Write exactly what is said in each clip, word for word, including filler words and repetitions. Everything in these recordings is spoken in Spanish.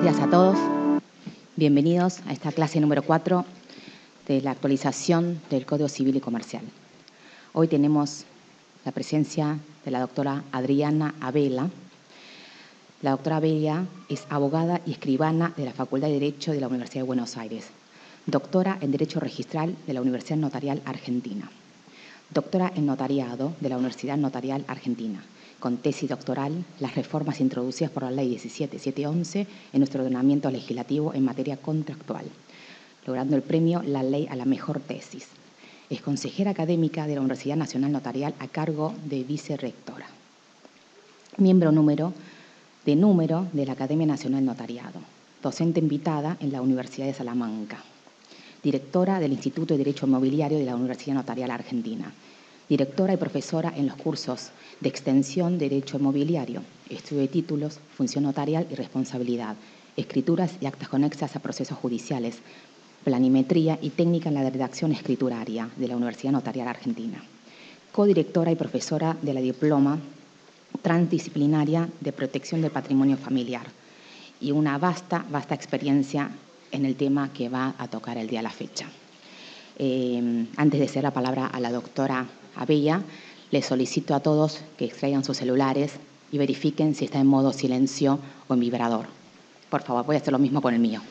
días a todos. Bienvenidos a esta clase número cuatro de la actualización del Código Civil y Comercial. Hoy tenemos la presencia de la doctora Adriana Abella. La doctora Abella es abogada y escribana de la Facultad de Derecho de la Universidad de Buenos Aires, doctora en Derecho Registral de la Universidad Notarial Argentina, doctora en Notariado de la Universidad Notarial Argentina, con tesis doctoral, las reformas introducidas por la Ley diecisiete mil setecientos once en nuestro ordenamiento legislativo en materia contractual, logrando el premio La Ley a la Mejor Tesis. Es consejera académica de la Universidad Nacional Notarial a cargo de vicerrectora. Miembro número de número de la Academia Nacional Notariado. Docente invitada en la Universidad de Salamanca. Directora del Instituto de Derecho Inmobiliario de la Universidad Notarial Argentina. Directora y profesora en los cursos de extensión Derecho Inmobiliario, estudio de títulos, función notarial y responsabilidad, escrituras y actas conexas a procesos judiciales, planimetría y técnica en la redacción escrituraria de la Universidad Notarial Argentina. Codirectora y profesora de la Diploma Transdisciplinaria de Protección del Patrimonio Familiar y una vasta, vasta experiencia en el tema que va a tocar el día de la fecha. Eh, antes de ceder la palabra a la doctora Abella, les solicito a todos que extraigan sus celulares y verifiquen si está en modo silencio o en vibrador. Por favor, voy a hacer lo mismo con el mío.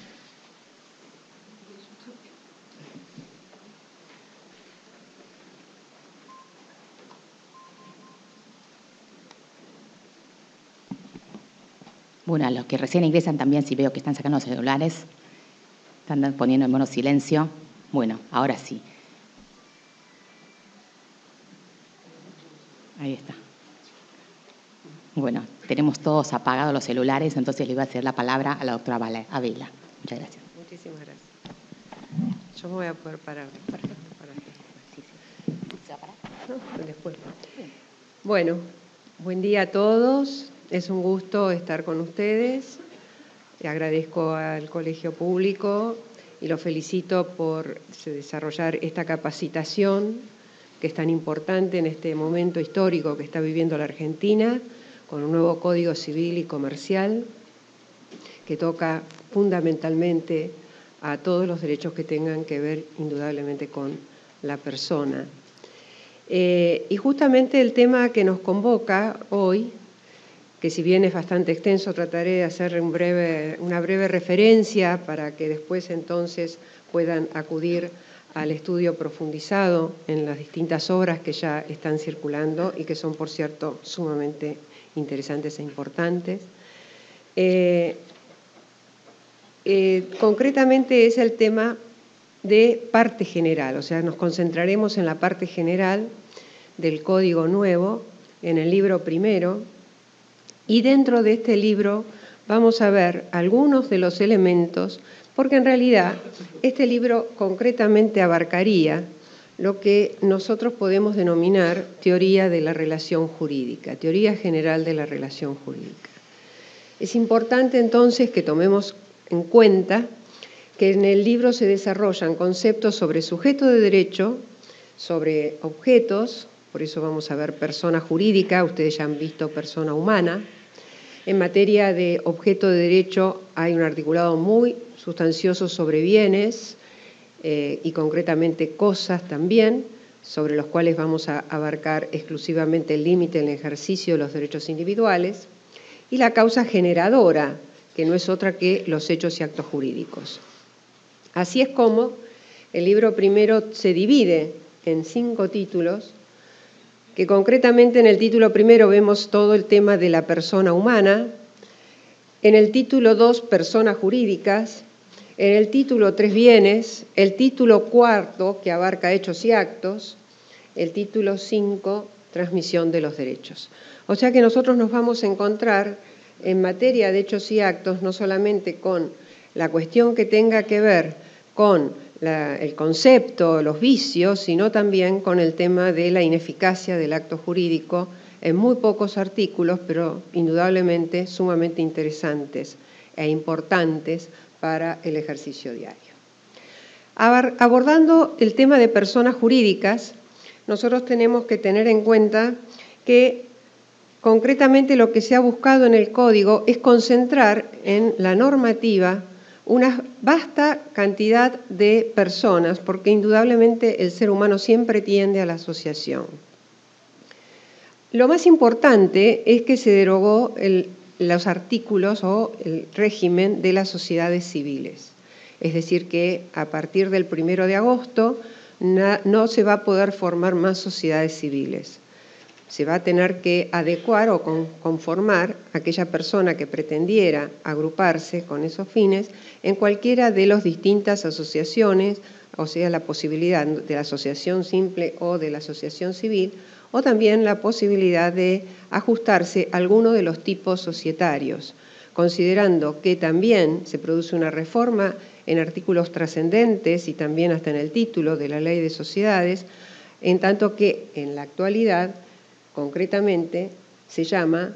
Bueno, a los que recién ingresan también, si veo que están sacando los celulares, están poniendo en modo silencio. Bueno, ahora sí. Ahí está. Bueno, tenemos todos apagados los celulares, entonces le voy a hacer la palabra a la doctora Abella. Muchas gracias. Muchísimas gracias. Yo me voy a poder parar. Perfecto. Para... Sí, sí. ¿Se va a parar? No, después. Bueno, buen día a todos. Es un gusto estar con ustedes. Le agradezco al Colegio Público y lo felicito por desarrollar esta capacitación que es tan importante en este momento histórico que está viviendo la Argentina, con un nuevo Código Civil y Comercial que toca fundamentalmente a todos los derechos que tengan que ver indudablemente con la persona. Eh, y justamente el tema que nos convoca hoy, que si bien es bastante extenso, trataré de hacer un breve, una breve referencia para que después entonces puedan acudir al estudio profundizado en las distintas obras que ya están circulando y que son, por cierto, sumamente interesantes e importantes. Eh, eh, concretamente es el tema de parte general, o sea, nos concentraremos en la parte general del Código Nuevo, en el libro primero, y dentro de este libro vamos a ver algunos de los elementos, porque en realidad este libro concretamente abarcaría lo que nosotros podemos denominar teoría de la relación jurídica, teoría general de la relación jurídica. Es importante entonces que tomemos en cuenta que en el libro se desarrollan conceptos sobre sujeto de derecho, sobre objetos, por eso vamos a ver persona jurídica, ustedes ya han visto persona humana. En materia de objeto de derecho hay un articulado muy sustancioso sobre bienes eh, y concretamente cosas también, sobre los cuales vamos a abarcar exclusivamente el límite en el ejercicio de los derechos individuales, y la causa generadora, que no es otra que los hechos y actos jurídicos. Así es como el libro primero se divide en cinco títulos, que concretamente en el título primero vemos todo el tema de la persona humana, en el título dos, personas jurídicas, en el título tres, bienes, el título cuarto, que abarca hechos y actos, el título cinco, transmisión de los derechos. O sea que nosotros nos vamos a encontrar en materia de hechos y actos no solamente con la cuestión que tenga que ver con La, el concepto, los vicios, sino también con el tema de la ineficacia del acto jurídico en muy pocos artículos, pero indudablemente sumamente interesantes e importantes para el ejercicio diario. Abordando el tema de personas jurídicas, nosotros tenemos que tener en cuenta que concretamente lo que se ha buscado en el código es concentrar en la normativa una vasta cantidad de personas, porque indudablemente el ser humano siempre tiende a la asociación. Lo más importante es que se derogó el, los artículos o el régimen de las sociedades civiles. Es decir, que a partir del primero de agosto na, no se va a poder formar más sociedades civiles. Se va a tener que adecuar o con, conformar aquella persona que pretendiera agruparse con esos fines en cualquiera de las distintas asociaciones, o sea, la posibilidad de la asociación simple o de la asociación civil, o también la posibilidad de ajustarse a alguno de los tipos societarios, considerando que también se produce una reforma en artículos trascendentes y también hasta en el título de la Ley de Sociedades, en tanto que en la actualidad, concretamente, se llama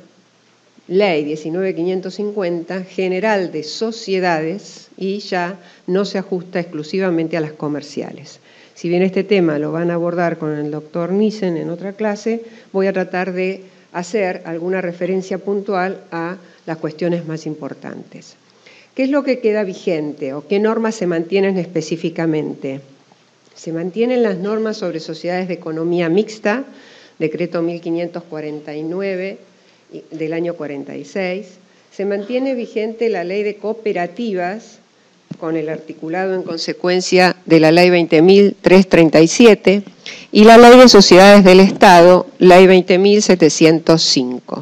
Ley diecinueve mil quinientos cincuenta, General de Sociedades, y ya no se ajusta exclusivamente a las comerciales. Si bien este tema lo van a abordar con el doctor Nissen en otra clase, voy a tratar de hacer alguna referencia puntual a las cuestiones más importantes. ¿Qué es lo que queda vigente o qué normas se mantienen específicamente? Se mantienen las normas sobre sociedades de economía mixta, decreto mil quinientos cuarenta y nueve del año cuarenta y seis. Se mantiene vigente la ley de cooperativas, con el articulado en consecuencia de la ley veinte mil trescientos treinta y siete, y la ley de sociedades del Estado, ley veinte mil setecientos cinco.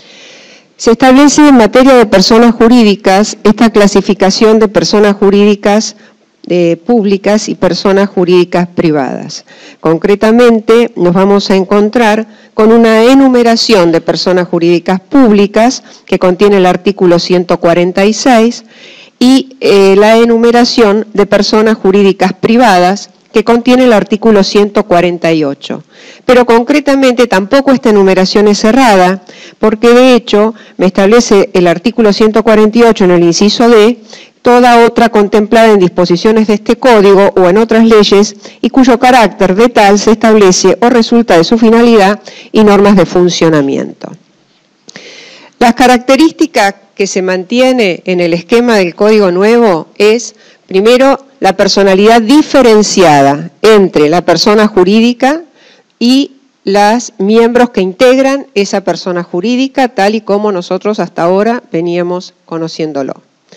Se establece en materia de personas jurídicas esta clasificación de personas jurídicas eh, públicas y personas jurídicas privadas. Concretamente, nos vamos a encontrar con una enumeración de personas jurídicas públicas que contiene el artículo ciento cuarenta y seis, y eh, la enumeración de personas jurídicas privadas que contiene el artículo ciento cuarenta y ocho. Pero concretamente tampoco esta enumeración es cerrada, porque de hecho me establece el artículo ciento cuarenta y ocho en el inciso D, toda otra contemplada en disposiciones de este código o en otras leyes y cuyo carácter de tal se establece o resulta de su finalidad y normas de funcionamiento. Las características que se mantiene en el esquema del Código Nuevo es, primero, la personalidad diferenciada entre la persona jurídica y los miembros que integran esa persona jurídica, tal y como nosotros hasta ahora veníamos conociéndolo.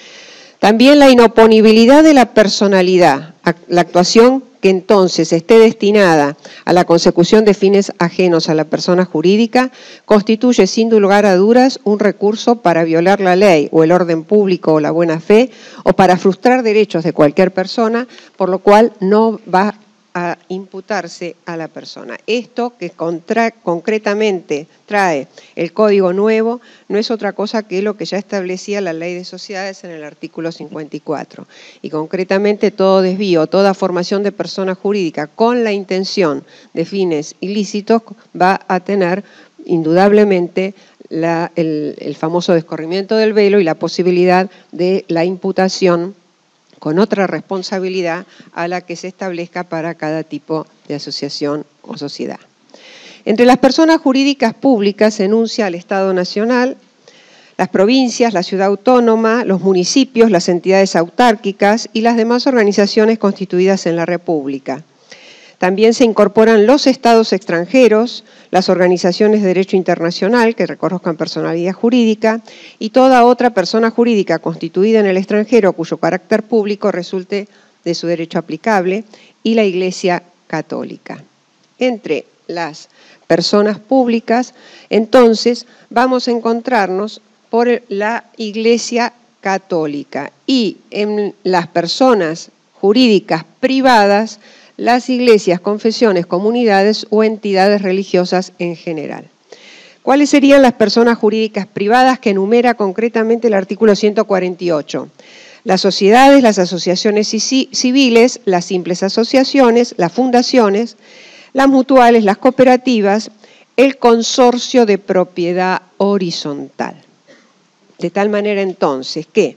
También la inoponibilidad de la personalidad, la actuación que entonces esté destinada a la consecución de fines ajenos a la persona jurídica, constituye sin lugar a dudas un recurso para violar la ley o el orden público o la buena fe, o para frustrar derechos de cualquier persona, por lo cual no va a imputarse a la persona. Esto que contra, concretamente trae el Código Nuevo no es otra cosa que lo que ya establecía la Ley de Sociedades en el artículo cincuenta y cuatro. Y concretamente todo desvío, toda formación de persona jurídica con la intención de fines ilícitos va a tener indudablemente la, el, el famoso descorrimiento del velo y la posibilidad de la imputación con otra responsabilidad a la que se establezca para cada tipo de asociación o sociedad. Entre las personas jurídicas públicas se enuncia al Estado Nacional, las provincias, la ciudad autónoma, los municipios, las entidades autárquicas y las demás organizaciones constituidas en la República. También se incorporan los estados extranjeros, las organizaciones de derecho internacional que reconozcan personalidad jurídica y toda otra persona jurídica constituida en el extranjero cuyo carácter público resulte de su derecho aplicable, y la Iglesia Católica. Entre las personas públicas, entonces, vamos a encontrarnos por la Iglesia Católica, y en las personas jurídicas privadas, las iglesias, confesiones, comunidades o entidades religiosas en general. ¿Cuáles serían las personas jurídicas privadas que enumera concretamente el artículo ciento cuarenta y ocho? Las sociedades, las asociaciones civiles, las simples asociaciones, las fundaciones, las mutuales, las cooperativas, el consorcio de propiedad horizontal. De tal manera entonces que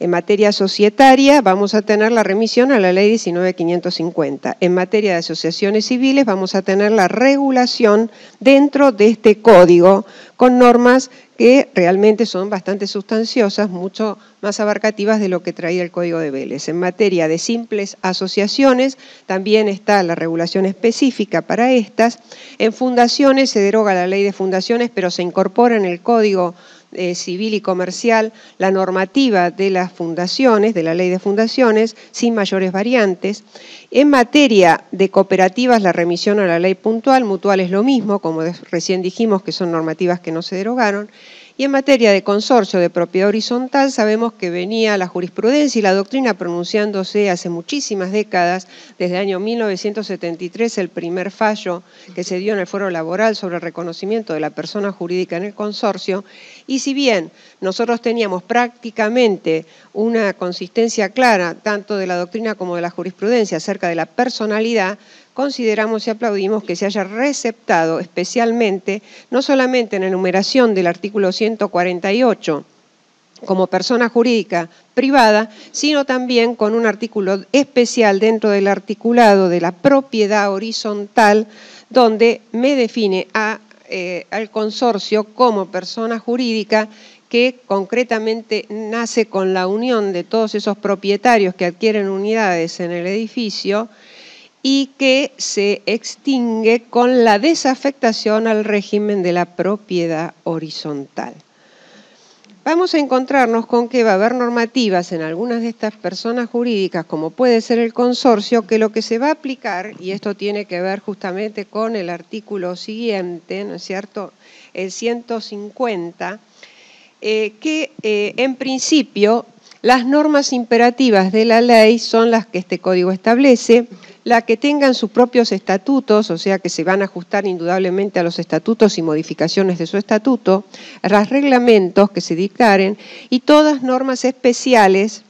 En materia societaria vamos a tener la remisión a la ley diecinueve mil quinientos cincuenta. En materia de asociaciones civiles vamos a tener la regulación dentro de este código con normas que realmente son bastante sustanciosas, mucho más abarcativas de lo que traía el Código de Vélez. En materia de simples asociaciones también está la regulación específica para estas. En fundaciones se deroga la ley de fundaciones, pero se incorpora en el Código Eh, civil y comercial la normativa de las fundaciones, de la ley de fundaciones, sin mayores variantes. En materia de cooperativas, la remisión a la ley puntual, mutual es lo mismo, como recién dijimos que son normativas que no se derogaron. Y en materia de consorcio de propiedad horizontal, sabemos que venía la jurisprudencia y la doctrina pronunciándose hace muchísimas décadas, desde el año mil novecientos setenta y tres, el primer fallo que se dio en el Foro Laboral sobre el reconocimiento de la persona jurídica en el consorcio, y si bien nosotros teníamos prácticamente una consistencia clara, tanto de la doctrina como de la jurisprudencia, acerca de la personalidad, consideramos y aplaudimos que se haya receptado especialmente, no solamente en la enumeración del artículo ciento cuarenta y ocho como persona jurídica privada, sino también con un artículo especial dentro del articulado de la propiedad horizontal, donde me define a, eh, al consorcio como persona jurídica que concretamente nace con la unión de todos esos propietarios que adquieren unidades en el edificio y que se extingue con la desafectación al régimen de la propiedad horizontal. Vamos a encontrarnos con que va a haber normativas en algunas de estas personas jurídicas, como puede ser el consorcio, que lo que se va a aplicar, y esto tiene que ver justamente con el artículo siguiente, ¿no es cierto?, el ciento cincuenta, eh, que eh, en principio las normas imperativas de la ley son las que este código establece, la que tengan sus propios estatutos, o sea que se van a ajustar indudablemente a los estatutos y modificaciones de su estatuto, los reglamentos que se dictaren y todas normas especiales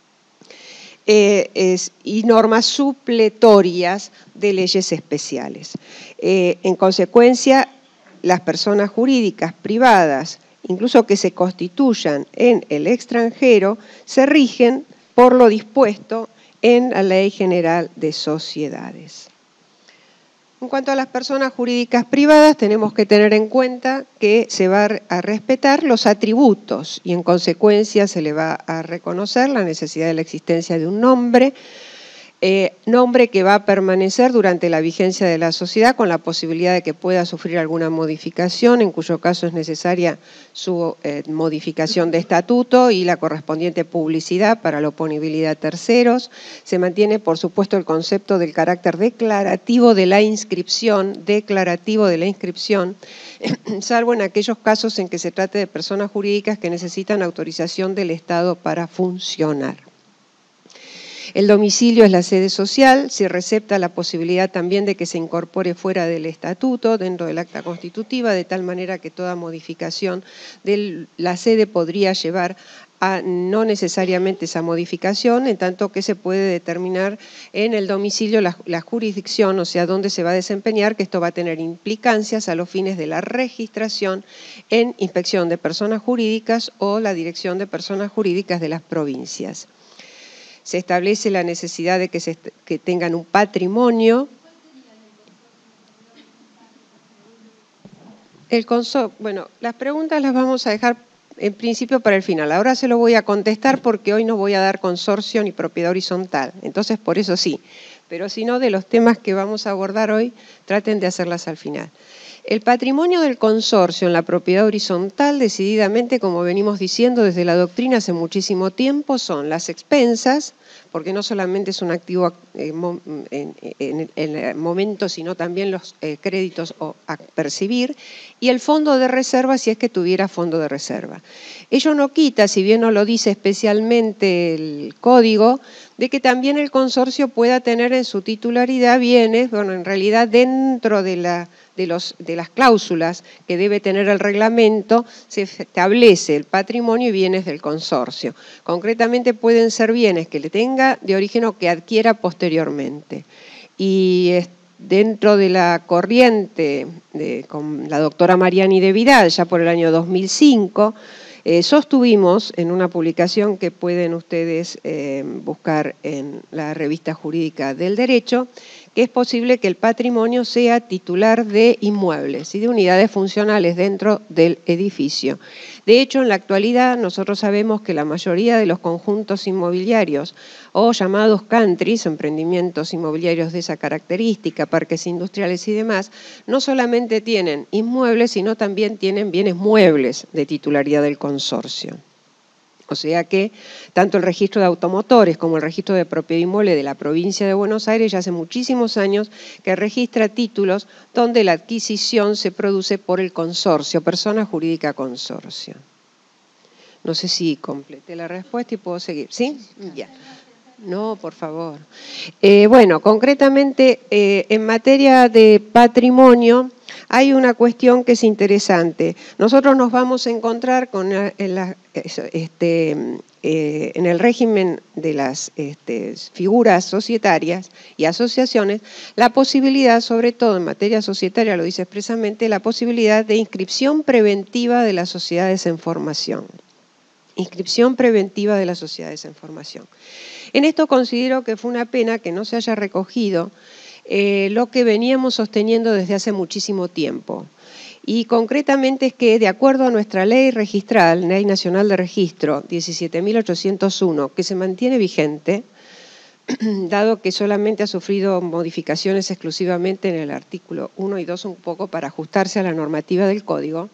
eh, es, y normas supletorias de leyes especiales. Eh, en consecuencia, las personas jurídicas privadas, incluso que se constituyan en el extranjero, se rigen por lo dispuesto en la Ley General de Sociedades. En cuanto a las personas jurídicas privadas, tenemos que tener en cuenta que se va a respetar los atributos y en consecuencia se le va a reconocer la necesidad de la existencia de un nombre, Eh, nombre que va a permanecer durante la vigencia de la sociedad con la posibilidad de que pueda sufrir alguna modificación, en cuyo caso es necesaria su eh, modificación de estatuto y la correspondiente publicidad para la oponibilidad a terceros. Se mantiene, por supuesto, el concepto del carácter declarativo de la inscripción, declarativo de la inscripción, salvo en aquellos casos en que se trate de personas jurídicas que necesitan autorización del Estado para funcionar. El domicilio es la sede social, se recepta la posibilidad también de que se incorpore fuera del estatuto, dentro del acta constitutiva, de tal manera que toda modificación de la sede podría llevar a no necesariamente esa modificación, en tanto que se puede determinar en el domicilio la, la jurisdicción, o sea, dónde se va a desempeñar, que esto va a tener implicancias a los fines de la registración en inspección de personas jurídicas o la dirección de personas jurídicas de las provincias. Se establece la necesidad de que, se, que tengan un patrimonio. El consorcio, bueno, las preguntas las vamos a dejar en principio para el final. Ahora se lo voy a contestar porque hoy no voy a dar consorcio ni propiedad horizontal. Entonces, por eso sí. Pero si no, de los temas que vamos a abordar hoy, traten de hacerlas al final. El patrimonio del consorcio en la propiedad horizontal, decididamente, como venimos diciendo desde la doctrina hace muchísimo tiempo, son las expensas, porque no solamente es un activo en, en, en, en el momento, sino también los eh, créditos a percibir, y el fondo de reserva si es que tuviera fondo de reserva. Ello no quita, si bien no lo dice especialmente el código, de que también el consorcio pueda tener en su titularidad bienes, bueno, en realidad dentro de la... De, los, de las cláusulas que debe tener el reglamento, se establece el patrimonio y bienes del consorcio. Concretamente pueden ser bienes que le tenga de origen o que adquiera posteriormente. Y dentro de la corriente de, con la doctora Mariani de Vidal, ya por el año dos mil cinco, Eh, sostuvimos en una publicación que pueden ustedes eh, buscar en la revista jurídica del derecho, que es posible que el patrimonio sea titular de inmuebles y de unidades funcionales dentro del edificio. De hecho, en la actualidad nosotros sabemos que la mayoría de los conjuntos inmobiliarios o llamados countries, emprendimientos inmobiliarios de esa característica, parques industriales y demás, no solamente tienen inmuebles, sino también tienen bienes muebles de titularidad del consorcio. O sea que tanto el registro de automotores como el registro de propiedad inmueble de la provincia de Buenos Aires ya hace muchísimos años que registra títulos donde la adquisición se produce por el consorcio, persona jurídica consorcio. No sé si completé la respuesta y puedo seguir. ¿Sí? Ya. No, por favor. Eh, bueno, concretamente eh, en materia de patrimonio hay una cuestión que es interesante. Nosotros nos vamos a encontrar con la, en, la, este, eh, en el régimen de las este, figuras societarias y asociaciones la posibilidad, sobre todo en materia societaria, lo dice expresamente, la posibilidad de inscripción preventiva de las sociedades en formación. Inscripción preventiva de las sociedades en formación. En esto considero que fue una pena que no se haya recogido eh, lo que veníamos sosteniendo desde hace muchísimo tiempo. Y concretamente es que, de acuerdo a nuestra ley registral, Ley Nacional de Registro diecisiete mil ochocientos uno, que se mantiene vigente, dado que solamente ha sufrido modificaciones exclusivamente en el artículo uno y dos, un poco para ajustarse a la normativa del Código,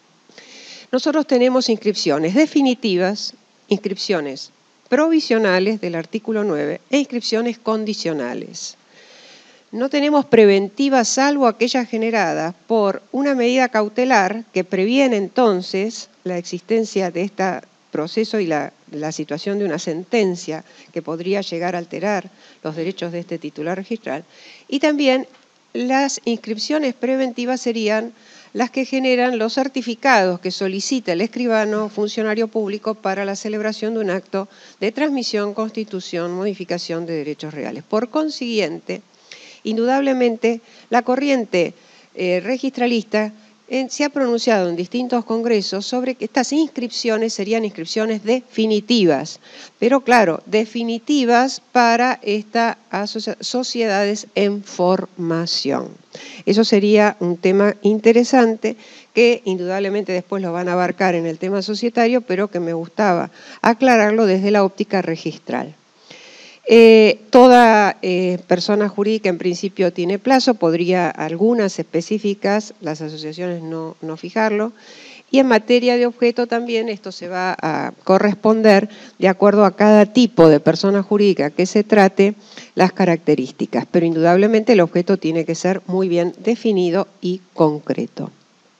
nosotros tenemos inscripciones definitivas, inscripciones provisionales del artículo nueve e inscripciones condicionales. No tenemos preventivas salvo aquellas generadas por una medida cautelar que previene entonces la existencia de este proceso y la, la situación de una sentencia que podría llegar a alterar los derechos de este titular registral. Y también las inscripciones preventivas serían las que generan los certificados que solicita el escribano funcionario público para la celebración de un acto de transmisión, constitución, modificación de derechos reales. Por consiguiente, indudablemente, la corriente eh, registralista eh, se ha pronunciado en distintos congresos sobre que estas inscripciones serían inscripciones definitivas, pero claro, definitivas para estas sociedades en formación. Eso sería un tema interesante que indudablemente después lo van a abarcar en el tema societario, pero que me gustaba aclararlo desde la óptica registral. Eh, toda eh, persona jurídica en principio tiene plazo, podría algunas específicas, las asociaciones no, no fijarlo, y en materia de objeto también esto se va a corresponder de acuerdo a cada tipo de persona jurídica que se trate las características, pero indudablemente el objeto tiene que ser muy bien definido y concreto.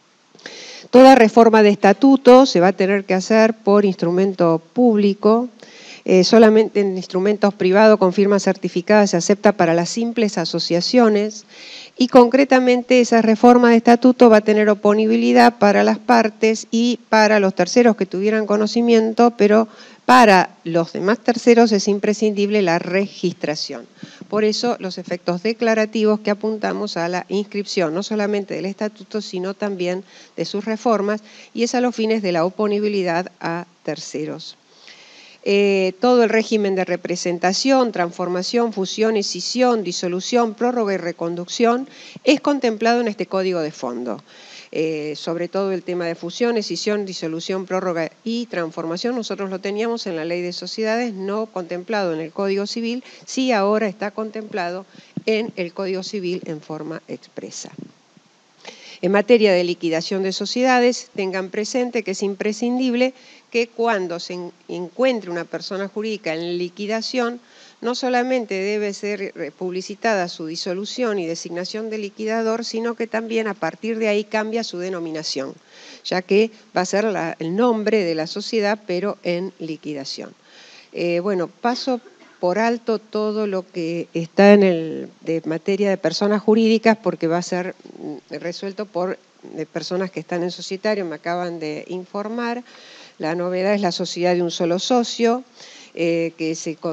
Toda reforma de estatuto se va a tener que hacer por instrumento público. Eh, solamente en instrumentos privados con firma certificada se acepta para las simples asociaciones y concretamente esa reforma de estatuto va a tener oponibilidad para las partes y para los terceros que tuvieran conocimiento, pero para los demás terceros es imprescindible la registración. Por eso los efectos declarativos que apuntamos a la inscripción, no solamente del estatuto, sino también de sus reformas, y es a los fines de la oponibilidad a terceros. Eh, todo el régimen de representación, transformación, fusión, escisión, disolución, prórroga y reconducción es contemplado en este código de fondo. Eh, sobre todo el tema de fusión, escisión, disolución, prórroga y transformación, nosotros lo teníamos en la Ley de Sociedades, no contemplado en el Código Civil, sí ahora está contemplado en el Código Civil en forma expresa. En materia de liquidación de sociedades, tengan presente que es imprescindible que cuando se encuentre una persona jurídica en liquidación, no solamente debe ser publicitada su disolución y designación de liquidador, sino que también a partir de ahí cambia su denominación, ya que va a ser la, el nombre de la sociedad, pero en liquidación. Eh, bueno, paso por alto todo lo que está en el de materia de personas jurídicas porque va a ser resuelto por de personas que están en societario, me acaban de informar. La novedad es la sociedad de un solo socio, eh, que se con,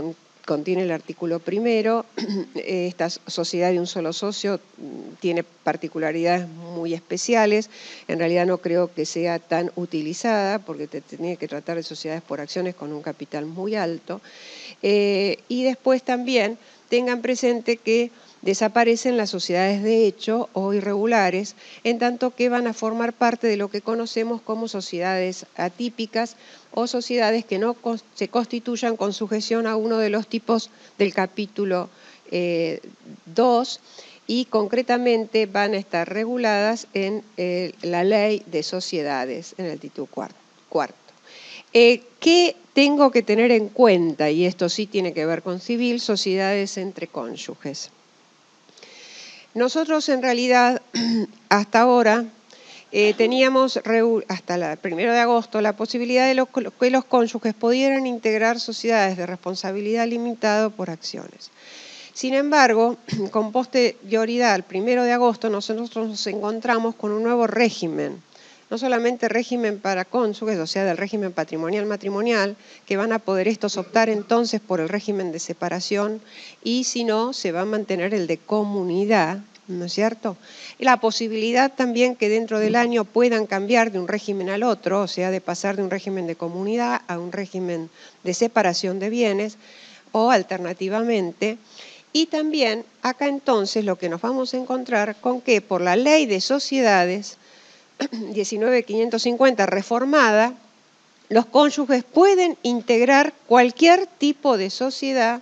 contiene el artículo primero. Esta sociedad de un solo socio tiene particularidades muy especiales. En realidad no creo que sea tan utilizada porque te tenía que tratar de sociedades por acciones con un capital muy alto. Eh, y después también tengan presente que desaparecen las sociedades de hecho o irregulares, en tanto que van a formar parte de lo que conocemos como sociedades atípicas o sociedades que no se constituyan con sujeción a uno de los tipos del capítulo eh, dos, y concretamente van a estar reguladas en eh, la ley de sociedades, en el título cuarto. Eh, ¿Qué tengo que tener en cuenta? Y esto sí tiene que ver con civil, sociedades entre cónyuges. Nosotros en realidad hasta ahora eh, teníamos hasta el primero de agosto la posibilidad de los, que los cónyuges pudieran integrar sociedades de responsabilidad limitada por acciones. Sin embargo, con posterioridad al primero de agosto nosotros nos encontramos con un nuevo régimen, no solamente régimen para cónyuges, o sea, del régimen patrimonial matrimonial, que van a poder estos optar entonces por el régimen de separación, y si no, se va a mantener el de comunidad, ¿no es cierto? La posibilidad también que dentro del año puedan cambiar de un régimen al otro, o sea, de pasar de un régimen de comunidad a un régimen de separación de bienes, o alternativamente. Y también acá entonces lo que nos vamos a encontrar con que por la ley de sociedades diecinueve mil quinientos cincuenta reformada, los cónyuges pueden integrar cualquier tipo de sociedad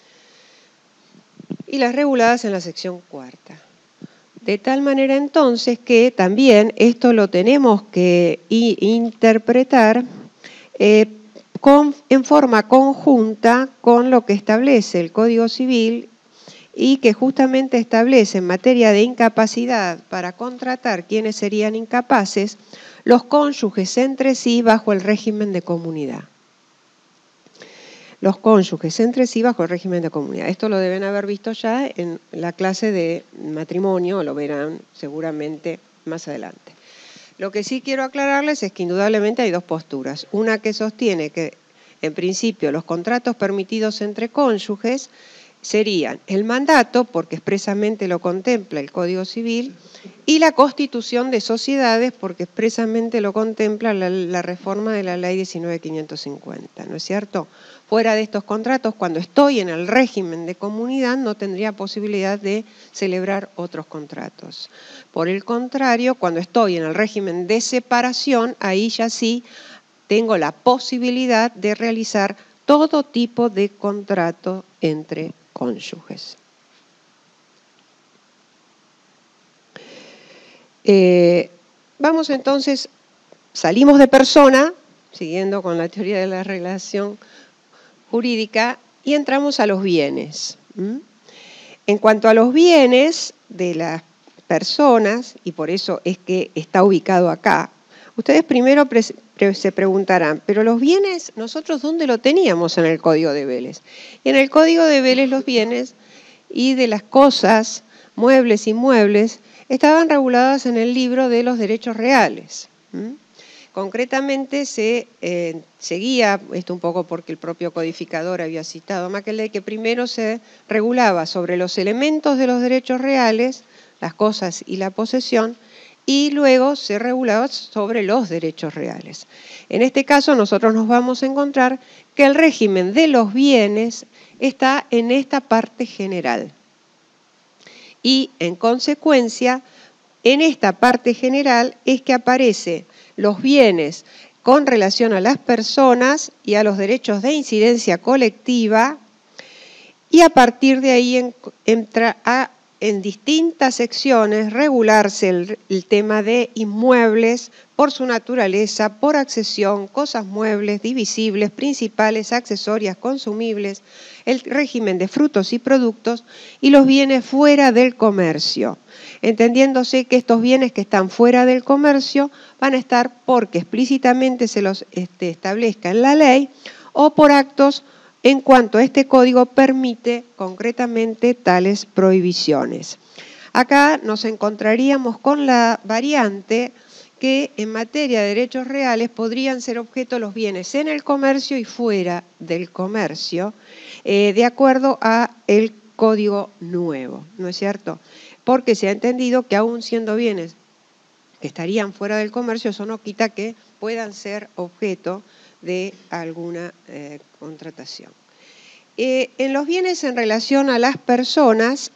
y las reguladas en la sección cuarta. De tal manera entonces que también esto lo tenemos que interpretar eh, con, en forma conjunta con lo que establece el Código Civil, y que justamente establece en materia de incapacidad para contratar quienes serían incapaces, los cónyuges entre sí bajo el régimen de comunidad. Los cónyuges entre sí bajo el régimen de comunidad. Esto lo deben haber visto ya en la clase de matrimonio, lo verán seguramente más adelante. Lo que sí quiero aclararles es que indudablemente hay dos posturas. Una que sostiene que, en principio, los contratos permitidos entre cónyuges serían el mandato, porque expresamente lo contempla el Código Civil, y la constitución de sociedades, porque expresamente lo contempla la, la reforma de la ley diecinueve mil quinientos cincuenta, ¿no es cierto? Fuera de estos contratos, cuando estoy en el régimen de comunidad, no tendría posibilidad de celebrar otros contratos. Por el contrario, cuando estoy en el régimen de separación, ahí ya sí tengo la posibilidad de realizar todo tipo de contrato entre cónyuges. Eh, vamos entonces, salimos de persona, siguiendo con la teoría de la relación jurídica, y entramos a los bienes. ¿Mm? En cuanto a los bienes de las personas, y por eso es que está ubicado acá, ustedes primero pre pre se preguntarán, pero los bienes, ¿nosotros dónde lo teníamos en el Código de Vélez? Y en el Código de Vélez los bienes y de las cosas, muebles y inmuebles, estaban reguladas en el libro de los derechos reales. ¿Mm? Concretamente se eh, seguía, esto un poco porque el propio codificador había citado a Macaulay, que primero se regulaba sobre los elementos de los derechos reales, las cosas y la posesión, y luego se regulaba sobre los derechos reales. En este caso nosotros nos vamos a encontrar que el régimen de los bienes está en esta parte general. Y en consecuencia, en esta parte general es que aparecen los bienes con relación a las personas y a los derechos de incidencia colectiva, y a partir de ahí entra a en distintas secciones regularse el, el tema de inmuebles por su naturaleza, por accesión, cosas muebles, divisibles, principales, accesorias, consumibles, el régimen de frutos y productos y los bienes fuera del comercio, entendiéndose que estos bienes que están fuera del comercio van a estar porque explícitamente se los este, establezca en la ley o por actos en cuanto a este código permite concretamente tales prohibiciones. Acá nos encontraríamos con la variante que en materia de derechos reales podrían ser objeto los bienes en el comercio y fuera del comercio, eh, de acuerdo a el Código Nuevo, ¿no es cierto? Porque se ha entendido que aún siendo bienes que estarían fuera del comercio, eso no quita que puedan ser objeto de alguna eh, contratación. Eh, en los bienes en relación a las personas,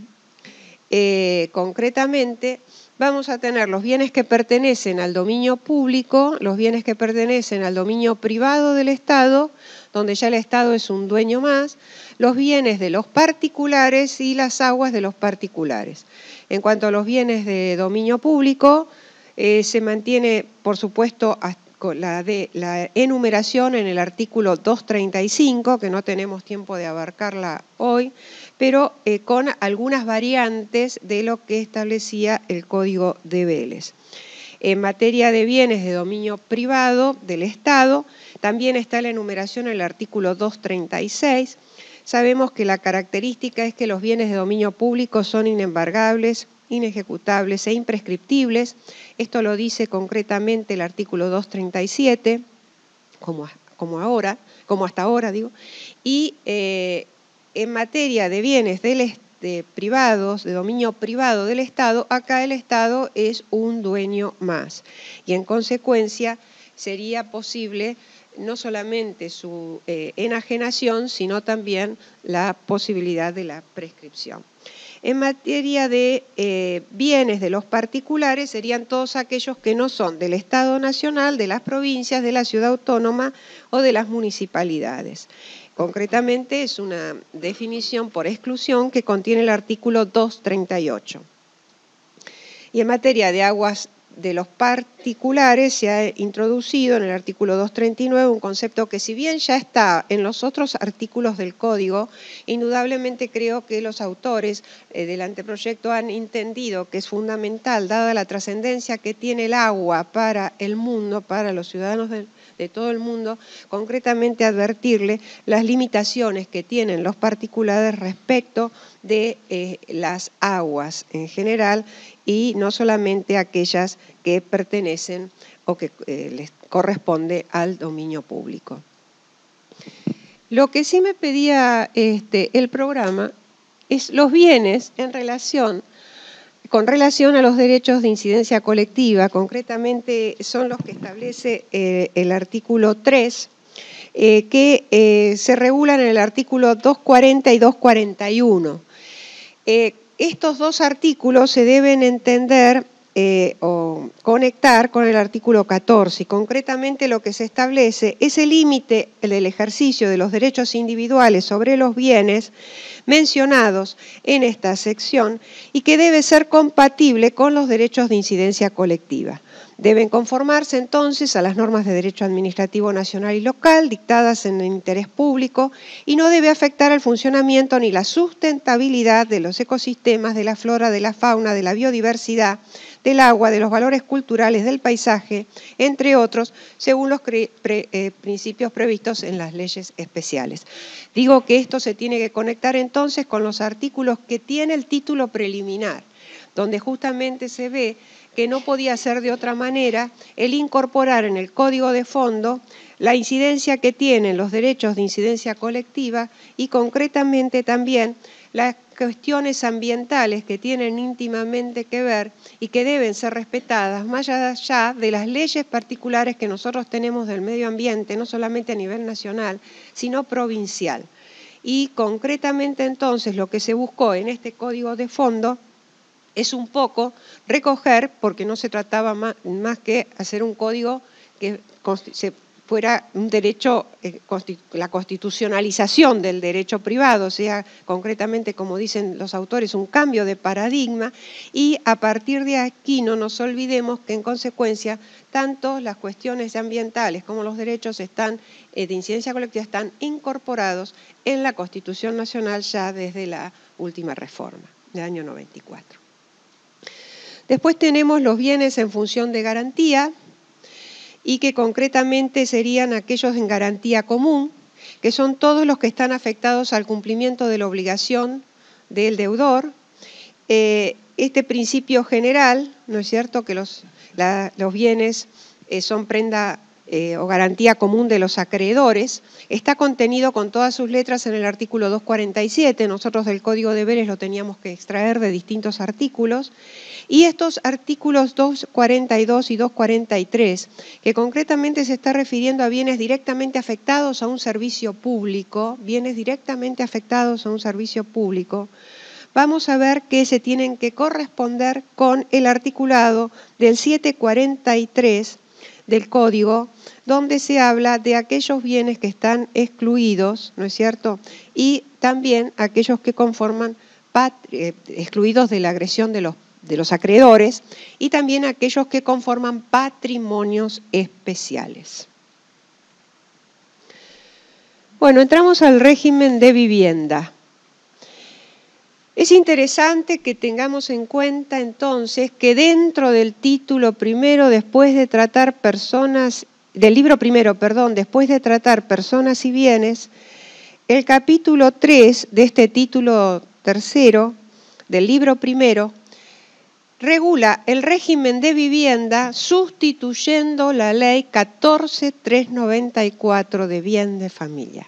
eh, concretamente, vamos a tener los bienes que pertenecen al dominio público, los bienes que pertenecen al dominio privado del Estado, donde ya el Estado es un dueño más, los bienes de los particulares y las aguas de los particulares. En cuanto a los bienes de dominio público, eh, se mantiene, por supuesto, la, de, la enumeración en el artículo doscientos treinta y cinco, que no tenemos tiempo de abarcarla hoy, pero eh, con algunas variantes de lo que establecía el Código de Vélez. En materia de bienes de dominio privado del Estado, también está la enumeración en el artículo doscientos treinta y seis. Sabemos que la característica es que los bienes de dominio público son inembargables, inejecutables e imprescriptibles. Esto lo dice concretamente el artículo doscientos treinta y siete, como, como, ahora, como hasta ahora, digo, y eh, en materia de bienes del, de privados, de dominio privado del Estado, acá el Estado es un dueño más y en consecuencia sería posible no solamente su eh, enajenación, sino también la posibilidad de la prescripción. En materia de eh, bienes de los particulares, serían todos aquellos que no son del Estado Nacional, de las provincias, de la ciudad autónoma o de las municipalidades. Concretamente es una definición por exclusión que contiene el artículo doscientos treinta y ocho. Y en materia de aguas de los particulares se ha introducido en el artículo doscientos treinta y nueve un concepto que si bien ya está en los otros artículos del Código, indudablemente creo que los autores eh, del anteproyecto han entendido que es fundamental, dada la trascendencia que tiene el agua para el mundo, para los ciudadanos del de todo el mundo, concretamente advertirle las limitaciones que tienen los particulares respecto de eh, las aguas en general y no solamente aquellas que pertenecen o que eh, les corresponde al dominio público. Lo que sí me pedía este, el programa es los bienes en relación Con relación a los derechos de incidencia colectiva, concretamente son los que establece eh, el artículo tres, eh, que eh, se regulan en el artículo doscientos cuarenta y doscientos cuarenta y uno. Eh, estos dos artículos se deben entender eh, o conectar con el artículo catorce, y concretamente lo que se establece es el límite del ejercicio de los derechos individuales sobre los bienes mencionados en esta sección y que debe ser compatible con los derechos de incidencia colectiva. Deben conformarse entonces a las normas de derecho administrativo nacional y local dictadas en el interés público y no debe afectar el funcionamiento ni la sustentabilidad de los ecosistemas, de la flora, de la fauna, de la biodiversidad, del agua, de los valores culturales del paisaje, entre otros, según los pre, pre, eh, principios previstos en las leyes especiales. Digo que esto se tiene que conectar entonces con los artículos que tiene el título preliminar, donde justamente se ve que no podía ser de otra manera el incorporar en el Código de Fondo la incidencia que tienen los derechos de incidencia colectiva y concretamente también las cuestiones ambientales que tienen íntimamente que ver y que deben ser respetadas más allá de las leyes particulares que nosotros tenemos del medio ambiente, no solamente a nivel nacional, sino provincial. Y concretamente entonces lo que se buscó en este Código de Fondo es un poco recoger, porque no se trataba más, más que hacer un código que se fuera un derecho, eh, la constitucionalización del derecho privado, o sea, concretamente, como dicen los autores, un cambio de paradigma, y a partir de aquí no nos olvidemos que en consecuencia tanto las cuestiones ambientales como los derechos están, eh, de incidencia colectiva están incorporados en la Constitución Nacional ya desde la última reforma del año noventa y cuatro. Después tenemos los bienes en función de garantía y que concretamente serían aquellos en garantía común, que son todos los que están afectados al cumplimiento de la obligación del deudor. Eh, este principio general, ¿no es cierto?, que los, la, los bienes eh, son prenda eh, o garantía común de los acreedores, está contenido con todas sus letras en el artículo doscientos cuarenta y siete, nosotros del Código de Deberes lo teníamos que extraer de distintos artículos, y estos artículos doscientos cuarenta y dos y doscientos cuarenta y tres, que concretamente se está refiriendo a bienes directamente afectados a un servicio público, bienes directamente afectados a un servicio público, vamos a ver que se tienen que corresponder con el articulado del setecientos cuarenta y tres del Código, donde se habla de aquellos bienes que están excluidos, ¿no es cierto? Y también aquellos que conforman, eh, excluidos de la agresión de los, de los acreedores, y también aquellos que conforman patrimonios especiales. Bueno, entramos al régimen de vivienda. Es interesante que tengamos en cuenta entonces que dentro del título primero, después de tratar personas, del libro primero, perdón, después de tratar personas y bienes, el capítulo tres de este título tercero del libro primero regula el régimen de vivienda sustituyendo la ley catorce mil trescientos noventa y cuatro de bien de familia.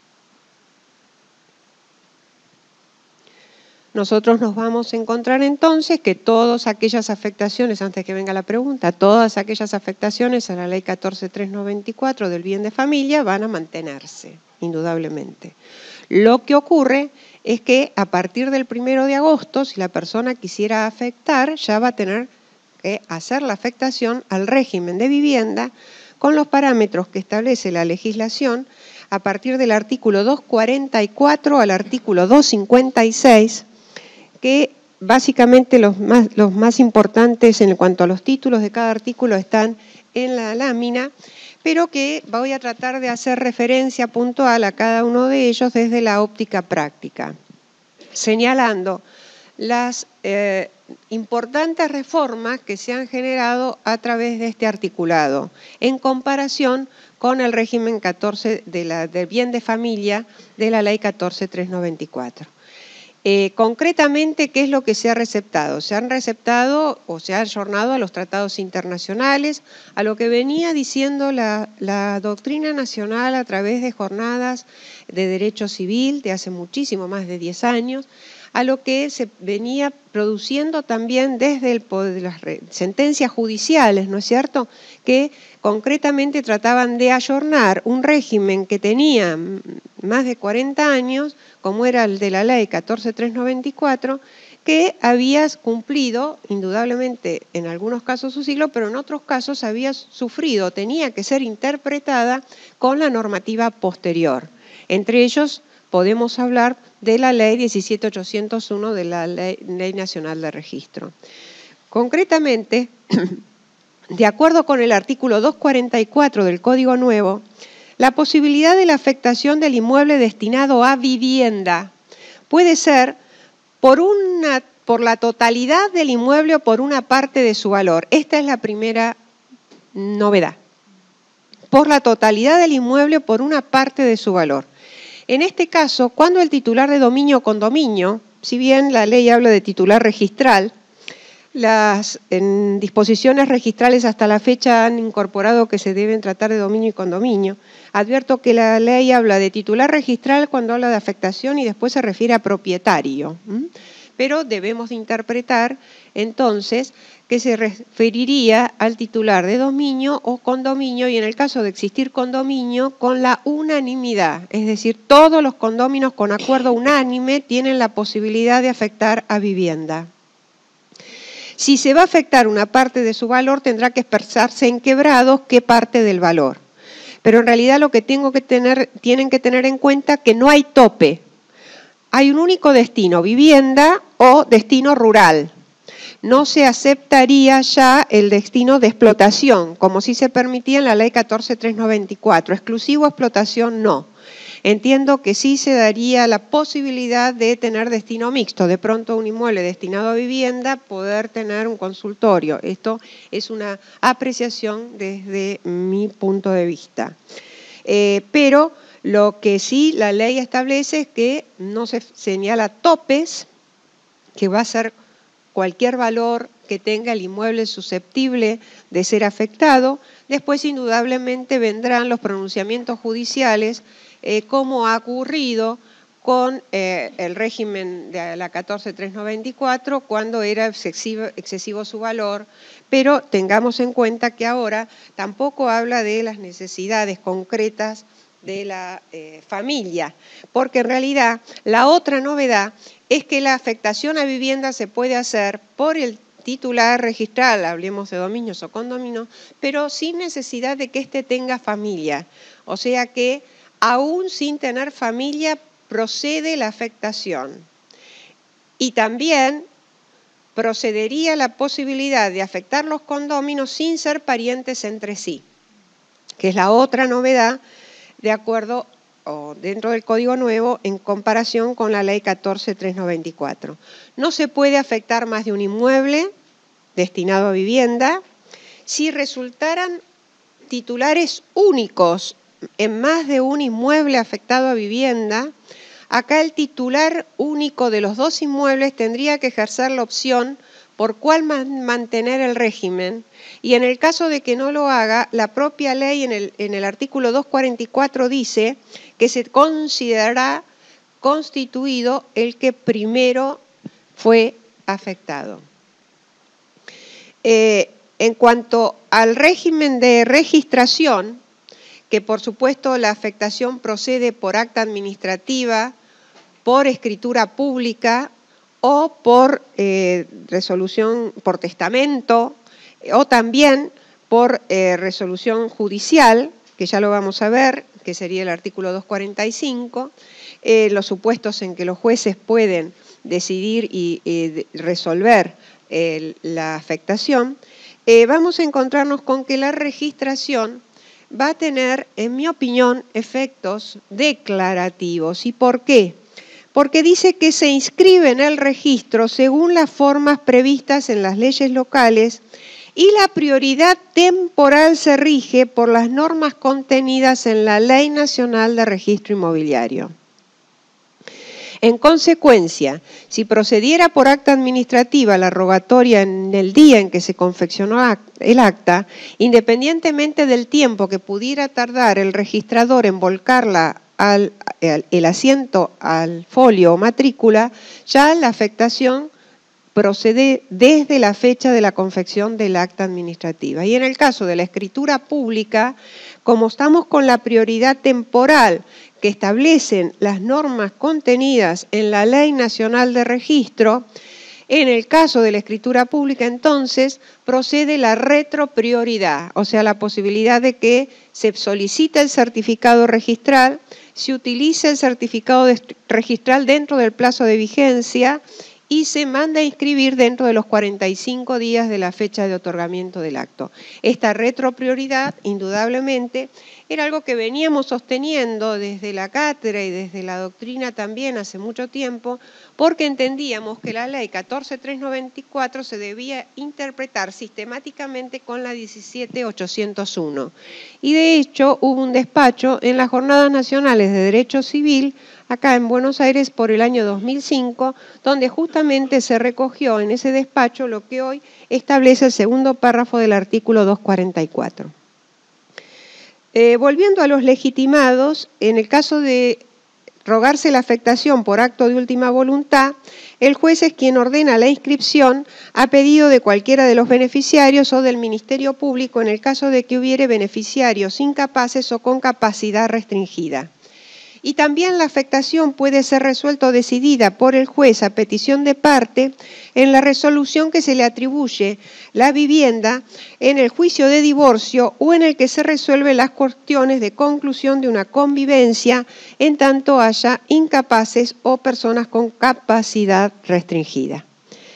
Nosotros nos vamos a encontrar entonces que todas aquellas afectaciones, antes que venga la pregunta, todas aquellas afectaciones a la ley catorce mil trescientos noventa y cuatro del bien de familia van a mantenerse, indudablemente. Lo que ocurre es que a partir del primero de agosto, si la persona quisiera afectar, ya va a tener que hacer la afectación al régimen de vivienda con los parámetros que establece la legislación a partir del artículo doscientos cuarenta y cuatro al artículo doscientos cincuenta y seis, que básicamente los más, los más importantes en cuanto a los títulos de cada artículo están en la lámina, pero que voy a tratar de hacer referencia puntual a cada uno de ellos desde la óptica práctica, señalando las eh, importantes reformas que se han generado a través de este articulado, en comparación con el régimen catorce de la, del bien de familia de la ley catorce mil trescientos noventa y cuatro. Eh, concretamente, ¿qué es lo que se ha receptado? Se han receptado o se ha ayornado a los tratados internacionales, a lo que venía diciendo la, la doctrina nacional a través de jornadas de derecho civil de hace muchísimo más de diez años, a lo que se venía produciendo también desde el poder, las sentencias judiciales, ¿no es cierto?, que concretamente trataban de ayornar un régimen que tenía más de cuarenta años, como era el de la ley catorce mil trescientos noventa y cuatro, que habías cumplido, indudablemente en algunos casos su siglo, pero en otros casos habías sufrido, tenía que ser interpretada con la normativa posterior. Entre ellos podemos hablar de la ley diecisiete mil ochocientos uno de la Ley, Ley Nacional de Registro. Concretamente, de acuerdo con el artículo doscientos cuarenta y cuatro del Código Nuevo, la posibilidad de la afectación del inmueble destinado a vivienda puede ser por, una, por la totalidad del inmueble o por una parte de su valor. Esta es la primera novedad. Por la totalidad del inmueble o por una parte de su valor. En este caso, cuando el titular de dominio o condominio, si bien la ley habla de titular registral, las en disposiciones registrales hasta la fecha han incorporado que se deben tratar de dominio y condominio. Advierto que la ley habla de titular registral cuando habla de afectación y después se refiere a propietario. ¿Mm? Pero debemos de interpretar entonces que se referiría al titular de dominio o condominio y en el caso de existir condominio con la unanimidad. Es decir, todos los condóminos con acuerdo unánime tienen la posibilidad de afectar a vivienda. Si se va a afectar una parte de su valor, tendrá que expresarse en quebrados qué parte del valor. Pero en realidad lo que tengo que tener, tienen que tener en cuenta que no hay tope. Hay un único destino, vivienda o destino rural. No se aceptaría ya el destino de explotación, como sí se permitía en la ley catorce mil trescientos noventa y cuatro. Exclusivo explotación no. Entiendo que sí se daría la posibilidad de tener destino mixto, de pronto un inmueble destinado a vivienda, poder tener un consultorio. Esto es una apreciación desde mi punto de vista. Eh, pero lo que sí la ley establece es que no se señala topes, que va a ser cualquier valor que tenga el inmueble susceptible de ser afectado. Después, indudablemente, vendrán los pronunciamientos judiciales, eh, como ha ocurrido con eh, el régimen de la catorce mil trescientos noventa y cuatro, cuando era excesivo, excesivo su valor, pero tengamos en cuenta que ahora tampoco habla de las necesidades concretas de la eh, familia, porque en realidad la otra novedad es que la afectación a vivienda se puede hacer por el titular registral, hablemos de dominios o condominios, pero sin necesidad de que éste tenga familia. O sea que aún sin tener familia procede la afectación. Y también procedería la posibilidad de afectar los condóminos sin ser parientes entre sí, que es la otra novedad de acuerdo o dentro del Código Nuevo en comparación con la Ley catorce mil trescientos noventa y cuatro. No se puede afectar más de un inmueble destinado a vivienda si resultaran titulares únicos en más de un inmueble afectado a vivienda. Acá el titular único de los dos inmuebles tendría que ejercer la opción por cuál mantener el régimen, y en el caso de que no lo haga, la propia ley en el, en el artículo doscientos cuarenta y cuatro dice que se considerará constituido el que primero fue afectado. Eh, en cuanto al régimen de registración, que por supuesto la afectación procede por acta administrativa, por escritura pública o por eh, resolución, por testamento, o también por eh, resolución judicial, que ya lo vamos a ver, que sería el artículo doscientos cuarenta y cinco, eh, los supuestos en que los jueces pueden decidir y, y resolver eh, la afectación, eh, vamos a encontrarnos con que la registración va a tener, en mi opinión, efectos declarativos. ¿Y por qué? Porque dice que se inscribe en el registro según las formas previstas en las leyes locales y la prioridad temporal se rige por las normas contenidas en la Ley Nacional de Registro Inmobiliario. En consecuencia, si procediera por acta administrativa la rogatoria en el día en que se confeccionó el acta, independientemente del tiempo que pudiera tardar el registrador en volcarla al, al, el asiento al folio o matrícula, ya la afectación procede desde la fecha de la confección del acta administrativa. Y en el caso de la escritura pública, como estamos con la prioridad temporal que establecen las normas contenidas en la Ley Nacional de Registro, en el caso de la escritura pública, entonces, procede la retroprioridad, o sea, la posibilidad de que se solicite el certificado registral, se utilice el certificado registral dentro del plazo de vigencia y se manda a inscribir dentro de los cuarenta y cinco días de la fecha de otorgamiento del acto. Esta retroprioridad, indudablemente, era algo que veníamos sosteniendo desde la cátedra y desde la doctrina también hace mucho tiempo, porque entendíamos que la ley catorce mil trescientos noventa y cuatro se debía interpretar sistemáticamente con la diecisiete mil ochocientos uno. Y de hecho hubo un despacho en las Jornadas Nacionales de Derecho Civil, acá en Buenos Aires, por el año dos mil cinco, donde justamente se recogió en ese despacho lo que hoy establece el segundo párrafo del artículo doscientos cuarenta y cuatro. Eh, volviendo a los legitimados, en el caso de rogarse la afectación por acto de última voluntad, el juez es quien ordena la inscripción a pedido de cualquiera de los beneficiarios o del Ministerio Público en el caso de que hubiere beneficiarios incapaces o con capacidad restringida. Y también la afectación puede ser resuelta o decidida por el juez a petición de parte en la resolución que se le atribuye la vivienda en el juicio de divorcio o en el que se resuelven las cuestiones de conclusión de una convivencia en tanto haya incapaces o personas con capacidad restringida.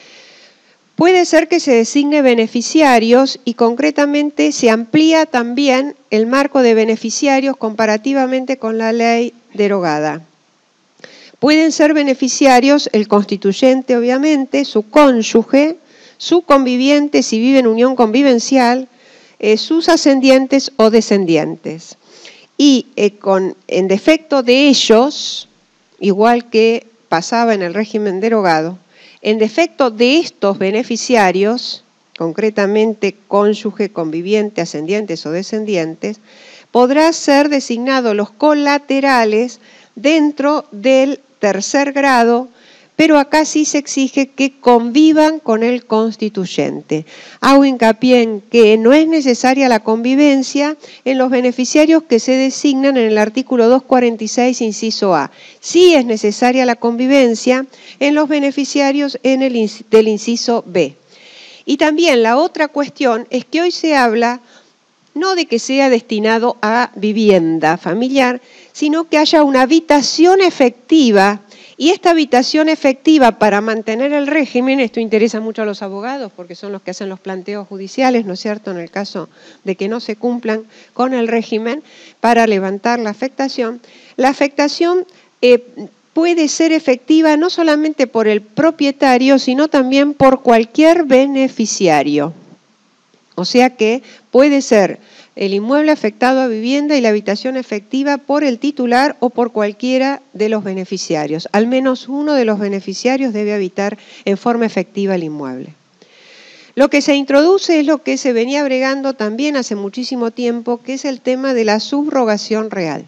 Puede ser que se designe beneficiarios y concretamente se amplía también el marco de beneficiarios comparativamente con la ley derogada. Pueden ser beneficiarios el constituyente, obviamente, su cónyuge, su conviviente si vive en unión convivencial, eh, sus ascendientes o descendientes. Y eh, con, en defecto de ellos, igual que pasaba en el régimen derogado, En defecto de estos beneficiarios, concretamente cónyuge, conviviente, ascendientes o descendientes, podrá ser designado los colaterales dentro del tercer grado, pero acá sí se exige que convivan con el constituyente. Hago hincapié en que no es necesaria la convivencia en los beneficiarios que se designan en el artículo doscientos cuarenta y seis, inciso A. Sí es necesaria la convivencia en los beneficiarios en el, del inciso B. Y también la otra cuestión es que hoy se habla no de que sea destinado a vivienda familiar, sino que haya una habitación efectiva. Y esta habitación efectiva para mantener el régimen, esto interesa mucho a los abogados porque son los que hacen los planteos judiciales, ¿no es cierto?, en el caso de que no se cumplan con el régimen para levantar la afectación. La afectación eh, puede ser efectiva no solamente por el propietario, sino también por cualquier beneficiario. O sea que puede ser el inmueble afectado a vivienda y la habitación efectiva por el titular o por cualquiera de los beneficiarios. Al menos uno de los beneficiarios debe habitar en forma efectiva el inmueble. Lo que se introduce es lo que se venía bregando también hace muchísimo tiempo, que es el tema de la subrogación real,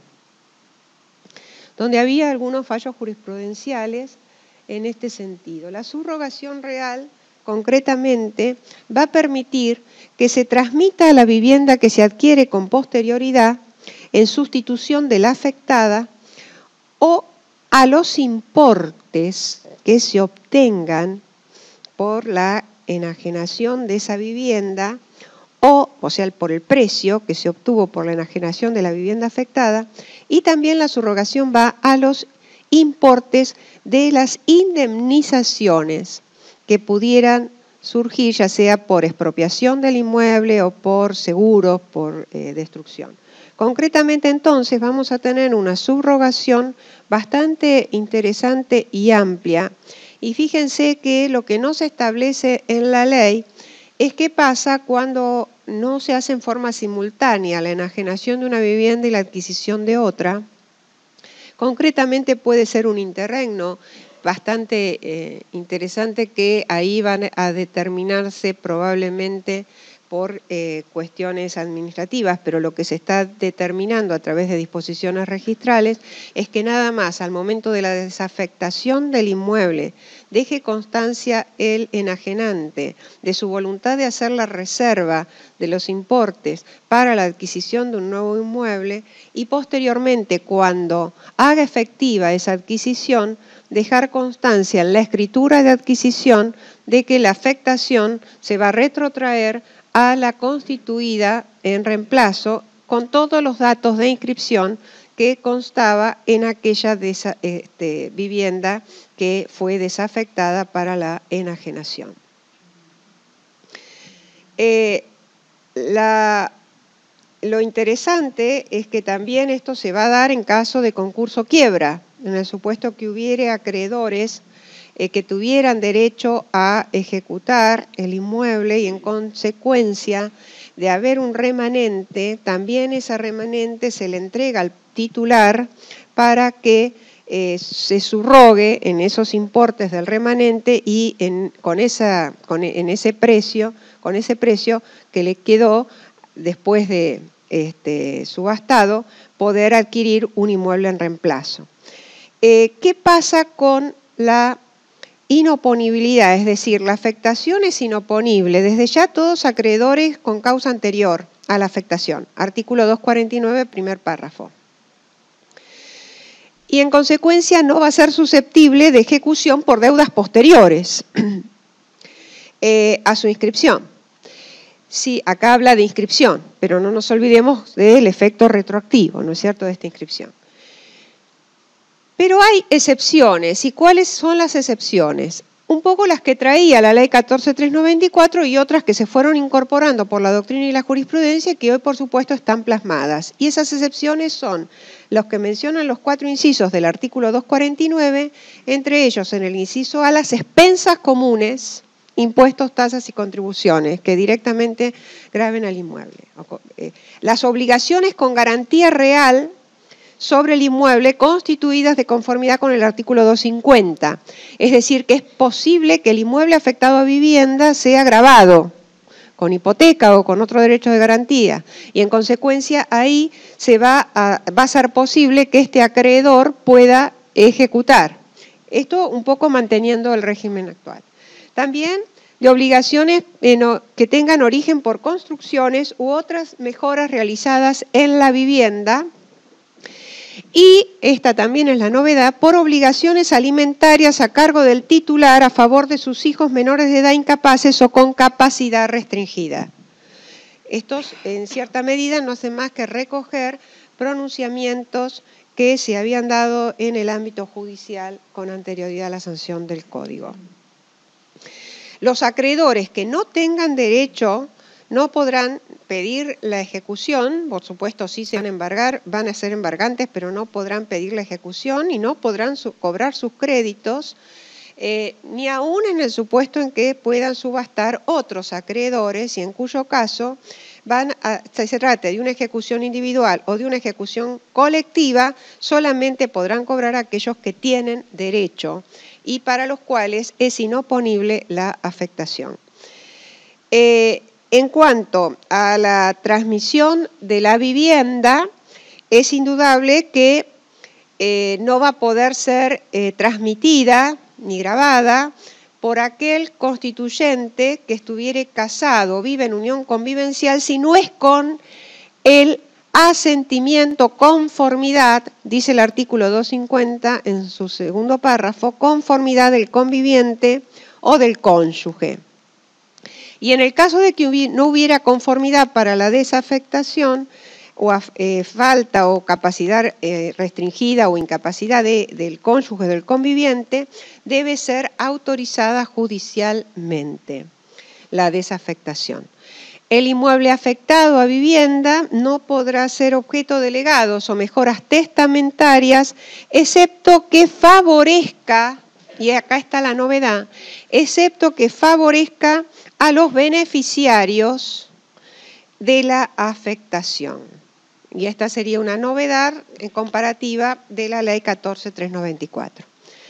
donde había algunos fallos jurisprudenciales en este sentido. La subrogación real, concretamente, va a permitir que se transmita a la vivienda que se adquiere con posterioridad en sustitución de la afectada o a los importes que se obtengan por la enajenación de esa vivienda o, o sea, por el precio que se obtuvo por la enajenación de la vivienda afectada, y también la subrogación va a los importes de las indemnizaciones que pudieran surgir, ya sea por expropiación del inmueble o por seguros, por eh, destrucción. Concretamente, entonces, vamos a tener una subrogación bastante interesante y amplia. Y fíjense que lo que no se establece en la ley es qué pasa cuando no se hace en forma simultánea la enajenación de una vivienda y la adquisición de otra. Concretamente puede ser un interregno bastante eh, interesante que ahí van a determinarse probablemente por eh, cuestiones administrativas, pero lo que se está determinando a través de disposiciones registrales es que nada más al momento de la desafectación del inmueble deje constancia el enajenante de su voluntad de hacer la reserva de los importes para la adquisición de un nuevo inmueble y posteriormente cuando haga efectiva esa adquisición dejar constancia en la escritura de adquisición de que la afectación se va a retrotraer a la constituida en reemplazo con todos los datos de inscripción que constaba en aquella desa, este, vivienda que fue desafectada para la enajenación. Eh, la, lo interesante es que también esto se va a dar en caso de concurso quiebra, en el supuesto que hubiere acreedores eh, que tuvieran derecho a ejecutar el inmueble y en consecuencia de haber un remanente, también esa remanente se le entrega al titular para que eh, se subrogue en esos importes del remanente y en, con esa, con, en ese precio, con ese precio que le quedó después de este, subastado, poder adquirir un inmueble en reemplazo. Eh, ¿Qué pasa con la inoponibilidad? Es decir, la afectación es inoponible. Desde ya todos acreedores con causa anterior a la afectación. Artículo doscientos cuarenta y nueve, primer párrafo. Y en consecuencia no va a ser susceptible de ejecución por deudas posteriores eh, a su inscripción. Sí, acá habla de inscripción, pero no nos olvidemos del efecto retroactivo, ¿no es cierto?, de esta inscripción. Pero hay excepciones. ¿Y cuáles son las excepciones? Un poco las que traía la ley catorce mil trescientos noventa y cuatro y otras que se fueron incorporando por la doctrina y la jurisprudencia que hoy, por supuesto, están plasmadas. Y esas excepciones son los que mencionan los cuatro incisos del artículo doscientos cuarenta y nueve, entre ellos en el inciso A, las expensas comunes, impuestos, tasas y contribuciones que directamente graven al inmueble. Las obligaciones con garantía real sobre el inmueble constituidas de conformidad con el artículo doscientos cincuenta. Es decir, que es posible que el inmueble afectado a vivienda sea gravado con hipoteca o con otro derecho de garantía. Y en consecuencia ahí se va a, va a ser posible que este acreedor pueda ejecutar. Esto un poco manteniendo el régimen actual. También de obligaciones que tengan origen por construcciones u otras mejoras realizadas en la vivienda. Y esta también es la novedad, por obligaciones alimentarias a cargo del titular a favor de sus hijos menores de edad incapaces o con capacidad restringida. Estos, en cierta medida, no hacen más que recoger pronunciamientos que se habían dado en el ámbito judicial con anterioridad a la sanción del Código. Los acreedores que no tengan derecho no podrán pedir la ejecución, por supuesto sí se van a embargar, van a ser embargantes, pero no podrán pedir la ejecución y no podrán su, cobrar sus créditos, eh, ni aún en el supuesto en que puedan subastar otros acreedores y en cuyo caso van a, se trate de una ejecución individual o de una ejecución colectiva, solamente podrán cobrar aquellos que tienen derecho y para los cuales es inoponible la afectación. Eh, En cuanto a la transmisión de la vivienda, es indudable que eh, no va a poder ser eh, transmitida ni grabada por aquel constituyente que estuviere casado o vive en unión convivencial si no es con el asentimiento, conformidad, dice el artículo doscientos cincuenta en su segundo párrafo, conformidad del conviviente o del cónyuge. Y en el caso de que no hubiera conformidad para la desafectación, o eh, falta o capacidad eh, restringida o incapacidad de, del cónyuge o del conviviente, debe ser autorizada judicialmente la desafectación. El inmueble afectado a vivienda no podrá ser objeto de legados o mejoras testamentarias, excepto que favorezca, y acá está la novedad, excepto que favorezca a los beneficiarios de la afectación. Y esta sería una novedad en comparativa de la ley catorce mil trescientos noventa y cuatro.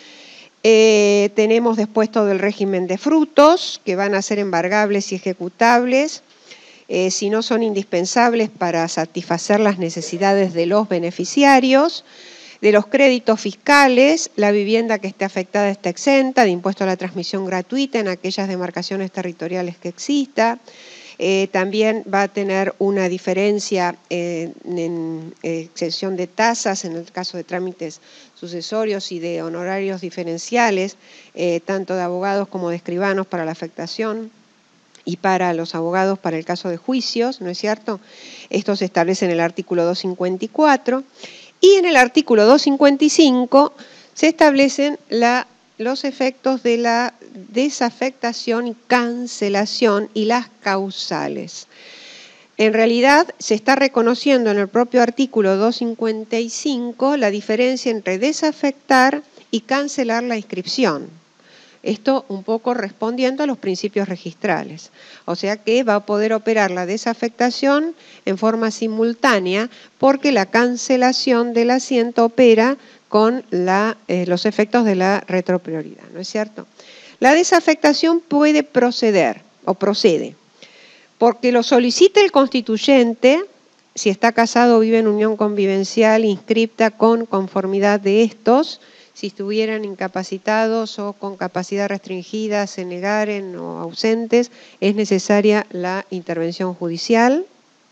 Eh, tenemos después todo el régimen de frutos, que van a ser embargables y ejecutables, eh, si no son indispensables para satisfacer las necesidades de los beneficiarios. De los créditos fiscales, la vivienda que esté afectada está exenta de impuesto a la transmisión gratuita en aquellas demarcaciones territoriales que exista. Eh, también va a tener una diferencia eh, en eh, exención de tasas en el caso de trámites sucesorios y de honorarios diferenciales, eh, tanto de abogados como de escribanos para la afectación y para los abogados para el caso de juicios, ¿no es cierto? Esto se establece en el artículo doscientos cincuenta y cuatro. Y en el artículo doscientos cincuenta y cinco se establecen la, los efectos de la desafectación y cancelación y las causales. En realidad se está reconociendo en el propio artículo doscientos cincuenta y cinco la diferencia entre desafectar y cancelar la inscripción. Esto un poco respondiendo a los principios registrales. O sea que va a poder operar la desafectación en forma simultánea porque la cancelación del asiento opera con la, eh, los efectos de la retroprioridad, ¿no es cierto? La desafectación puede proceder o procede porque lo solicita el constituyente, si está casado o vive en unión convivencial inscripta con conformidad de estos, si estuvieran incapacitados o con capacidad restringida, se negaren o ausentes, es necesaria la intervención judicial.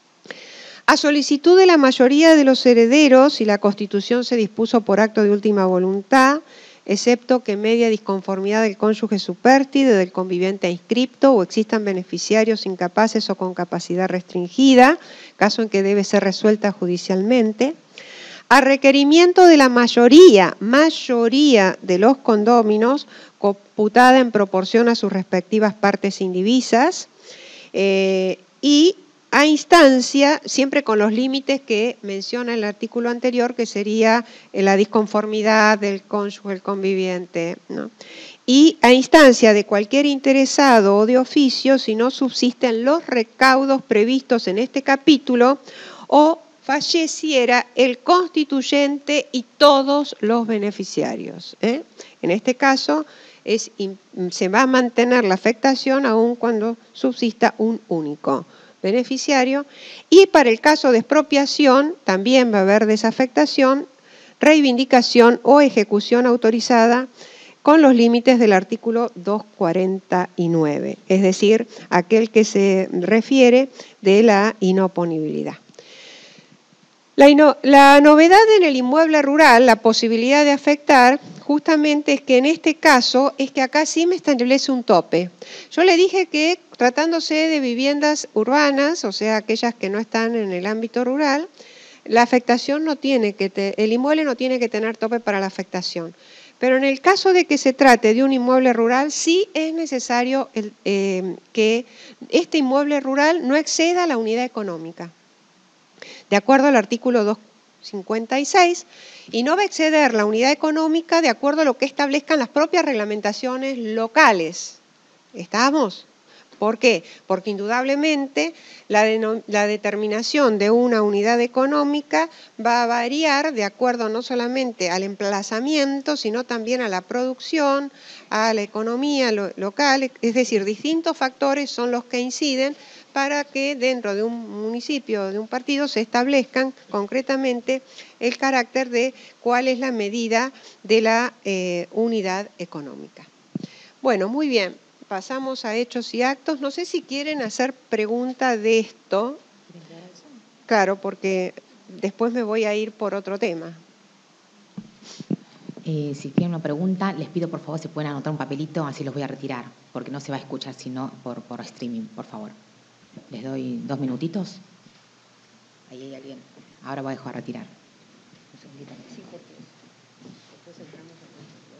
A solicitud de la mayoría de los herederos, si la Constitución se dispuso por acto de última voluntad, excepto que media disconformidad del cónyuge supérstite, del conviviente inscripto o existan beneficiarios incapaces o con capacidad restringida, caso en que debe ser resuelta judicialmente. A requerimiento de la mayoría, mayoría de los condóminos, computada en proporción a sus respectivas partes indivisas, eh, y a instancia, siempre con los límites que menciona el artículo anterior, que sería la disconformidad del cónyuge, el conviviente, ¿no? Y a instancia de cualquier interesado o de oficio, si no subsisten los recaudos previstos en este capítulo, o falleciera el constituyente y todos los beneficiarios. ¿eh? En este caso, es, se va a mantener la afectación aun cuando subsista un único beneficiario. Y para el caso de expropiación, también va a haber desafectación, reivindicación o ejecución autorizada con los límites del artículo doscientos cuarenta y nueve, es decir, aquel que se refiere de la inoponibilidad. La, ino la novedad en el inmueble rural, la posibilidad de afectar, justamente es que en este caso, es que acá sí me establece un tope. Yo le dije que tratándose de viviendas urbanas, o sea, aquellas que no están en el ámbito rural, la afectación no tiene que, te, el inmueble no tiene que tener tope para la afectación. Pero en el caso de que se trate de un inmueble rural, sí es necesario el, eh, que este inmueble rural no exceda la unidad económica, de acuerdo al artículo doscientos cincuenta y seis, y no va a exceder la unidad económica de acuerdo a lo que establezcan las propias reglamentaciones locales. ¿Estamos? ¿Por qué? Porque indudablemente la, de, la determinación de una unidad económica va a variar de acuerdo no solamente al emplazamiento, sino también a la producción, a la economía lo, local, es decir, distintos factores son los que inciden para que dentro de un municipio, de un partido, se establezcan concretamente el carácter de cuál es la medida de la eh, unidad económica. Bueno, muy bien. Pasamos a hechos y actos. No sé si quieren hacer pregunta de esto. Claro, porque después me voy a ir por otro tema. Eh, si tienen una pregunta, les pido por favor si pueden anotar un papelito, así los voy a retirar, porque no se va a escuchar sino por, por streaming, por favor. Les doy dos minutitos. Ahí hay alguien. Ahora voy a dejar retirar. Un segundito. Sí, porque después entramos a...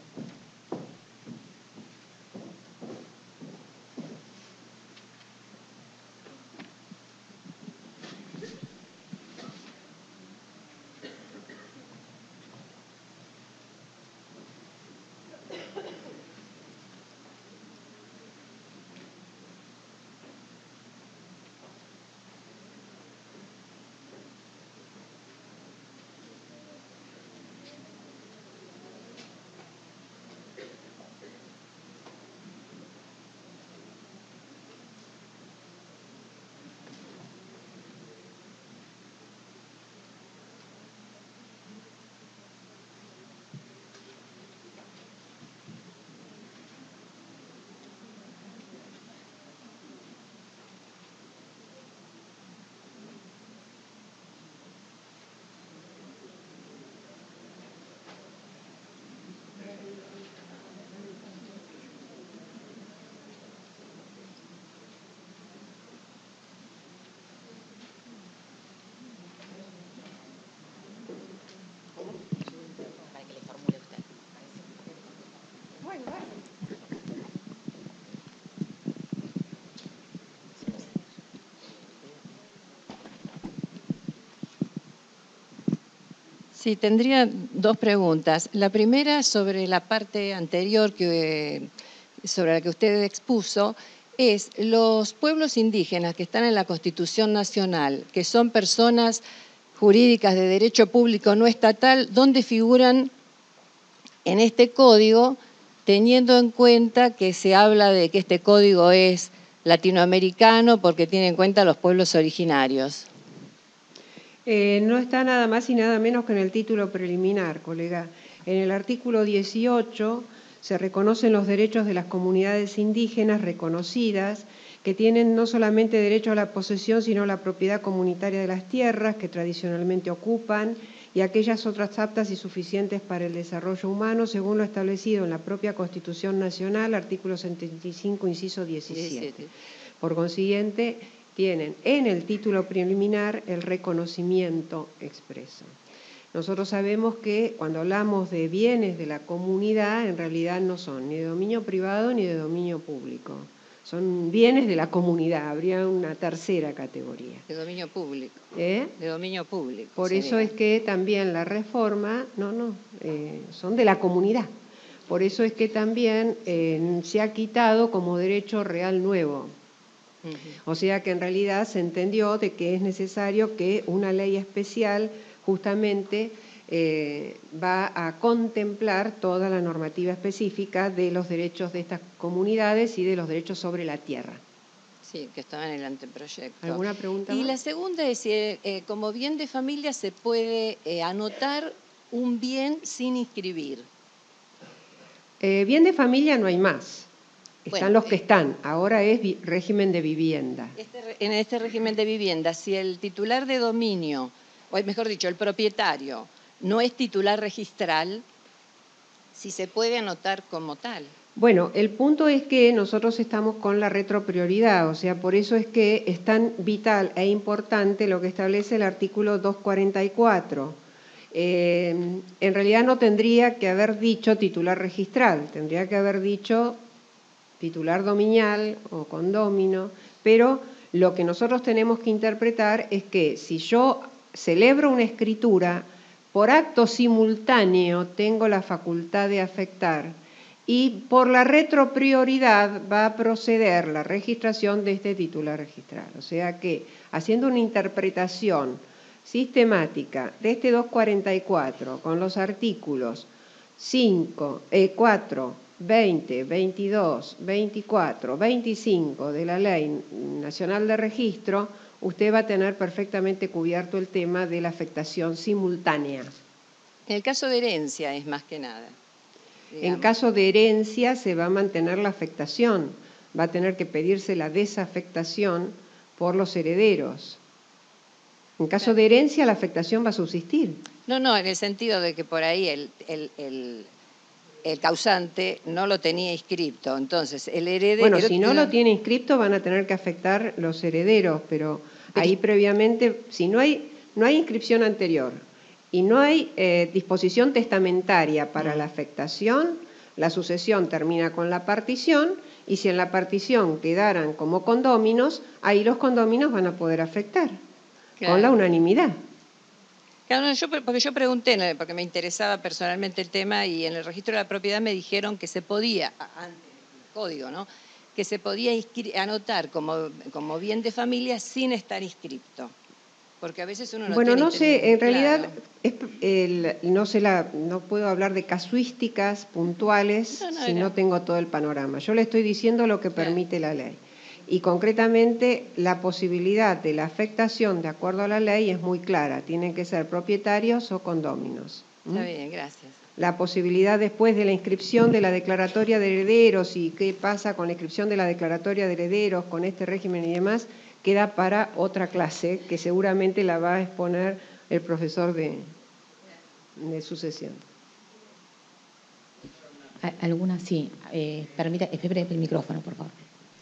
Sí, tendría dos preguntas. La primera sobre la parte anterior que, sobre la que usted expuso, es los pueblos indígenas que están en la Constitución Nacional, que son personas jurídicas de derecho público no estatal, ¿dónde figuran en este código, teniendo en cuenta que se habla de que este código es latinoamericano porque tiene en cuenta los pueblos originarios? Eh, no está nada más y nada menos que en el título preliminar, colega. En el artículo dieciocho se reconocen los derechos de las comunidades indígenas reconocidas, que tienen no solamente derecho a la posesión, sino a la propiedad comunitaria de las tierras que tradicionalmente ocupan y aquellas otras aptas y suficientes para el desarrollo humano, según lo establecido en la propia Constitución Nacional, artículo setenta y cinco, inciso diecisiete. Por consiguiente, tienen en el título preliminar el reconocimiento expreso. Nosotros sabemos que cuando hablamos de bienes de la comunidad, en realidad no son ni de dominio privado ni de dominio público. Son bienes de la comunidad, habría una tercera categoría. De dominio público. ¿Eh? De dominio público. Por sería. eso es que también la reforma, no, no, eh, son de la comunidad. Por eso es que también eh, se ha quitado como derecho real nuevo. Uh-huh. O sea que en realidad se entendió de que es necesario que una ley especial justamente eh, va a contemplar toda la normativa específica de los derechos de estas comunidades y de los derechos sobre la tierra. Sí, que estaba en el anteproyecto. ¿Alguna pregunta Y más? la segunda es si eh, eh, como bien de familia se puede eh, anotar un bien sin inscribir. Eh, bien de familia no hay más. Están Bueno, los que están. Ahora es vi- régimen de vivienda. Este, en este régimen de vivienda, si el titular de dominio, o mejor dicho, el propietario, no es titular registral, si se puede anotar como tal. Bueno, el punto es que nosotros estamos con la retroprioridad, o sea, por eso es que es tan vital e importante lo que establece el artículo doscientos cuarenta y cuatro. Eh, en realidad no tendría que haber dicho titular registral, tendría que haber dicho titular dominial o condómino, pero lo que nosotros tenemos que interpretar es que si yo celebro una escritura, por acto simultáneo tengo la facultad de afectar y por la retroprioridad va a proceder la registración de este titular registral. O sea que, haciendo una interpretación sistemática de este doscientos cuarenta y cuatro con los artículos cinco, eh, cuatro, veinte, veintidós, veinticuatro, veinticinco de la Ley Nacional de Registro, usted va a tener perfectamente cubierto el tema de la afectación simultánea. El caso de herencia es más que nada. En caso de herencia se va a mantener la afectación, va a tener que pedirse la desafectación por los herederos. En caso de herencia la afectación va a subsistir. No, no, en el sentido de que por ahí el, el, el, el causante no lo tenía inscripto, entonces el heredero... Bueno, si no lo tiene inscripto van a tener que afectar los herederos, pero ahí previamente, si no hay, no hay inscripción anterior, y no hay eh, disposición testamentaria para la afectación, la sucesión termina con la partición, y si en la partición quedaran como condóminos, ahí los condóminos van a poder afectar, claro, con la unanimidad. Claro, no, yo, porque yo pregunté, porque me interesaba personalmente el tema, y en el registro de la propiedad me dijeron que se podía, antes del código, ¿no?, que se podía anotar como, como bien de familia sin estar inscripto. Porque a veces uno no bueno, tiene... no sé, en realidad claro. es, el, no, sé la, no puedo hablar de casuísticas puntuales no, no si era. no tengo todo el panorama. Yo le estoy diciendo lo que claro. permite la ley. Y concretamente la posibilidad de la afectación de acuerdo a la ley es muy clara. Tienen que ser propietarios o condóminos. ¿Mm? Está bien, gracias. La posibilidad después de la inscripción de la declaratoria de herederos y qué pasa con la inscripción de la declaratoria de herederos con este régimen y demás, queda para otra clase que seguramente la va a exponer el profesor de, de sucesión. ¿Alguna? Sí. Eh, permita, espere el micrófono, por favor.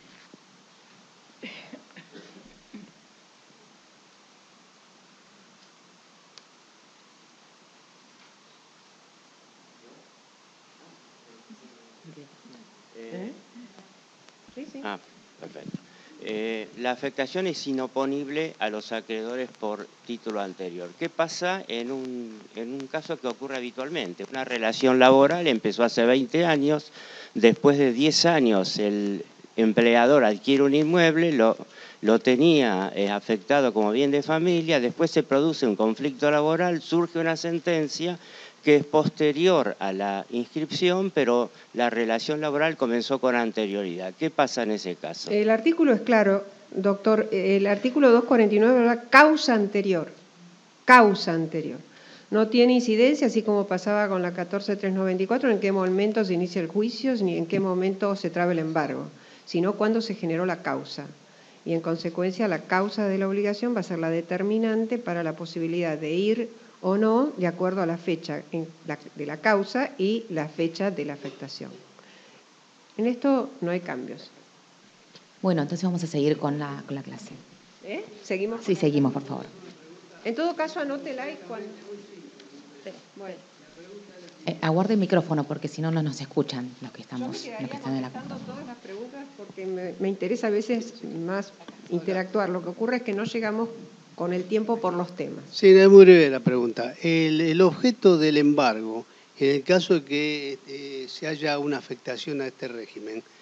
Eh, sí, sí. Ah, perfecto. Eh, la afectación es inoponible a los acreedores por título anterior. ¿Qué pasa en un, en un caso que ocurre habitualmente? Una relación laboral empezó hace veinte años, después de diez años el empleador adquiere un inmueble, lo, lo tenía eh, afectado como bien de familia, después se produce un conflicto laboral, surge una sentencia que es posterior a la inscripción, pero la relación laboral comenzó con anterioridad. ¿Qué pasa en ese caso? El artículo es claro, doctor. El artículo doscientos cuarenta y nueve habla causa anterior. Causa anterior. No tiene incidencia, así como pasaba con la catorce mil trescientos noventa y cuatro, en qué momento se inicia el juicio, ni en qué momento se traba el embargo, sino cuando se generó la causa. Y en consecuencia la causa de la obligación va a ser la determinante para la posibilidad de ir o no, de acuerdo a la fecha de la causa y la fecha de la afectación. En esto no hay cambios. Bueno, entonces vamos a seguir con la, con la clase. ¿Eh? ¿Seguimos? Sí, seguimos, por favor. En todo caso, anótela y cuando... Bueno. Eh, aguarde el micrófono, porque si no, no nos escuchan los que estamos, Yo me los que están en la contestando todas las preguntas porque me, me interesa a veces más interactuar. Lo que ocurre es que no llegamos con el tiempo por los temas. Sí, es muy breve la pregunta. El, el objeto del embargo, en el caso de que eh, se haya una afectación a este régimen, ¿cuál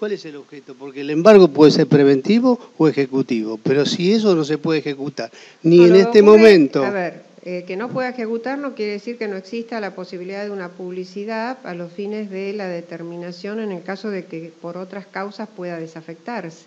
¿cuál es el objeto? Porque el embargo puede ser preventivo o ejecutivo, pero si eso no se puede ejecutar, ni no, en este ocurre, momento... A ver, eh, que no pueda ejecutar no quiere decir que no exista la posibilidad de una publicidad a los fines de la determinación en el caso de que por otras causas pueda desafectarse.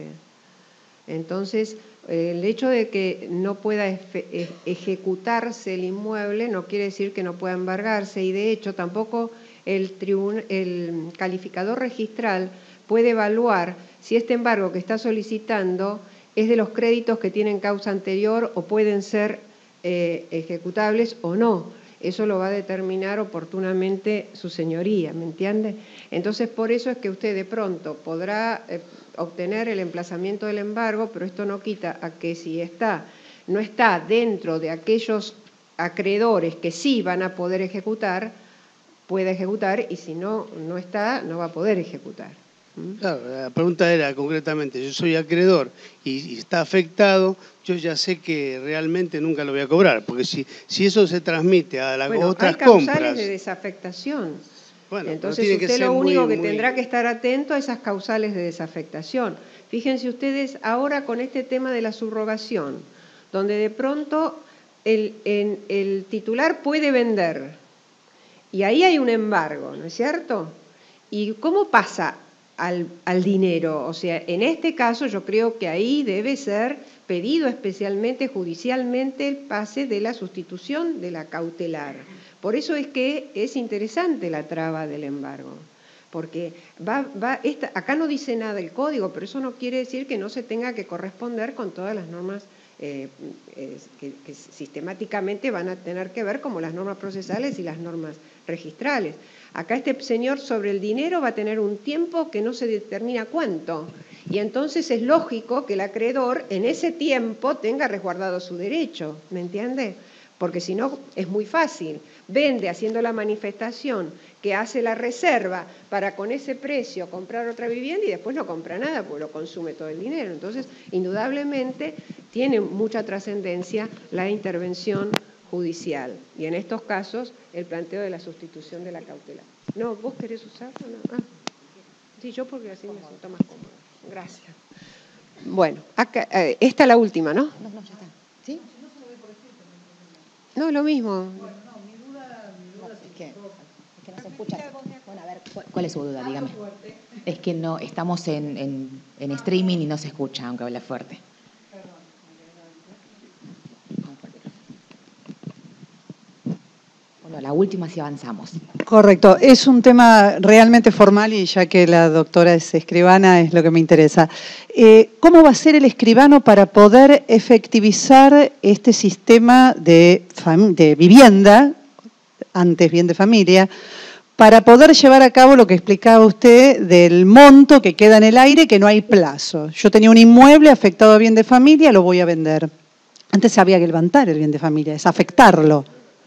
Entonces, el hecho de que no pueda efe, ejecutarse el inmueble no quiere decir que no pueda embargarse, y de hecho tampoco el, tribun, el calificador registral puede evaluar si este embargo que está solicitando es de los créditos que tienen causa anterior o pueden ser eh, ejecutables o no. Eso lo va a determinar oportunamente su señoría, ¿me entiende? Entonces, por eso es que usted de pronto podrá eh, obtener el emplazamiento del embargo, pero esto no quita a que si está, no está dentro de aquellos acreedores que sí van a poder ejecutar, pueda ejecutar, y si no, no está, no va a poder ejecutar. Claro, la pregunta era concretamente, yo soy acreedor y, y está afectado, yo ya sé que realmente nunca lo voy a cobrar, porque si, si eso se transmite a las bueno, otras hay causales compras... de desafectación. Bueno, entonces tiene usted que lo muy, único que muy... tendrá que estar atento a esas causales de desafectación. Fíjense ustedes ahora con este tema de la subrogación, donde de pronto el, en, el titular puede vender, y ahí hay un embargo, ¿no es cierto? ¿Y cómo pasa al, al dinero? O sea, en este caso yo creo que ahí debe ser pedido especialmente judicialmente el pase de la sustitución de la cautelar. Por eso es que es interesante la traba del embargo, porque va, va esta, acá no dice nada el código, pero eso no quiere decir que no se tenga que corresponder con todas las normas eh, eh, que, que sistemáticamente van a tener que ver, como las normas procesales y las normas registrales. Acá este señor sobre el dinero va a tener un tiempo que no se determina cuánto, y entonces es lógico que el acreedor en ese tiempo tenga resguardado su derecho, ¿me entiende? Porque si no es muy fácil, vende haciendo la manifestación que hace la reserva para con ese precio comprar otra vivienda y después no compra nada porque lo consume todo el dinero. Entonces, indudablemente tiene mucha trascendencia la intervención judicial y en estos casos el planteo de la sustitución de la cautelar. No, ¿vos querés usarlo? No. Ah. Sí, yo porque así me siento más cómoda. Gracias. Bueno, acá, eh, esta es la última, ¿no? No, no, ya está. ¿Sí? No, lo mismo. Bueno, no, mi duda, mi duda no, es, que, es que no se escucha. Bueno, a ver, ¿cuál es su duda? Dígame. Es que no, estamos en, en, en streaming y no se escucha, aunque hable fuerte. Bueno, la última sí avanzamos. Correcto, es un tema realmente formal y ya que la doctora es escribana es lo que me interesa. Eh, ¿Cómo va a ser el escribano para poder efectivizar este sistema de, de vivienda, antes bien de familia, para poder llevar a cabo lo que explicaba usted del monto que queda en el aire, que no hay plazo? Yo tenía un inmueble afectado a bien de familia, lo voy a vender. Antes había que levantar el bien de familia, es afectarlo.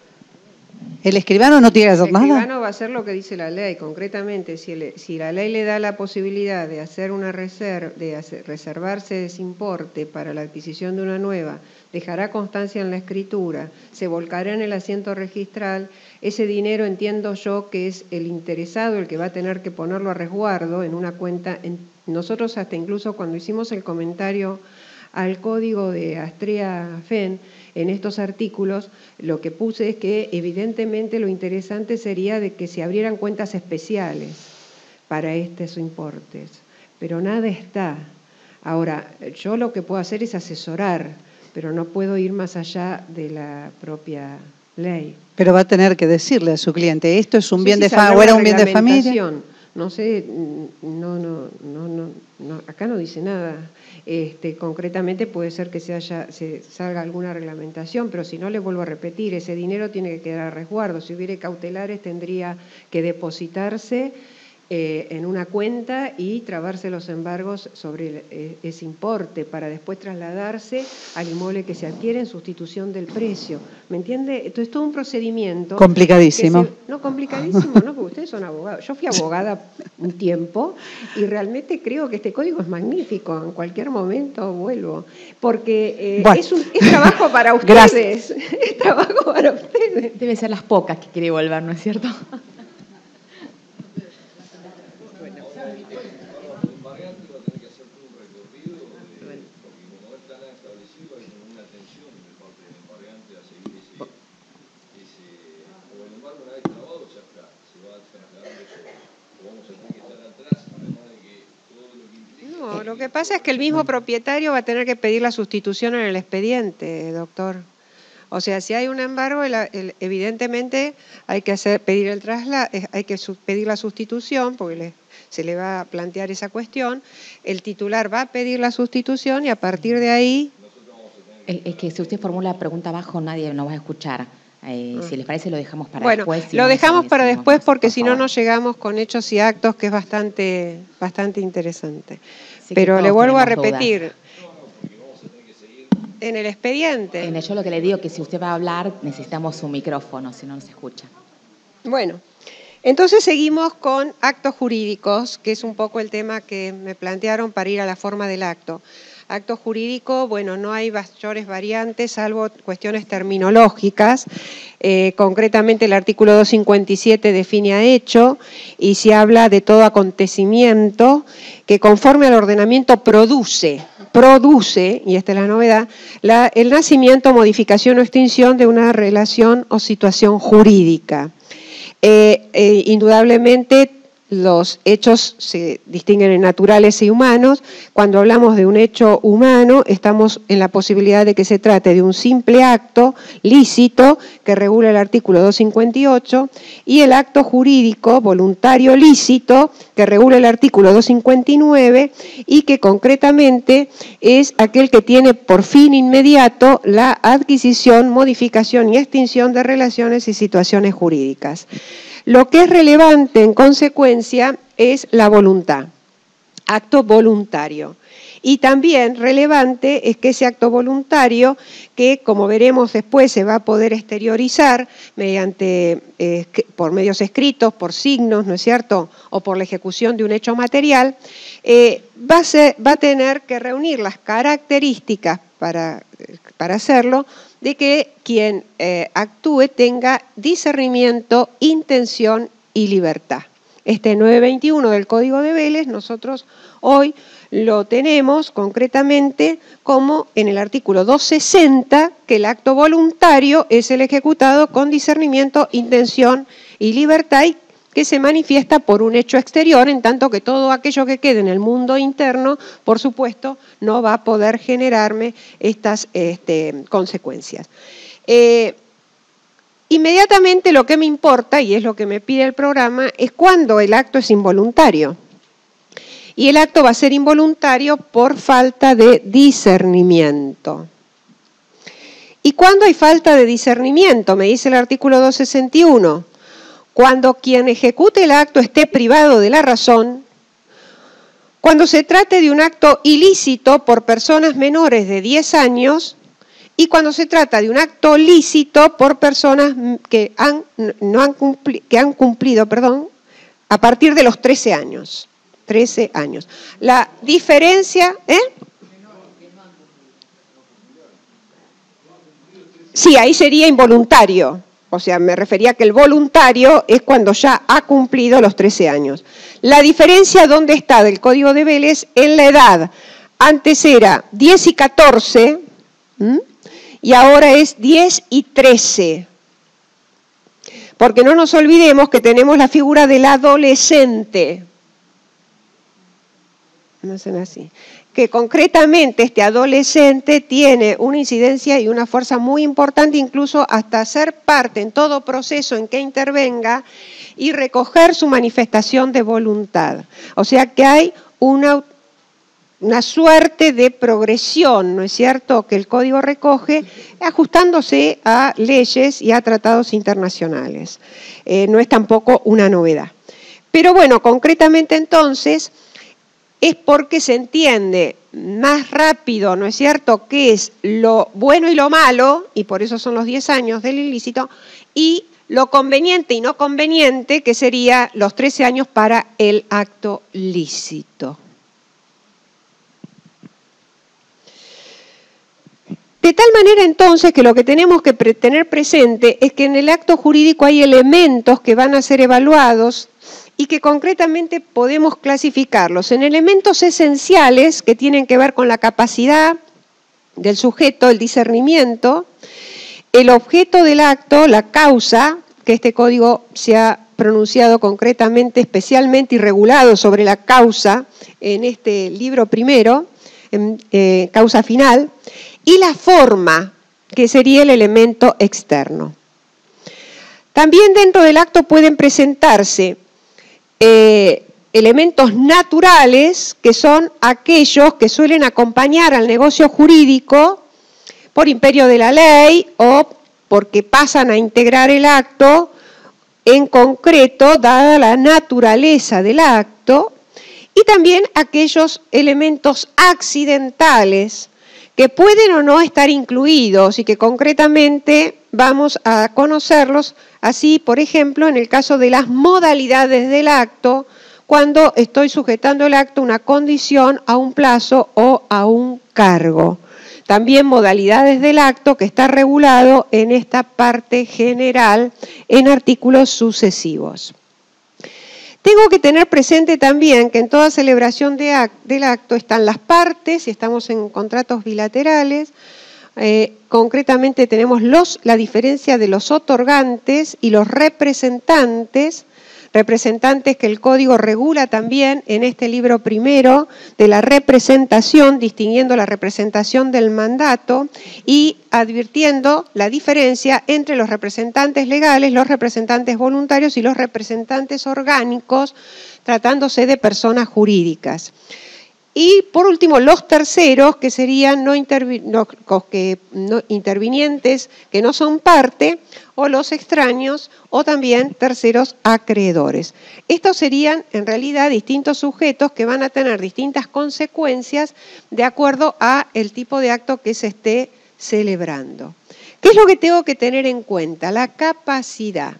¿El escribano no tiene que hacer nada? El escribano va a hacer lo que dice la ley. Concretamente, si, el, si la ley le da la posibilidad de hacer una reserva, de hacer, reservarse ese importe para la adquisición de una nueva, dejará constancia en la escritura, se volcará en el asiento registral, ese dinero entiendo yo que es el interesado el que va a tener que ponerlo a resguardo en una cuenta. En, nosotros hasta incluso cuando hicimos el comentario al código de Astrea Fen, en estos artículos, lo que puse es que evidentemente lo interesante sería de que se abrieran cuentas especiales para estos importes, pero nada está. Ahora, yo lo que puedo hacer es asesorar, pero no puedo ir más allá de la propia ley. Pero va a tener que decirle a su cliente, esto es un No sé bien si de familia o era un bien de familia. No sé, no, no, no, no, no, acá no dice nada. Este, concretamente puede ser que se, haya, se salga alguna reglamentación, pero si no, le vuelvo a repetir, ese dinero tiene que quedar a resguardo. Si hubiera cautelares, tendría que depositarse eh, en una cuenta y trabarse los embargos sobre el, eh, ese importe para después trasladarse al inmueble que se adquiere en sustitución del precio. ¿Me entiende? Entonces, es todo un procedimiento. Complicadísimo. Se, no, complicadísimo, ¿no? Porque ustedes son abogados. Yo fui abogada un tiempo y realmente creo que este código es magnífico. En cualquier momento vuelvo. Porque eh, bueno. es, un, es trabajo para ustedes. Es trabajo para ustedes. Debe ser las pocas que quiere volver, ¿no es cierto? decisión de parte del embargante a seguir ese, ese o el embargo una vez clavado ya está, se va trasladando eso, o vamos a tener que estar atrás, además de que todo lo que implica... No, lo que pasa es que el mismo propietario va a tener que pedir la sustitución en el expediente, doctor. O sea, si hay un embargo, el, el, evidentemente hay que hacer, pedir el traslado, hay que su, pedir la sustitución, porque le, se le va a plantear esa cuestión. El titular va a pedir la sustitución y a partir de ahí... Es, es que si usted formula la pregunta abajo, nadie nos va a escuchar. Eh, ah. Si les parece, lo dejamos para bueno, después. Si lo no, dejamos para después más, porque por si favor. no nos llegamos con hechos y actos, que es bastante, bastante interesante. Sí, pero le vuelvo a repetir... Dudas. En el expediente. En el, yo lo que le digo es que si usted va a hablar, necesitamos un micrófono, si no, no se escucha. Bueno, entonces seguimos con actos jurídicos, que es un poco el tema que me plantearon para ir a la forma del acto. Acto jurídico, bueno, no hay mayores variantes, salvo cuestiones terminológicas. Eh, concretamente el artículo doscientos cincuenta y siete define a hecho y se habla de todo acontecimiento que conforme al ordenamiento produce, produce, y esta es la novedad, la, el nacimiento, modificación o extinción de una relación o situación jurídica. Eh, eh, indudablemente los hechos se distinguen en naturales y humanos. Cuando hablamos de un hecho humano, estamos en la posibilidad de que se trate de un simple acto lícito que regula el artículo doscientos cincuenta y ocho y el acto jurídico voluntario lícito que regula el artículo doscientos cincuenta y nueve y que concretamente es aquel que tiene por fin inmediato la adquisición, modificación y extinción de relaciones y situaciones jurídicas. Lo que es relevante en consecuencia es la voluntad, acto voluntario. Y también relevante es que ese acto voluntario, que como veremos después se va a poder exteriorizar mediante, eh, por medios escritos, por signos, ¿no es cierto?, o por la ejecución de un hecho material, eh, va, a ser, va a tener que reunir las características para, para hacerlo, de que quien eh, actúe tenga discernimiento, intención y libertad. Este nueve veintiuno del Código de Vélez, nosotros hoy lo tenemos concretamente como en el artículo doscientos sesenta, que el acto voluntario es el ejecutado con discernimiento, intención y libertad y que se manifiesta por un hecho exterior, en tanto que todo aquello que quede en el mundo interno, por supuesto, no va a poder generarme estas este, consecuencias. Eh, inmediatamente lo que me importa, y es lo que me pide el programa, es cuando el acto es involuntario. Y el acto va a ser involuntario por falta de discernimiento. ¿Y cuándo hay falta de discernimiento? Me dice el artículo doscientos sesenta y uno. Cuando quien ejecute el acto esté privado de la razón, cuando se trate de un acto ilícito por personas menores de diez años y cuando se trata de un acto lícito por personas que han, no han, cumpli, que han cumplido perdón, a partir de los trece años. trece años. La diferencia... ¿eh? Sí, ahí sería involuntario. O sea, me refería que el voluntario es cuando ya ha cumplido los trece años. La diferencia, ¿dónde está del Código de Vélez? En la edad. Antes era diez y catorce, ¿m? Y ahora es diez y trece. Porque no nos olvidemos que tenemos la figura del adolescente. No hacen así. Que concretamente este adolescente tiene una incidencia y una fuerza muy importante, incluso hasta ser parte en todo proceso en que intervenga y recoger su manifestación de voluntad. O sea que hay una, una suerte de progresión, ¿no es cierto?, que el Código recoge, ajustándose a leyes y a tratados internacionales. Eh, no es tampoco una novedad. Pero bueno, concretamente entonces... es porque se entiende más rápido, ¿no es cierto?, qué es lo bueno y lo malo, y por eso son los diez años del ilícito, y lo conveniente y no conveniente, que sería los trece años para el acto lícito. De tal manera entonces que lo que tenemos que tener presente es que en el acto jurídico hay elementos que van a ser evaluados y que concretamente podemos clasificarlos en elementos esenciales que tienen que ver con la capacidad, del sujeto, el discernimiento, el objeto del acto, la causa, que este código se ha pronunciado concretamente, especialmente y regulado sobre la causa en este libro primero, en, eh, causa final, y la forma, que sería el elemento externo. También dentro del acto pueden presentarse eh, elementos naturales, que son aquellos que suelen acompañar al negocio jurídico por imperio de la ley o porque pasan a integrar el acto en concreto, dada la naturaleza del acto, y también aquellos elementos accidentales que pueden o no estar incluidos y que concretamente vamos a conocerlos así, por ejemplo, en el caso de las modalidades del acto, cuando estoy sujetando el acto a una condición, a un plazo o a un cargo. También modalidades del acto que está regulado en esta parte general en artículos sucesivos. Tengo que tener presente también que en toda celebración de act, del acto están las partes, si estamos en contratos bilaterales, eh, concretamente tenemos los, la diferencia de los otorgantes y los representantes, representantes que el código regula también en este libro primero de la representación, distinguiendo la representación del mandato y advirtiendo la diferencia entre los representantes legales, los representantes voluntarios y los representantes orgánicos, tratándose de personas jurídicas. Y por último, los terceros, que serían no, intervi no, que, no intervinientes que no son parte, o los extraños, o también terceros acreedores. Estos serían, en realidad, distintos sujetos que van a tener distintas consecuencias de acuerdo a el tipo de acto que se esté celebrando. ¿Qué es lo que tengo que tener en cuenta? La capacidad.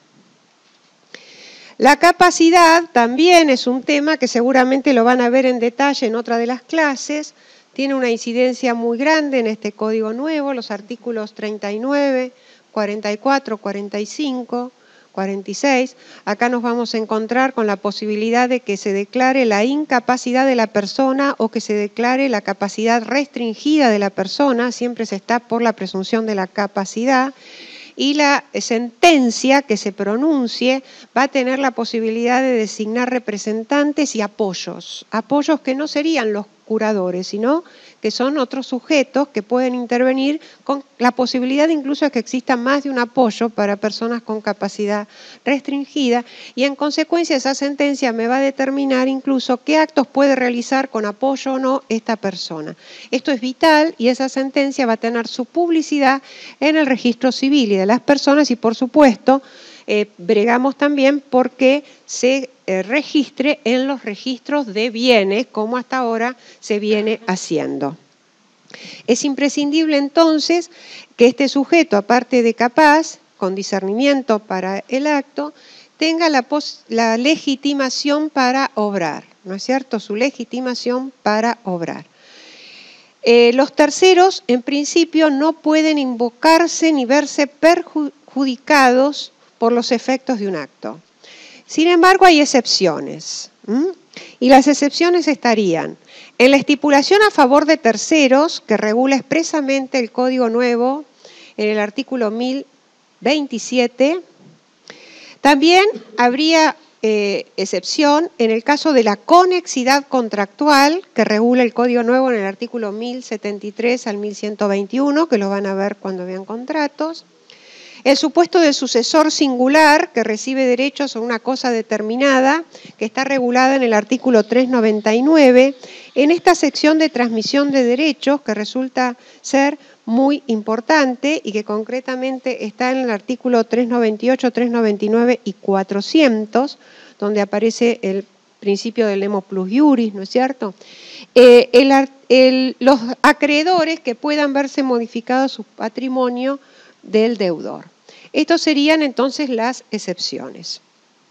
La capacidad también es un tema que seguramente lo van a ver en detalle en otra de las clases. Tiene una incidencia muy grande en este código nuevo, los artículos treinta y nueve, cuarenta y cuatro, cuarenta y cinco, cuarenta y seis. Acá nos vamos a encontrar con la posibilidad de que se declare la incapacidad de la persona o que se declare la capacidad restringida de la persona. Siempre se está por la presunción de la capacidad. Y la sentencia que se pronuncie va a tener la posibilidad de designar representantes y apoyos. Apoyos que no serían los curadores, sino que son otros sujetos que pueden intervenir con la posibilidad incluso de que exista más de un apoyo para personas con capacidad restringida y en consecuencia esa sentencia me va a determinar incluso qué actos puede realizar con apoyo o no esta persona. Esto es vital y esa sentencia va a tener su publicidad en el registro civil y de las personas y por supuesto eh, bregamos también porque se eh, registre en los registros de bienes como hasta ahora se viene haciendo. Es imprescindible entonces que este sujeto, aparte de capaz, con discernimiento para el acto, tenga la, pos la legitimación para obrar, ¿no es cierto? Su legitimación para obrar. Eh, los terceros, en principio, no pueden invocarse ni verse perjudicados por los efectos de un acto. Sin embargo, hay excepciones. ¿Mm? Y las excepciones estarían en la estipulación a favor de terceros, que regula expresamente el Código Nuevo en el artículo mil veintisiete. También habría eh, excepción en el caso de la conexidad contractual, que regula el Código Nuevo en el artículo mil setenta y tres al mil ciento veintiuno, que lo van a ver cuando vean contratos. El supuesto de sucesor singular, que recibe derechos sobre una cosa determinada, que está regulada en el artículo trescientos noventa y nueve, en esta sección de transmisión de derechos, que resulta ser muy importante y que concretamente está en el artículo trescientos noventa y ocho, trescientos noventa y nueve y cuatrocientos, donde aparece el principio del nemo plus iuris, ¿no es cierto? Eh, el, el, los acreedores que puedan verse modificado su patrimonio del deudor. Estos serían entonces las excepciones.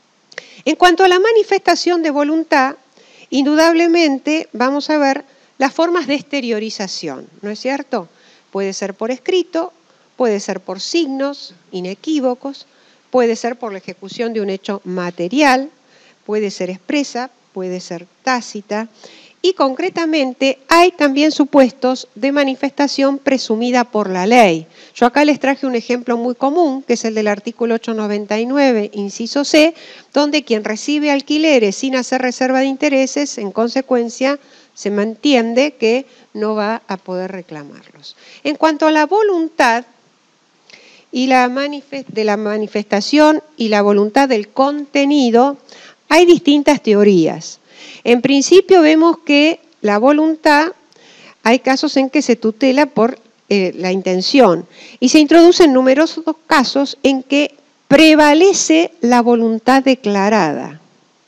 En cuanto a la manifestación de voluntad, indudablemente vamos a ver las formas de exteriorización, ¿no es cierto? Puede ser por escrito, puede ser por signos inequívocos, puede ser por la ejecución de un hecho material, puede ser expresa, puede ser tácita, y concretamente hay también supuestos de manifestación presumida por la ley. Yo acá les traje un ejemplo muy común, que es el del artículo ochocientos noventa y nueve, inciso C, donde quien recibe alquileres sin hacer reserva de intereses, en consecuencia, se entiende que no va a poder reclamarlos. En cuanto a la voluntad y la de la manifestación y la voluntad del contenido, hay distintas teorías. En principio vemos que la voluntad, hay casos en que se tutela por eh, la intención y se introducen numerosos casos en que prevalece la voluntad declarada.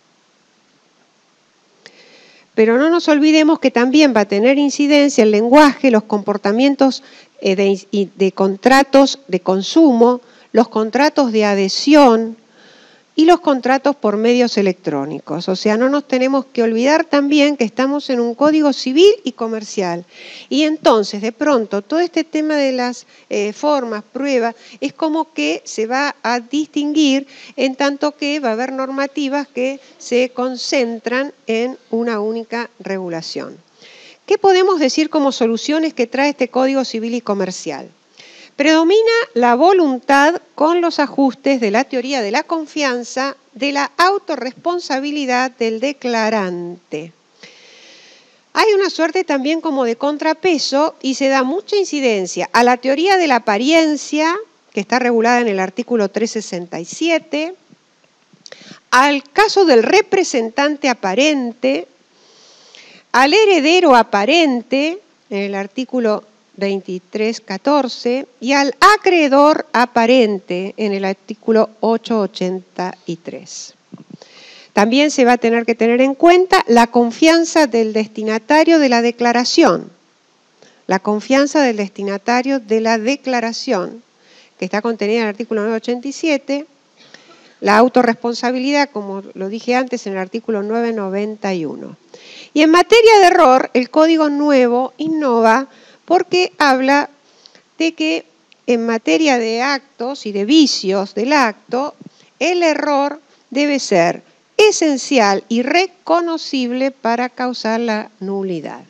Pero no nos olvidemos que también va a tener incidencia el lenguaje, los comportamientos eh, de, de contratos de consumo, los contratos de adhesión y los contratos por medios electrónicos. O sea, no nos tenemos que olvidar también que estamos en un código civil y comercial. Y entonces, de pronto, todo este tema de las eh, formas, pruebas, es como que se va a distinguir en tanto que va a haber normativas que se concentran en una única regulación. ¿Qué podemos decir como soluciones que trae este Código Civil y Comercial? Predomina la voluntad con los ajustes de la teoría de la confianza, de la autorresponsabilidad del declarante. Hay una suerte también como de contrapeso y se da mucha incidencia a la teoría de la apariencia, que está regulada en el artículo trescientos sesenta y siete, al caso del representante aparente, al heredero aparente, en el artículo veintitrés catorce, y al acreedor aparente en el artículo ochocientos ochenta y tres. También se va a tener que tener en cuenta la confianza del destinatario de la declaración. La confianza del destinatario de la declaración, que está contenida en el artículo novecientos ochenta y siete, la autorresponsabilidad, como lo dije antes, en el artículo novecientos noventa y uno. Y en materia de error, el Código Nuevo innova porque habla de que en materia de actos y de vicios del acto, el error debe ser esencial y reconocible para causar la nulidad.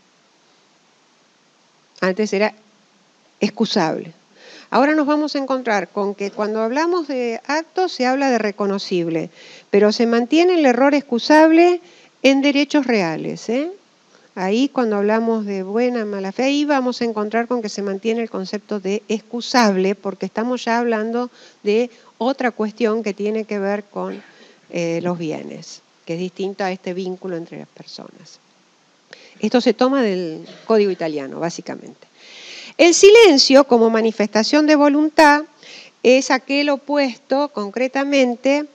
Antes era excusable. Ahora nos vamos a encontrar con que cuando hablamos de actos se habla de reconocible, pero se mantiene el error excusable en derechos reales, ¿eh? Ahí cuando hablamos de buena, mala fe, ahí vamos a encontrar con que se mantiene el concepto de excusable, porque estamos ya hablando de otra cuestión que tiene que ver con eh, los bienes, que es distinta a este vínculo entre las personas. Esto se toma del Código Italiano, básicamente. El silencio, como manifestación de voluntad, es aquel opuesto, concretamente,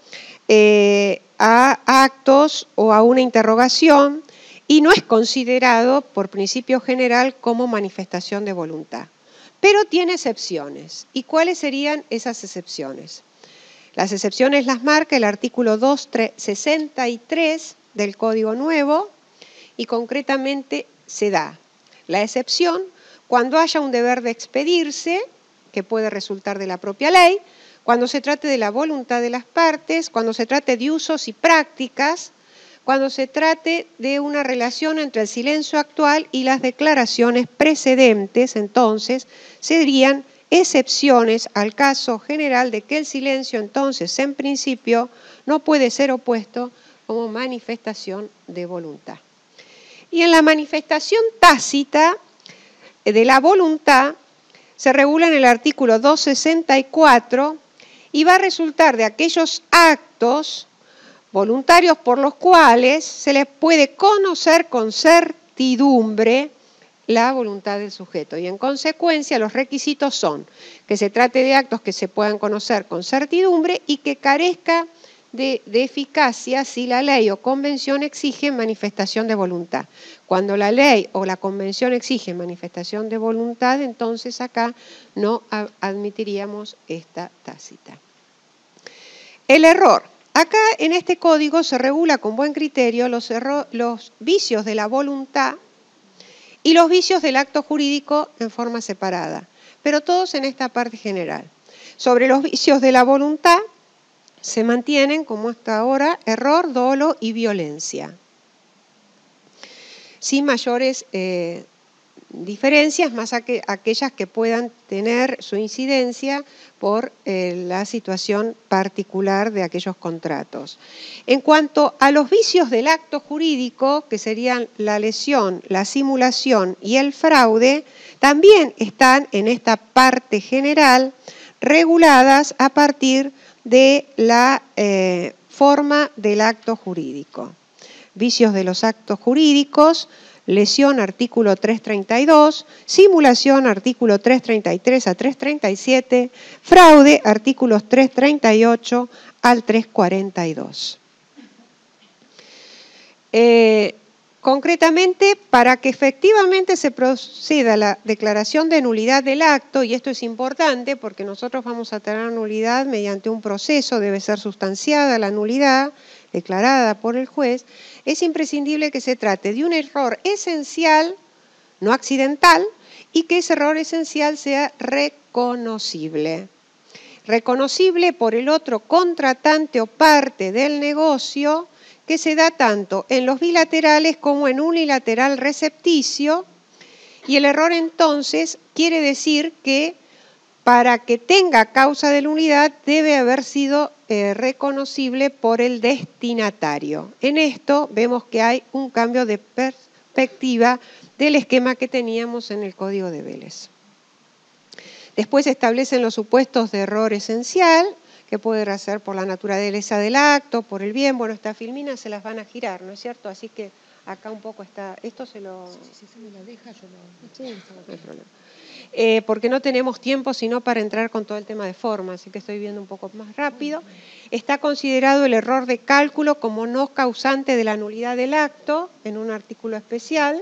eh, a actos o a una interrogación, y no es considerado por principio general como manifestación de voluntad. Pero tiene excepciones. ¿Y cuáles serían esas excepciones? Las excepciones las marca el artículo doscientos sesenta y tres del Código Nuevo y concretamente se da la excepción cuando haya un deber de expedirse, que puede resultar de la propia ley, cuando se trate de la voluntad de las partes, cuando se trate de usos y prácticas, cuando se trate de una relación entre el silencio actual y las declaraciones precedentes, entonces serían excepciones al caso general de que el silencio entonces en principio no puede ser opuesto como manifestación de voluntad. Y en la manifestación tácita de la voluntad se regula en el artículo doscientos sesenta y cuatro y va a resultar de aquellos actos voluntarios por los cuales se les puede conocer con certidumbre la voluntad del sujeto. Y en consecuencia los requisitos son que se trate de actos que se puedan conocer con certidumbre y que carezca de, de eficacia si la ley o convención exige manifestación de voluntad. Cuando la ley o la convención exige manifestación de voluntad, entonces acá no admitiríamos esta tácita. El error. Acá en este código se regula con buen criterio los, los vicios de la voluntad y los vicios del acto jurídico en forma separada, pero todos en esta parte general. Sobre los vicios de la voluntad se mantienen, como hasta ahora, error, dolo y violencia. sin mayores eh, diferencias, más aqu aquellas que puedan tener su incidencia por eh, la situación particular de aquellos contratos. En cuanto a los vicios del acto jurídico, que serían la lesión, la simulación y el fraude, también están en esta parte general reguladas a partir de la eh, forma del acto jurídico. Vicios de los actos jurídicos: lesión, artículo trescientos treinta y dos, simulación, artículo trescientos treinta y tres a trescientos treinta y siete, fraude, artículos trescientos treinta y ocho al trescientos cuarenta y dos. Eh, concretamente, para que efectivamente se proceda a la declaración de nulidad del acto, y esto es importante porque nosotros vamos a tener nulidad mediante un proceso, debe ser sustanciada la nulidad, declarada por el juez, es imprescindible que se trate de un error esencial, no accidental, y que ese error esencial sea reconocible. Reconocible por el otro contratante o parte del negocio, que se da tanto en los bilaterales como en unilateral recepticio, y el error entonces quiere decir que para que tenga causa de nulidad debe haber sido eh, reconocible por el destinatario. En esto vemos que hay un cambio de perspectiva del esquema que teníamos en el Código de Vélez. Después se establecen los supuestos de error esencial, que puede ser por la naturaleza del acto, por el bien. Bueno, estas filminas se las van a girar, ¿no es cierto? Así que acá un poco está, esto se lo... Si se me lo deja, yo lo... Sí, no hay problema. Eh, porque no tenemos tiempo sino para entrar con todo el tema de forma, así que estoy viendo un poco más rápido. Está considerado el error de cálculo como no causante de la nulidad del acto en un artículo especial,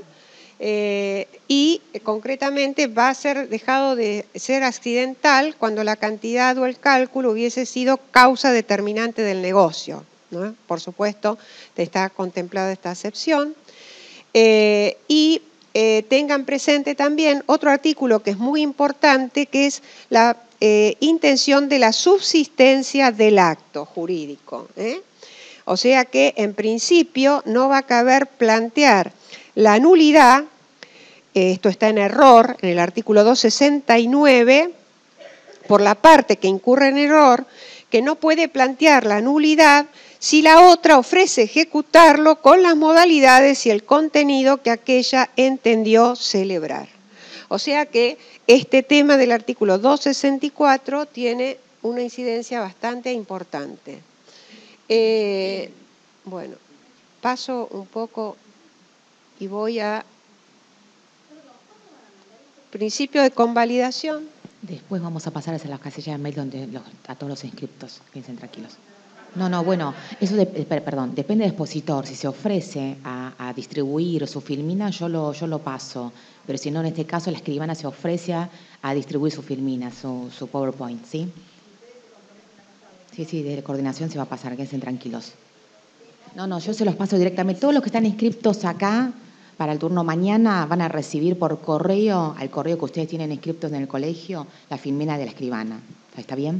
eh, y eh, concretamente va a ser dejado de ser accidental cuando la cantidad o el cálculo hubiese sido causa determinante del negocio, ¿no? Por supuesto, está contemplada esta excepción. Eh, y eh, tengan presente también otro artículo que es muy importante, que es la eh, intención de la subsistencia del acto jurídico, ¿eh? O sea que en principio no va a caber plantear la nulidad, eh, esto está en error en el artículo doscientos sesenta y nueve, por la parte que incurre en error, que no puede plantear la nulidad si la otra ofrece ejecutarlo con las modalidades y el contenido que aquella entendió celebrar. O sea que este tema del artículo doscientos sesenta y cuatro tiene una incidencia bastante importante. Eh, bueno, paso un poco y voy a principio de convalidación. Después vamos a pasar a las casillas de mail donde los, a todos los inscriptos, quédense tranquilos. No, no, bueno, eso de, perdón, depende del expositor. Si se ofrece a, a distribuir su filmina, yo lo, yo lo paso. Pero si no, en este caso, la escribana se ofrece a, a distribuir su filmina, su, su PowerPoint, ¿sí? Sí, sí, de coordinación se va a pasar, quédense tranquilos. No, no, yo se los paso directamente. Todos los que están inscriptos acá para el turno mañana van a recibir por correo, al correo que ustedes tienen inscriptos en el colegio, la filmina de la escribana. ¿Está bien?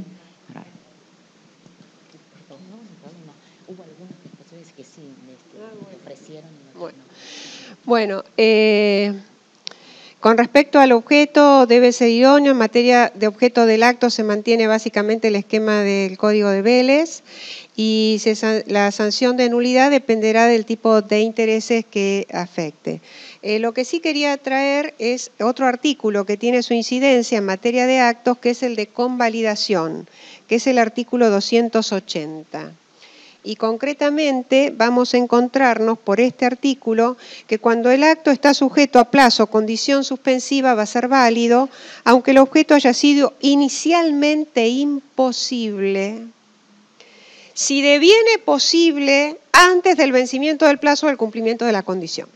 Hubo algunos profesores que sí, que ofrecieron. Bueno, bueno eh, con respecto al objeto, debe ser idóneo. En materia de objeto del acto se mantiene básicamente el esquema del Código de Vélez y se, la sanción de nulidad dependerá del tipo de intereses que afecte. Eh, lo que sí quería traer es otro artículo que tiene su incidencia en materia de actos, que es el de convalidación, que es el artículo doscientos ochenta. Y concretamente vamos a encontrarnos por este artículo que cuando el acto está sujeto a plazo o condición suspensiva va a ser válido, aunque el objeto haya sido inicialmente imposible, si deviene posible antes del vencimiento del plazo o del cumplimiento de la condición.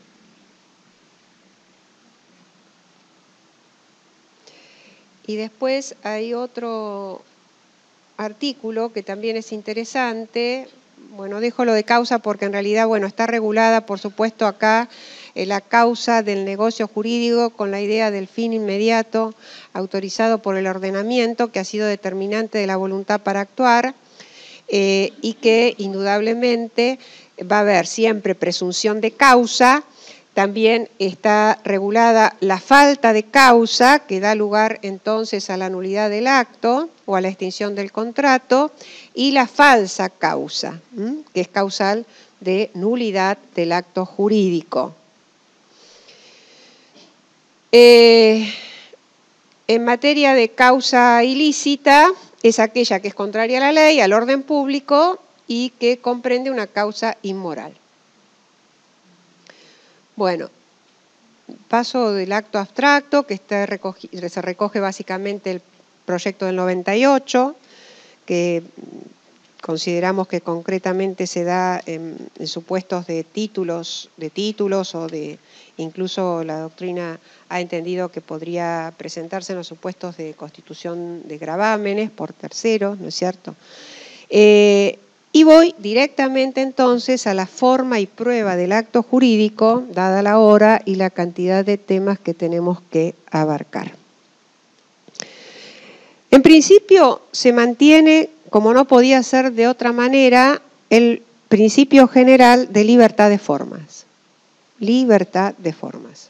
Y después hay otro artículo que también es interesante. Bueno, dejo lo de causa porque en realidad, bueno, está regulada, por supuesto, acá eh, la causa del negocio jurídico con la idea del fin inmediato autorizado por el ordenamiento que ha sido determinante de la voluntad para actuar eh, y que indudablemente va a haber siempre presunción de causa también está regulada la falta de causa, que da lugar entonces a la nulidad del acto o a la extinción del contrato, y la falsa causa, ¿m? que es causal de nulidad del acto jurídico. Eh, en materia de causa ilícita, es aquella que es contraria a la ley, al orden público y que comprende una causa inmoral. Bueno, paso del acto abstracto, que está recogi, se recoge básicamente el proyecto del noventa y ocho, que consideramos que concretamente se da en, en supuestos de títulos, de títulos o de, incluso la doctrina ha entendido que podría presentarse en los supuestos de constitución de gravámenes por terceros, ¿no es cierto? Eh, y voy directamente entonces a la forma y prueba del acto jurídico, dada la hora y la cantidad de temas que tenemos que abarcar. En principio se mantiene, como no podía ser de otra manera, el principio general de libertad de formas. Libertad de formas.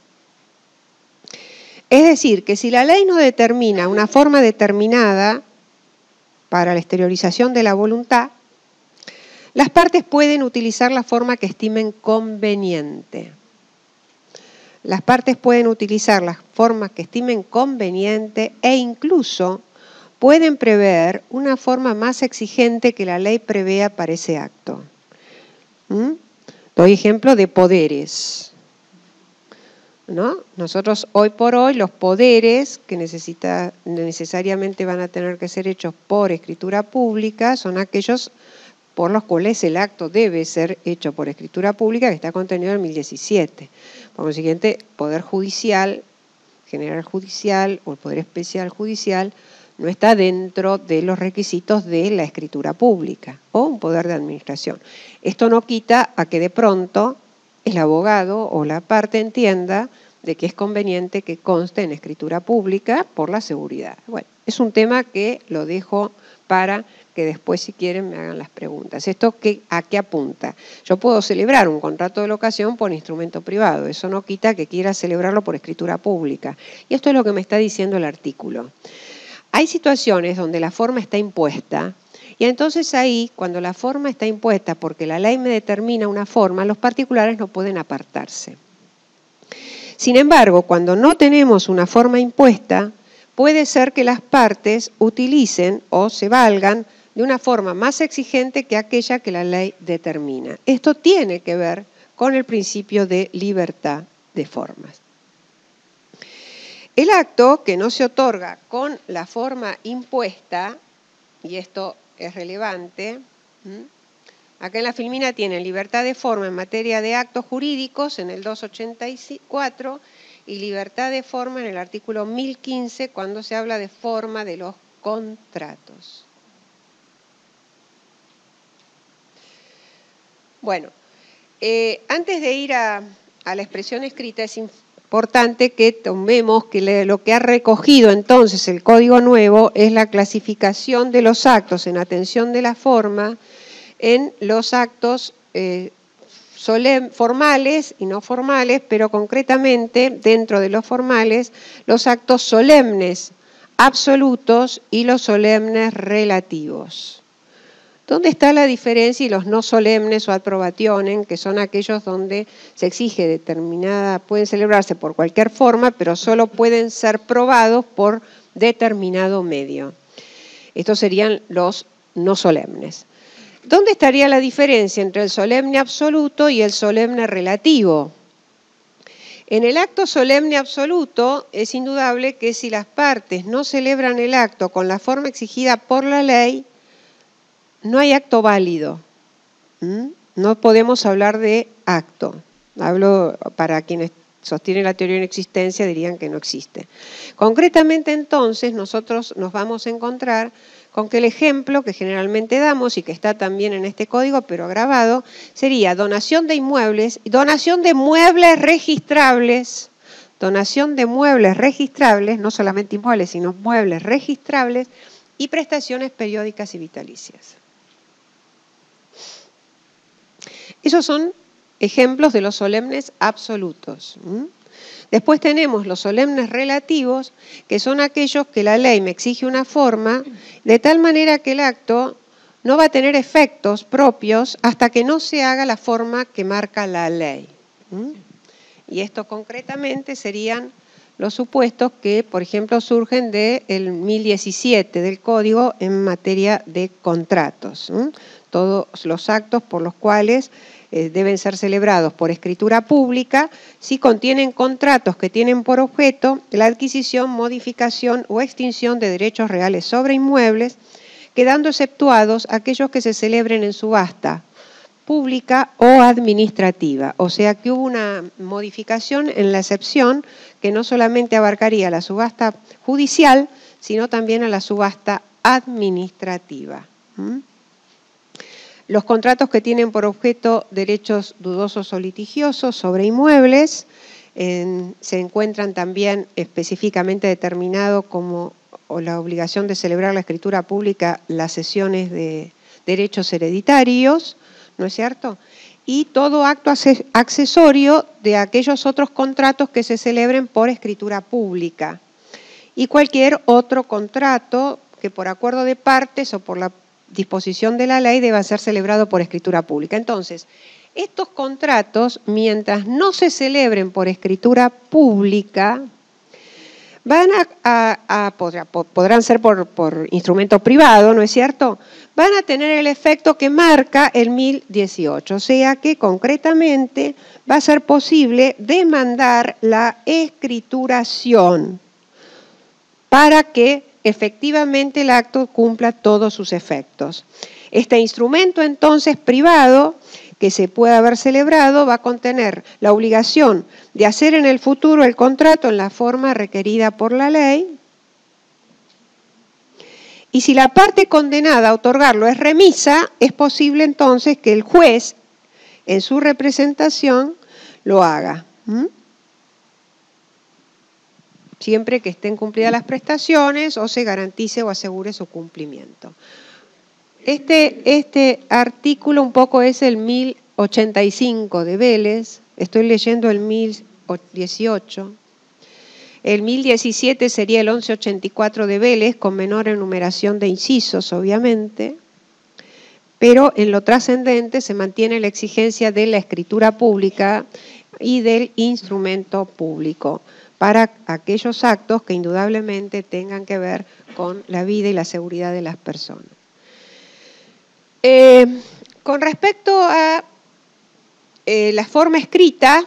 Es decir, que si la ley no determina una forma determinada para la exteriorización de la voluntad, las partes pueden utilizar la forma que estimen conveniente. Las partes pueden utilizar las formas que estimen conveniente e incluso pueden prever una forma más exigente que la ley prevea para ese acto. ¿Mm? Doy ejemplo de poderes, ¿no? Nosotros hoy por hoy los poderes que necesita, necesariamente van a tener que ser hechos por escritura pública son aquellos por los cuales el acto debe ser hecho por escritura pública, que está contenido en el mil diecisiete. Por consiguiente, poder judicial, general judicial o el poder especial judicial no está dentro de los requisitos de la escritura pública o un poder de administración. Esto no quita a que de pronto el abogado o la parte entienda de que es conveniente que conste en escritura pública por la seguridad. Bueno, es un tema que lo dejo para que después, si quieren, me hagan las preguntas. ¿Esto qué, a qué apunta? Yo puedo celebrar un contrato de locación por instrumento privado, eso no quita que quiera celebrarlo por escritura pública. Y esto es lo que me está diciendo el artículo. Hay situaciones donde la forma está impuesta, y entonces ahí, cuando la forma está impuesta porque la ley me determina una forma, los particulares no pueden apartarse. Sin embargo, cuando no tenemos una forma impuesta, puede ser que las partes utilicen o se valgan de una forma más exigente que aquella que la ley determina. Esto tiene que ver con el principio de libertad de formas. El acto que no se otorga con la forma impuesta, y esto es relevante, ¿m? Acá en la Filmina tienen libertad de forma en materia de actos jurídicos en el doscientos ochenta y cuatro y libertad de forma en el artículo mil quince cuando se habla de forma de los contratos. Bueno, eh, antes de ir a, a la expresión escrita es importante que tomemos que le, lo que ha recogido entonces el Código Nuevo es la clasificación de los actos en atención de la forma en los actos eh, solem, formales y no formales, pero concretamente dentro de los formales, los actos solemnes absolutos y los solemnes relativos. ¿Dónde está la diferencia y los no solemnes o ad probationem, que son aquellos donde se exige determinada, pueden celebrarse por cualquier forma, pero solo pueden ser probados por determinado medio? Estos serían los no solemnes. ¿Dónde estaría la diferencia entre el solemne absoluto y el solemne relativo? En el acto solemne absoluto es indudable que si las partes no celebran el acto con la forma exigida por la ley, no hay acto válido. ¿Mm? No podemos hablar de acto. Hablo para quienes sostienen la teoría de inexistencia, dirían que no existe. Concretamente entonces nosotros nos vamos a encontrar con que el ejemplo que generalmente damos y que está también en este código, pero agravado, sería donación de inmuebles, donación de muebles registrables, donación de muebles registrables, no solamente inmuebles, sino muebles registrables, y prestaciones periódicas y vitalicias. Esos son ejemplos de los solemnes absolutos. ¿Mm? Después tenemos los solemnes relativos, que son aquellos que la ley me exige una forma, de tal manera que el acto no va a tener efectos propios hasta que no se haga la forma que marca la ley. ¿Mm? Y esto concretamente serían los supuestos que, por ejemplo, surgen del mil diecisiete del Código en materia de contratos. ¿Mm? Todos los actos por los cuales eh, deben ser celebrados por escritura pública si contienen contratos que tienen por objeto la adquisición, modificación o extinción de derechos reales sobre inmuebles, quedando exceptuados aquellos que se celebren en subasta pública o administrativa. O sea que hubo una modificación en la excepción que no solamente abarcaría la subasta judicial, sino también a la subasta administrativa. ¿Mm? Los contratos que tienen por objeto derechos dudosos o litigiosos sobre inmuebles en, se encuentran también específicamente determinados como o la obligación de celebrar la escritura pública las sesiones de derechos hereditarios, ¿no es cierto? Y todo acto accesorio de aquellos otros contratos que se celebren por escritura pública. Y cualquier otro contrato que por acuerdo de partes o por la disposición de la ley deba ser celebrado por escritura pública. Entonces, estos contratos, mientras no se celebren por escritura pública, van a, a, a podrá, podrán ser por, por instrumento privado, ¿no es cierto? Van a tener el efecto que marca el mil dieciocho, o sea que concretamente va a ser posible demandar la escrituración para que efectivamente el acto cumpla todos sus efectos. Este instrumento entonces privado que se puede haber celebrado va a contener la obligación de hacer en el futuro el contrato en la forma requerida por la ley, y si la parte condenada a otorgarlo es remisa, es posible entonces que el juez en su representación lo haga. ¿Mm? Siempre que estén cumplidas las prestaciones o se garantice o asegure su cumplimiento. Este, este artículo un poco es el mil ochenta y cinco de Vélez, estoy leyendo el mil dieciocho. El mil diecisiete sería el once ochenta y cuatro de Vélez, con menor enumeración de incisos, obviamente, pero en lo trascendente se mantiene la exigencia de la escritura pública y del instrumento público para aquellos actos que indudablemente tengan que ver con la vida y la seguridad de las personas. Eh, con respecto a eh, la forma escrita,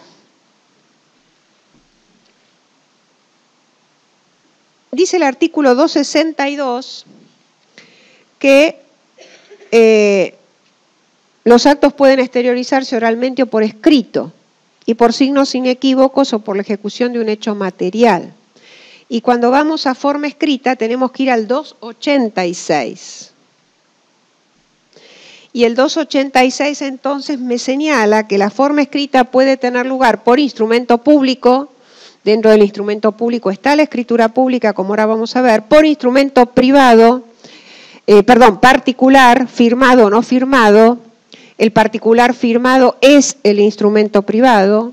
dice el artículo doscientos sesenta y dos que eh, los actos pueden exteriorizarse oralmente o por escrito y por signos inequívocos o por la ejecución de un hecho material. Y cuando vamos a forma escrita tenemos que ir al doscientos ochenta y seis. Y el doscientos ochenta y seis entonces me señala que la forma escrita puede tener lugar por instrumento público. Dentro del instrumento público está la escritura pública, como ahora vamos a ver, por instrumento privado, eh, perdón, particular, firmado o no firmado. El particular firmado es el instrumento privado.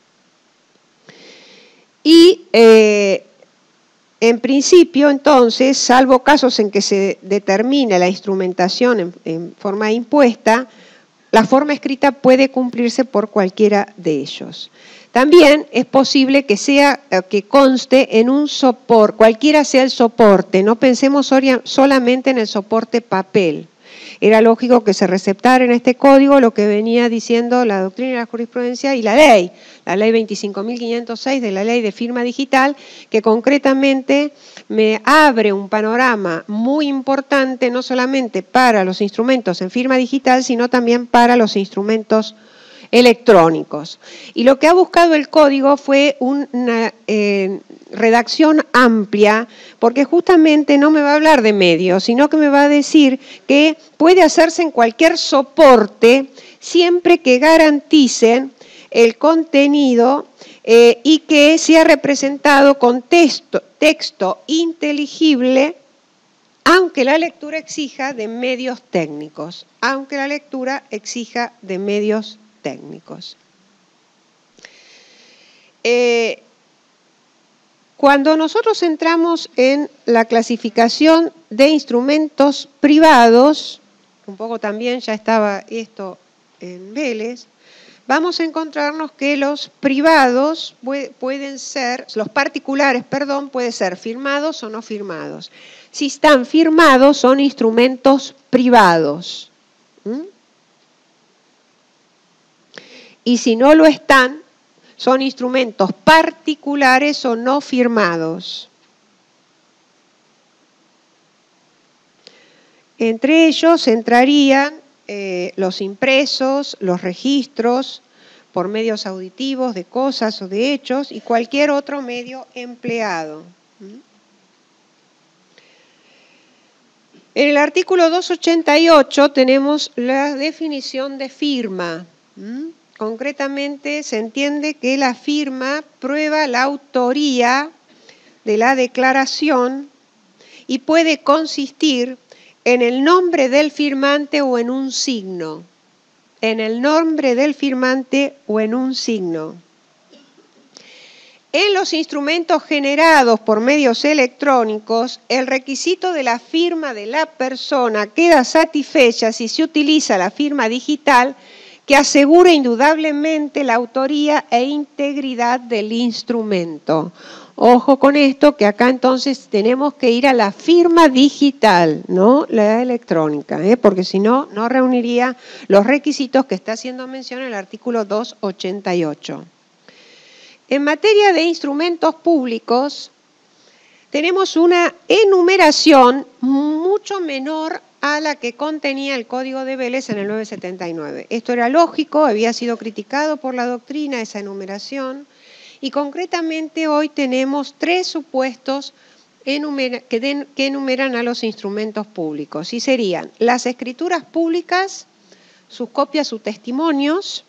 Y eh, en principio, entonces, salvo casos en que se determine la instrumentación en, en forma impuesta, la forma escrita puede cumplirse por cualquiera de ellos. También es posible que sea que conste en un soporte, cualquiera sea el soporte, no pensemos solamente en el soporte papel. Era lógico que se receptara en este código lo que venía diciendo la doctrina y la jurisprudencia y la ley, la ley veinticinco mil quinientos seis de la ley de firma digital, que concretamente me abre un panorama muy importante, no solamente para los instrumentos en firma digital, sino también para los instrumentos electrónicos. Y lo que ha buscado el código fue una eh, redacción amplia, porque justamente no me va a hablar de medios, sino que me va a decir que puede hacerse en cualquier soporte siempre que garanticen el contenido eh, y que sea representado con texto, texto inteligible, aunque la lectura exija de medios técnicos, aunque la lectura exija de medios técnicos. Eh, cuando nosotros entramos en la clasificación de instrumentos privados, un poco también ya estaba esto en Vélez, vamos a encontrarnos que los privados pueden ser, los particulares, perdón, pueden ser firmados o no firmados. Si están firmados, son instrumentos privados. ¿Mm? Y si no lo están, son instrumentos particulares o no firmados. Entre ellos entrarían eh, los impresos, los registros por medios auditivos de cosas o de hechos y cualquier otro medio empleado. En el artículo doscientos ochenta y ocho tenemos la definición de firma. Concretamente se entiende que la firma prueba la autoría de la declaración y puede consistir en el nombre del firmante o en un signo. En el nombre del firmante o en un signo. En los instrumentos generados por medios electrónicos, el requisito de la firma de la persona queda satisfecha si se utiliza la firma digital que asegura indudablemente la autoría e integridad del instrumento. Ojo con esto, que acá entonces tenemos que ir a la firma digital, no la electrónica, ¿eh? Porque si no, no reuniría los requisitos que está haciendo mención en el artículo doscientos ochenta y ocho. En materia de instrumentos públicos, tenemos una enumeración mucho menor a la que contenía el Código de Vélez en el novecientos setenta y nueve. Esto era lógico, había sido criticado por la doctrina esa enumeración, y concretamente hoy tenemos tres supuestos enumera, que, den, que enumeran a los instrumentos públicos, y serían las escrituras públicas, sus copias, sus testimonios.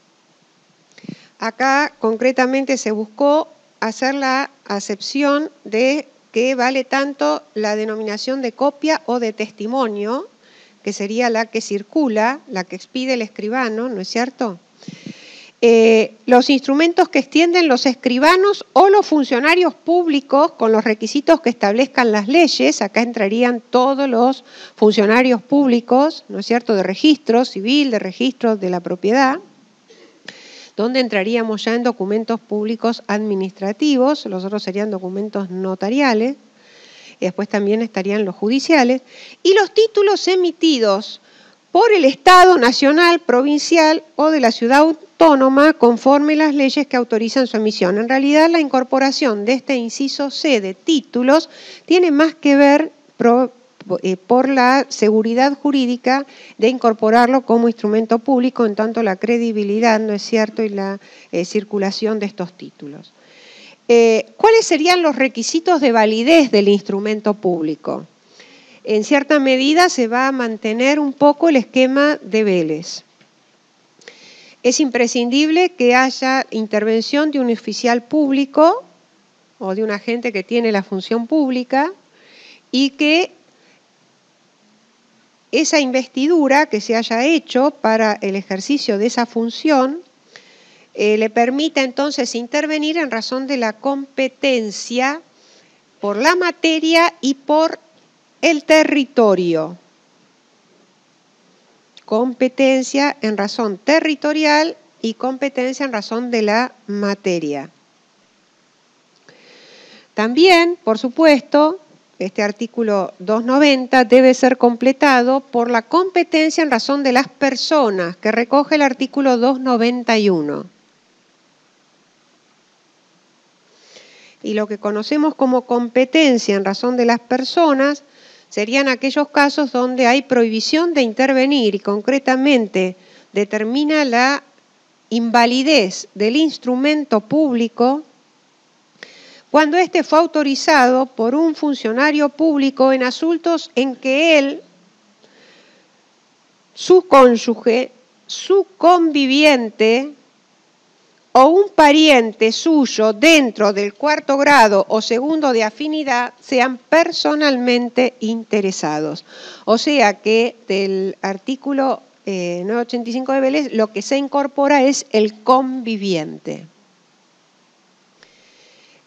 Acá concretamente se buscó hacer la acepción de que vale tanto la denominación de copia o de testimonio, que sería la que circula, la que expide el escribano, ¿no es cierto? Eh, los instrumentos que extienden los escribanos o los funcionarios públicos con los requisitos que establezcan las leyes, acá entrarían todos los funcionarios públicos, ¿no es cierto?, de registro civil, de registro de la propiedad, donde entraríamos ya en documentos públicos administrativos, los otros serían documentos notariales, y después también estarían los judiciales, y los títulos emitidos por el Estado nacional, provincial o de la ciudad autónoma conforme las leyes que autorizan su emisión. En realidad, la incorporación de este inciso C de títulos tiene más que ver pro, eh, por la seguridad jurídica de incorporarlo como instrumento público, en tanto la credibilidad, ¿no es cierto?, y la eh, circulación de estos títulos. Eh, ¿Cuáles serían los requisitos de validez del instrumento público? En cierta medida se va a mantener un poco el esquema de Vélez. Es imprescindible que haya intervención de un oficial público o de un agente que tiene la función pública y que esa investidura que se haya hecho para el ejercicio de esa función eh, le permita entonces intervenir en razón de la competencia por la materia y por el territorio. Competencia en razón territorial y competencia en razón de la materia. También, por supuesto, este artículo doscientos noventa debe ser completado por la competencia en razón de las personas, que recoge el artículo doscientos noventa y uno. Y lo que conocemos como competencia en razón de las personas serían aquellos casos donde hay prohibición de intervenir y concretamente determina la invalidez del instrumento público cuando éste fue autorizado por un funcionario público en asuntos en que él, su cónyuge, su conviviente o un pariente suyo dentro del cuarto grado o segundo de afinidad sean personalmente interesados. O sea que del artículo eh, novecientos ochenta y cinco de Vélez lo que se incorpora es el conviviente.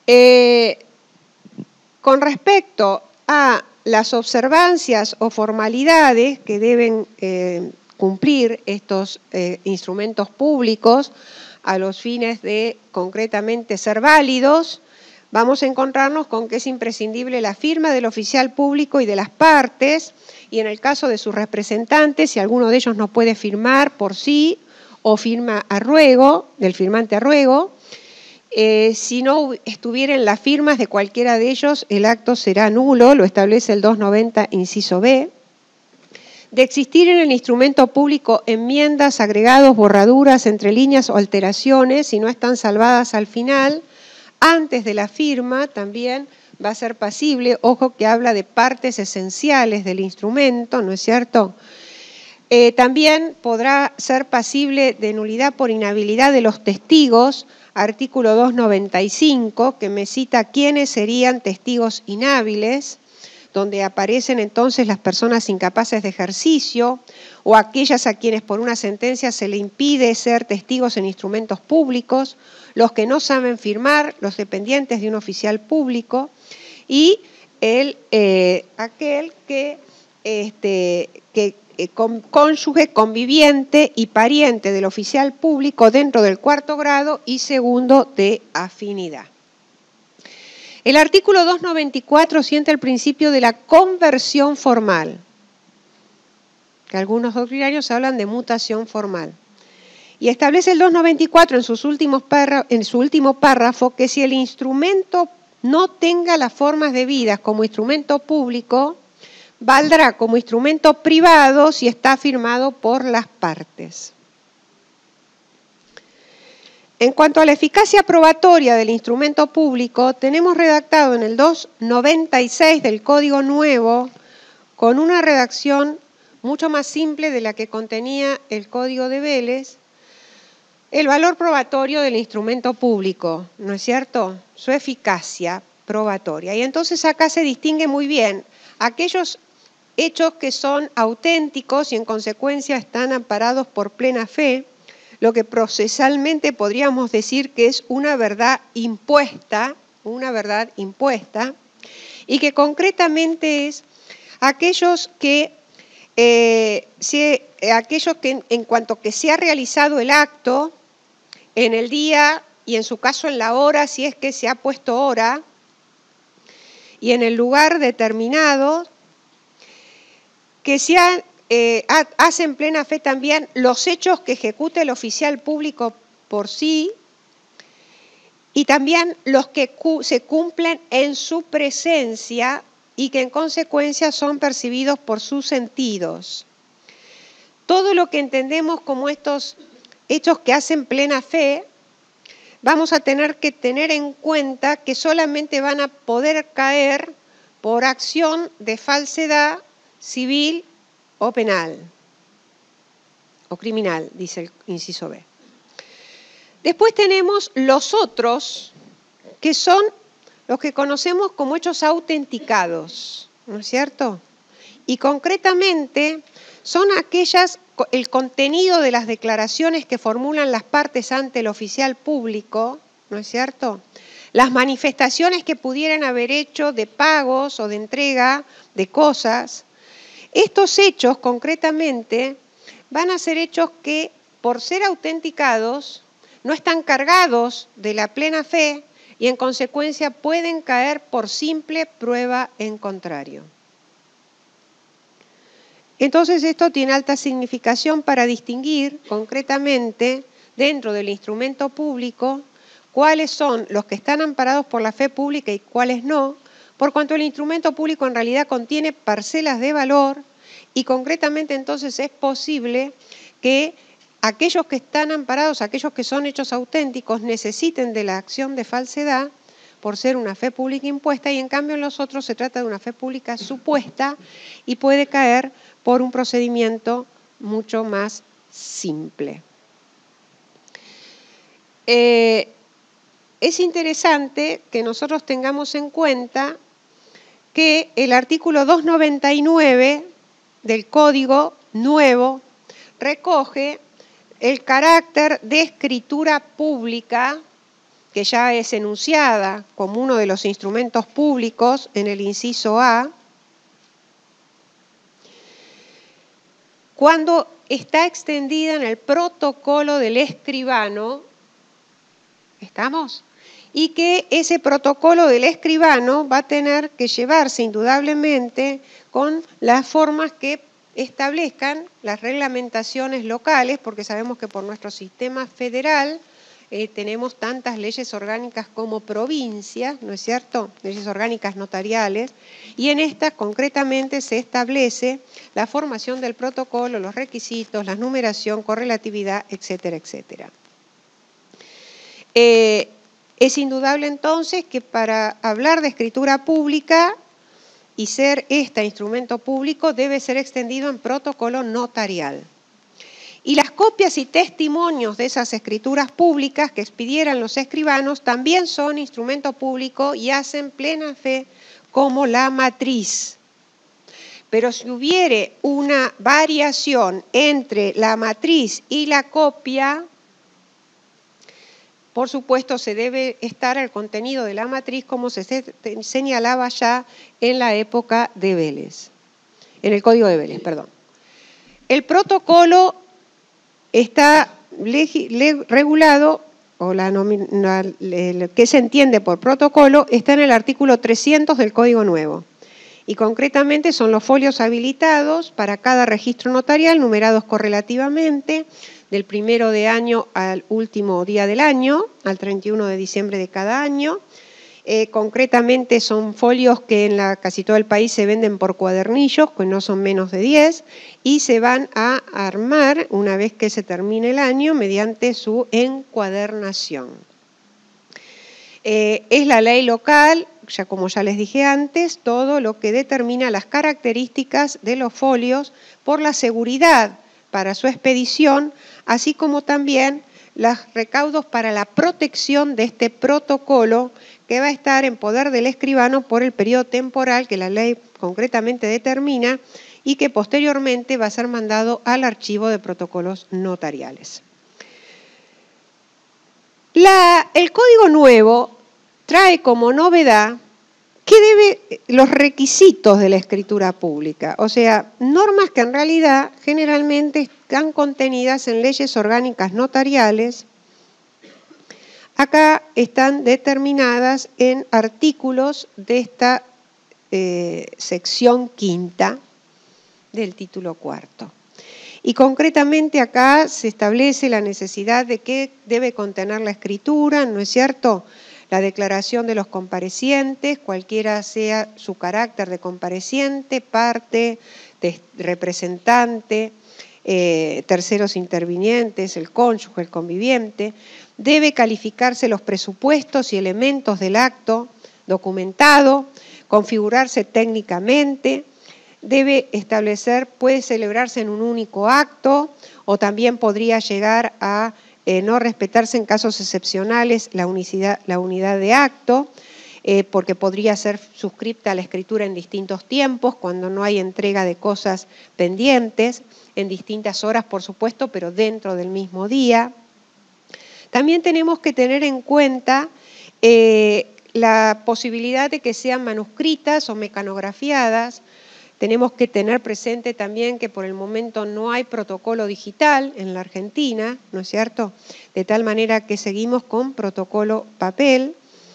Eh, con respecto a las observancias o formalidades que deben eh, cumplir estos eh, instrumentos públicos a los fines de concretamente ser válidos, vamos a encontrarnos con que es imprescindible la firma del oficial público y de las partes, y en el caso de sus representantes, si alguno de ellos no puede firmar por sí o firma a ruego, del firmante a ruego, eh, si no estuvieran las firmas de cualquiera de ellos, el acto será nulo, lo establece el doscientos noventa, inciso B. De existir en el instrumento público enmiendas, agregados, borraduras, entre líneas o alteraciones, si no están salvadas al final, antes de la firma también va a ser pasible, ojo que habla de partes esenciales del instrumento, ¿no es cierto? Eh, también podrá ser pasible de nulidad por inhabilidad de los testigos, artículo doscientos noventa y cinco, que me cita quiénes serían testigos inhábiles, donde aparecen entonces las personas incapaces de ejercicio o aquellas a quienes por una sentencia se le impide ser testigos en instrumentos públicos, los que no saben firmar, los dependientes de un oficial público y el, eh, aquel que, este, que eh, con, cónyuge, conviviente y pariente del oficial público dentro del cuarto grado y segundo de afinidad. El artículo doscientos noventa y cuatro sienta el principio de la conversión formal, que algunos doctrinarios hablan de mutación formal. Y establece el doscientos noventa y cuatro en, sus últimos párrafo, en su último párrafo que si el instrumento no tenga las formas debidas como instrumento público, valdrá como instrumento privado si está firmado por las partes. En cuanto a la eficacia probatoria del instrumento público, tenemos redactado en el doscientos noventa y seis del Código Nuevo, con una redacción mucho más simple de la que contenía el Código de Vélez, el valor probatorio del instrumento público, ¿no es cierto? Su eficacia probatoria. Y entonces acá se distingue muy bien aquellos hechos que son auténticos y en consecuencia están amparados por plena fe, lo que procesalmente podríamos decir que es una verdad impuesta, una verdad impuesta, y que concretamente es aquellos que, eh, si, aquellos que en, en cuanto que se ha realizado el acto, en el día y en su caso en la hora, si es que se ha puesto hora, y en el lugar determinado, que se ha Eh, hace en plena fe también los hechos que ejecute el oficial público por sí y también los que cu se cumplen en su presencia y que en consecuencia son percibidos por sus sentidos. Todo lo que entendemos como estos hechos que hacen plena fe, vamos a tener que tener en cuenta que solamente van a poder caer por acción de falsedad civil o penal, o criminal, dice el inciso B. Después tenemos los otros, que son los que conocemos como hechos autenticados, ¿no es cierto? Y concretamente son aquellas, el contenido de las declaraciones que formulan las partes ante el oficial público, ¿no es cierto? Las manifestaciones que pudieran haber hecho de pagos o de entrega de cosas. Estos hechos, concretamente, van a ser hechos que, por ser autenticados, no están cargados de la plena fe y, en consecuencia, pueden caer por simple prueba en contrario. Entonces, esto tiene alta significación para distinguir, concretamente, dentro del instrumento público, cuáles son los que están amparados por la fe pública y cuáles no, por cuanto el instrumento público en realidad contiene parcelas de valor y concretamente entonces es posible que aquellos que están amparados, aquellos que son hechos auténticos, necesiten de la acción de falsedad por ser una fe pública impuesta y en cambio en los otros se trata de una fe pública supuesta y puede caer por un procedimiento mucho más simple. Eh, es interesante que nosotros tengamos en cuenta que el artículo doscientos noventa y nueve del Código Nuevo recoge el carácter de escritura pública que ya es enunciada como uno de los instrumentos públicos en el inciso A, cuando está extendida en el protocolo del escribano, ¿estamos? Y que ese protocolo del escribano va a tener que llevarse indudablemente con las formas que establezcan las reglamentaciones locales, porque sabemos que por nuestro sistema federal eh, tenemos tantas leyes orgánicas como provincias, ¿no es cierto? Leyes orgánicas notariales, y en estas concretamente se establece la formación del protocolo, los requisitos, la numeración, correlatividad, etcétera, etcétera. Eh, Es indudable entonces que para hablar de escritura pública y ser este instrumento público debe ser extendido en protocolo notarial. Y las copias y testimonios de esas escrituras públicas que expidieran los escribanos también son instrumento público y hacen plena fe como la matriz. Pero si hubiere una variación entre la matriz y la copia, por supuesto, se debe estar al contenido de la matriz como se señalaba ya en la época de Vélez, en el Código de Vélez, perdón. El protocolo está regulado, o la, la, la que se entiende por protocolo, está en el artículo trescientos del Código Nuevo. Y concretamente son los folios habilitados para cada registro notarial, numerados correlativamente, del primero de año al último día del año, al treinta y uno de diciembre de cada año. Eh, concretamente son folios que en la, casi todo el país se venden por cuadernillos, que no son menos de diez, y se van a armar una vez que se termine el año mediante su encuadernación. Eh, es la ley local, ya como ya les dije antes, todo lo que determina las características de los folios por la seguridad para su expedición, así como también los recaudos para la protección de este protocolo que va a estar en poder del escribano por el periodo temporal que la ley concretamente determina y que posteriormente va a ser mandado al archivo de protocolos notariales. La, el Código Nuevo trae como novedad que debe los requisitos de la escritura pública, o sea, normas que en realidad generalmente están contenidas en leyes orgánicas notariales, acá están determinadas en artículos de esta eh, sección quinta del título cuarto. Y concretamente acá se establece la necesidad de qué debe contener la escritura, ¿no es cierto?, la declaración de los comparecientes, cualquiera sea su carácter de compareciente, parte, de representante, eh, terceros intervinientes, el cónyuge, el conviviente. Debe calificarse los presupuestos y elementos del acto documentado, configurarse técnicamente, debe establecer, puede celebrarse en un único acto o también podría llegar a Eh, no respetarse en casos excepcionales la, unicidad, la unidad de acto, eh, porque podría ser suscripta a la escritura en distintos tiempos, cuando no hay entrega de cosas pendientes, en distintas horas, por supuesto, pero dentro del mismo día. También tenemos que tener en cuenta eh, la posibilidad de que sean manuscritas o mecanografiadas. Tenemos que tener presente también que por el momento no hay protocolo digital en la Argentina, ¿no es cierto? De tal manera que seguimos con protocolo papel.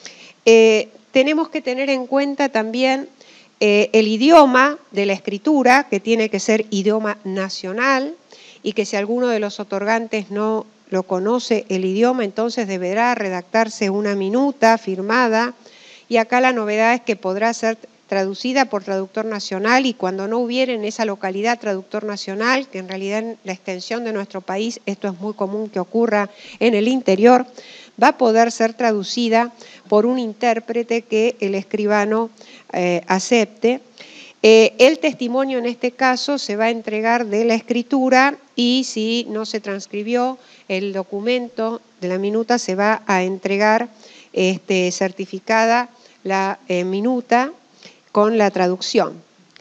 Eh, tenemos que tener en cuenta también eh, el idioma de la escritura, que tiene que ser idioma nacional, y que si alguno de los otorgantes no lo conoce el idioma, entonces deberá redactarse una minuta firmada, y acá la novedad es que podrá ser traducida por traductor nacional, y cuando no hubiera en esa localidad traductor nacional, que en realidad en la extensión de nuestro país esto es muy común que ocurra en el interior, va a poder ser traducida por un intérprete que el escribano eh, acepte. Eh, el testimonio en este caso se va a entregar de la escritura, y si no se transcribió el documento de la minuta se va a entregar este, certificada la eh, minuta con la traducción.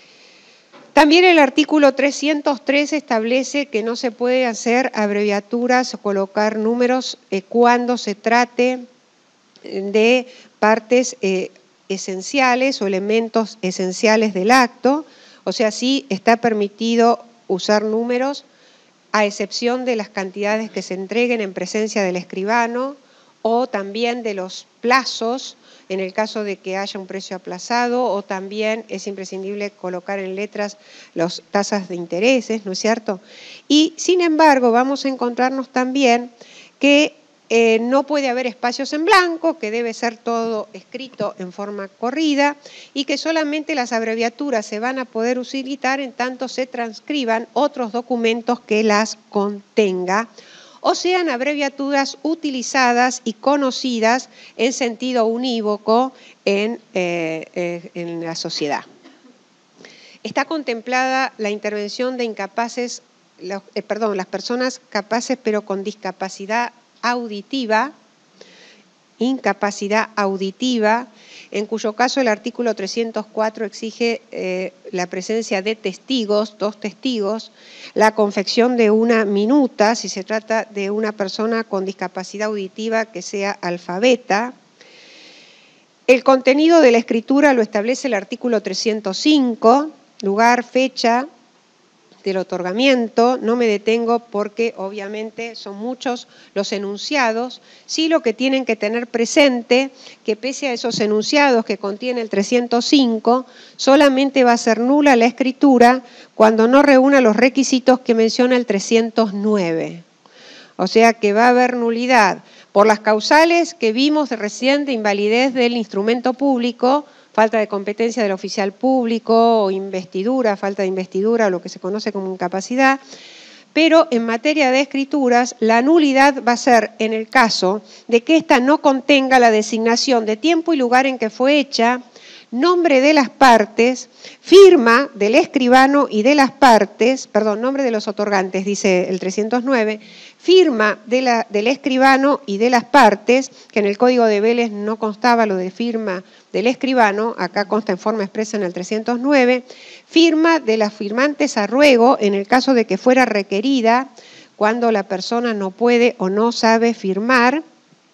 También el artículo trescientos tres establece que no se puede hacer abreviaturas o colocar números eh, cuando se trate de partes eh, esenciales o elementos esenciales del acto, o sea, sí está permitido usar números a excepción de las cantidades que se entreguen en presencia del escribano o también de los plazos en el caso de que haya un precio aplazado, o también es imprescindible colocar en letras las tasas de intereses, ¿no es cierto? Y sin embargo vamos a encontrarnos también que eh, no puede haber espacios en blanco, que debe ser todo escrito en forma corrida y que solamente las abreviaturas se van a poder utilizar en tanto se transcriban otros documentos que las contenga, o sean abreviaturas utilizadas y conocidas en sentido unívoco en, eh, eh, en la sociedad. Está contemplada la intervención de incapaces, los, eh, perdón, las personas capaces pero con discapacidad auditiva, incapacidad auditiva, en cuyo caso el artículo trescientos cuatro exige eh, la presencia de testigos, dos testigos, la confección de una minuta, si se trata de una persona con discapacidad auditiva que sea alfabeta. El contenido de la escritura lo establece el artículo trescientos cinco, lugar, fecha del otorgamiento. No me detengo porque obviamente son muchos los enunciados. Sí, lo que tienen que tener presente, que pese a esos enunciados que contiene el trescientos cinco, solamente va a ser nula la escritura cuando no reúna los requisitos que menciona el trescientos nueve. O sea que va a haber nulidad por las causales que vimos recién de invalidez del instrumento público, falta de competencia del oficial público o investidura, falta de investidura o lo que se conoce como incapacidad, pero en materia de escrituras la nulidad va a ser en el caso de que ésta no contenga la designación de tiempo y lugar en que fue hecha, nombre de las partes, firma del escribano y de las partes, perdón, nombre de los otorgantes, dice el trescientos nueve, firma de la, del escribano y de las partes, que en el Código de Vélez no constaba lo de firma del escribano, acá consta en forma expresa en el trescientos nueve, firma de las firmantes a ruego en el caso de que fuera requerida, cuando la persona no puede o no sabe firmar,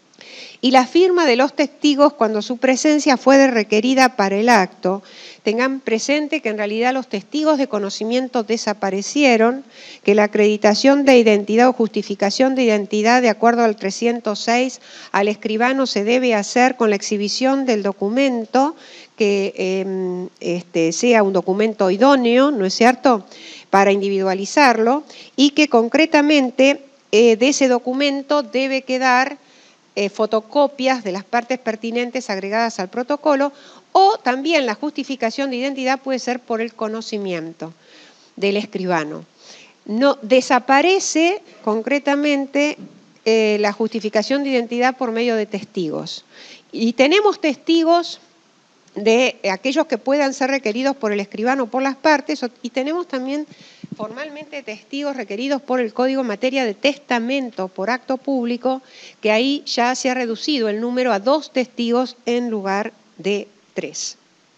y la firma de los testigos cuando su presencia fuere requerida para el acto. Tengan presente que en realidad los testigos de conocimiento desaparecieron, que la acreditación de identidad o justificación de identidad de acuerdo al trescientos seis al escribano se debe hacer con la exhibición del documento, que eh, este, sea un documento idóneo, ¿no es cierto?, para individualizarlo, y que concretamente eh, de ese documento debe quedar Eh, fotocopias de las partes pertinentes agregadas al protocolo, o también la justificación de identidad puede ser por el conocimiento del escribano. No, desaparece concretamente eh, la justificación de identidad por medio de testigos. Y tenemos testigos de aquellos que puedan ser requeridos por el escribano o por las partes, y tenemos también formalmente testigos requeridos por el Código en materia de testamento por acto público, que ahí ya se ha reducido el número a dos testigos en lugar de tres.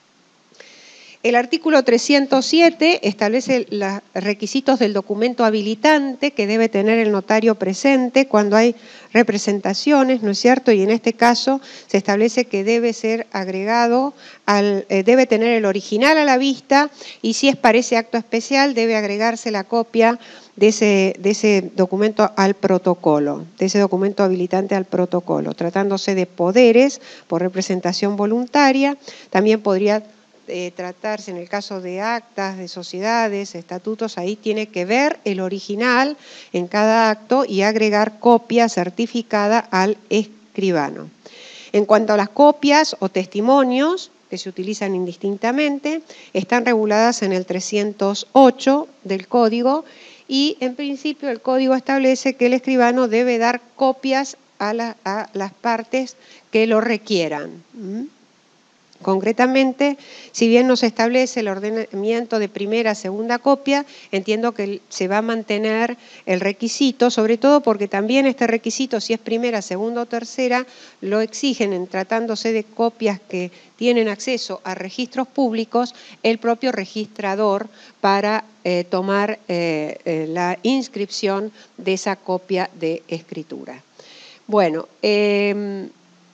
El artículo trescientos siete establece los requisitos del documento habilitante que debe tener el notario presente cuando hay representaciones, ¿no es cierto? Y en este caso se establece que debe ser agregado, al, eh, debe tener el original a la vista, y si es para ese acto especial debe agregarse la copia de ese, de ese documento al protocolo, de ese documento habilitante al protocolo. Tratándose de poderes por representación voluntaria, también podría Eh, tratarse en el caso de actas, de sociedades, estatutos, ahí tiene que ver el original en cada acto y agregar copia certificada al escribano. En cuanto a las copias o testimonios, que se utilizan indistintamente, están reguladas en el trescientos ocho del Código, y en principio el Código establece que el escribano debe dar copias a, la, a las partes que lo requieran. ¿Mm? Concretamente, si bien no se establece el ordenamiento de primera, segunda copia, entiendo que se va a mantener el requisito, sobre todo porque también este requisito, si es primera, segunda o tercera, lo exigen en tratándose de copias que tienen acceso a registros públicos, el propio registrador para eh, tomar eh, eh, la inscripción de esa copia de escritura. Bueno, eh,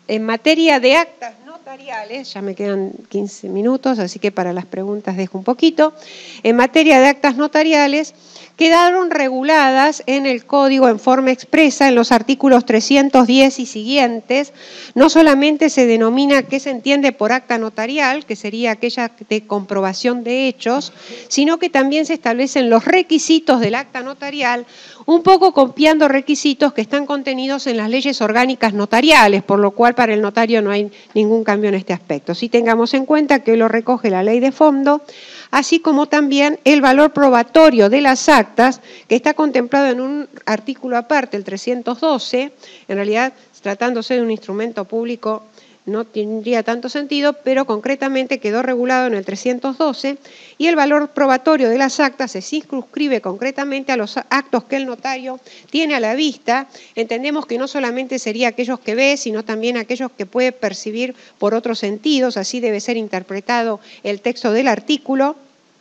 en materia de actas notariales, ya me quedan quince minutos, así que para las preguntas dejo un poquito. En materia de actas notariales, quedaron reguladas en el Código en forma expresa en los artículos trescientos diez y siguientes. No solamente se denomina qué se entiende por acta notarial, que sería aquella de comprobación de hechos, sino que también se establecen los requisitos del acta notarial, un poco copiando requisitos que están contenidos en las leyes orgánicas notariales, por lo cual para el notario no hay ningún cambio en este aspecto. Sí tengamos en cuenta que lo recoge la ley de fondo, así como también el valor probatorio de las actas, que está contemplado en un artículo aparte, el trescientos doce, en realidad tratándose de un instrumento público no tendría tanto sentido, pero concretamente quedó regulado en el trescientos doce, y el valor probatorio de las actas se circunscribe concretamente a los actos que el notario tiene a la vista. Entendemos que no solamente sería aquellos que ve, sino también aquellos que puede percibir por otros sentidos, así debe ser interpretado el texto del artículo.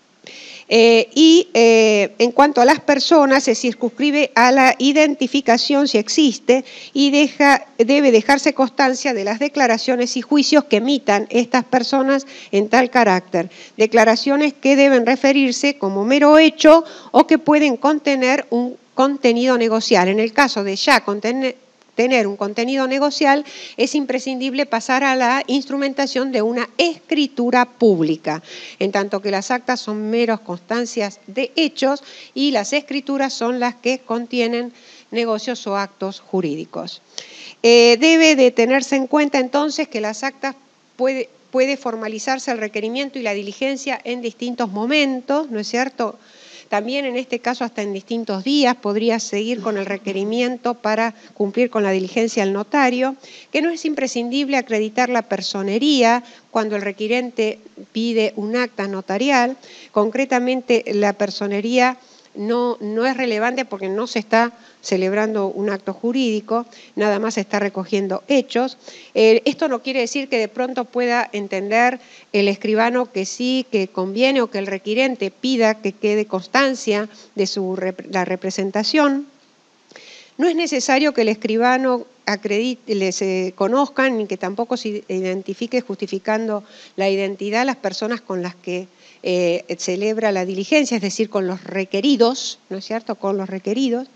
Eh, y eh, en cuanto a las personas, se circunscribe a la identificación si existe y deja, debe dejarse constancia de las declaraciones y juicios que emitan estas personas en tal carácter. Declaraciones que deben referirse como mero hecho o que pueden contener un contenido negocial. En el caso de ya contener tener un contenido negocial, es imprescindible pasar a la instrumentación de una escritura pública, en tanto que las actas son meras constancias de hechos y las escrituras son las que contienen negocios o actos jurídicos. Eh, debe de tenerse en cuenta entonces que las actas puede, puede formalizarse el requerimiento y la diligencia en distintos momentos, ¿no es cierto?, También en este caso hasta en distintos días podría seguir con el requerimiento para cumplir con la diligencia del notario, que no es imprescindible acreditar la personería cuando el requirente pide un acta notarial. Concretamente la personería no, no es relevante porque no se está celebrando un acto jurídico, nada más se está recogiendo hechos. Eh, esto no quiere decir que de pronto pueda entender el escribano que sí, que conviene o que el requirente pida que quede constancia de su, la representación. No es necesario que el escribano acredite, les eh, conozcan ni que tampoco se identifique justificando la identidad las personas con las que eh, celebra la diligencia, es decir, con los requeridos, ¿no es cierto?, con los requeridos.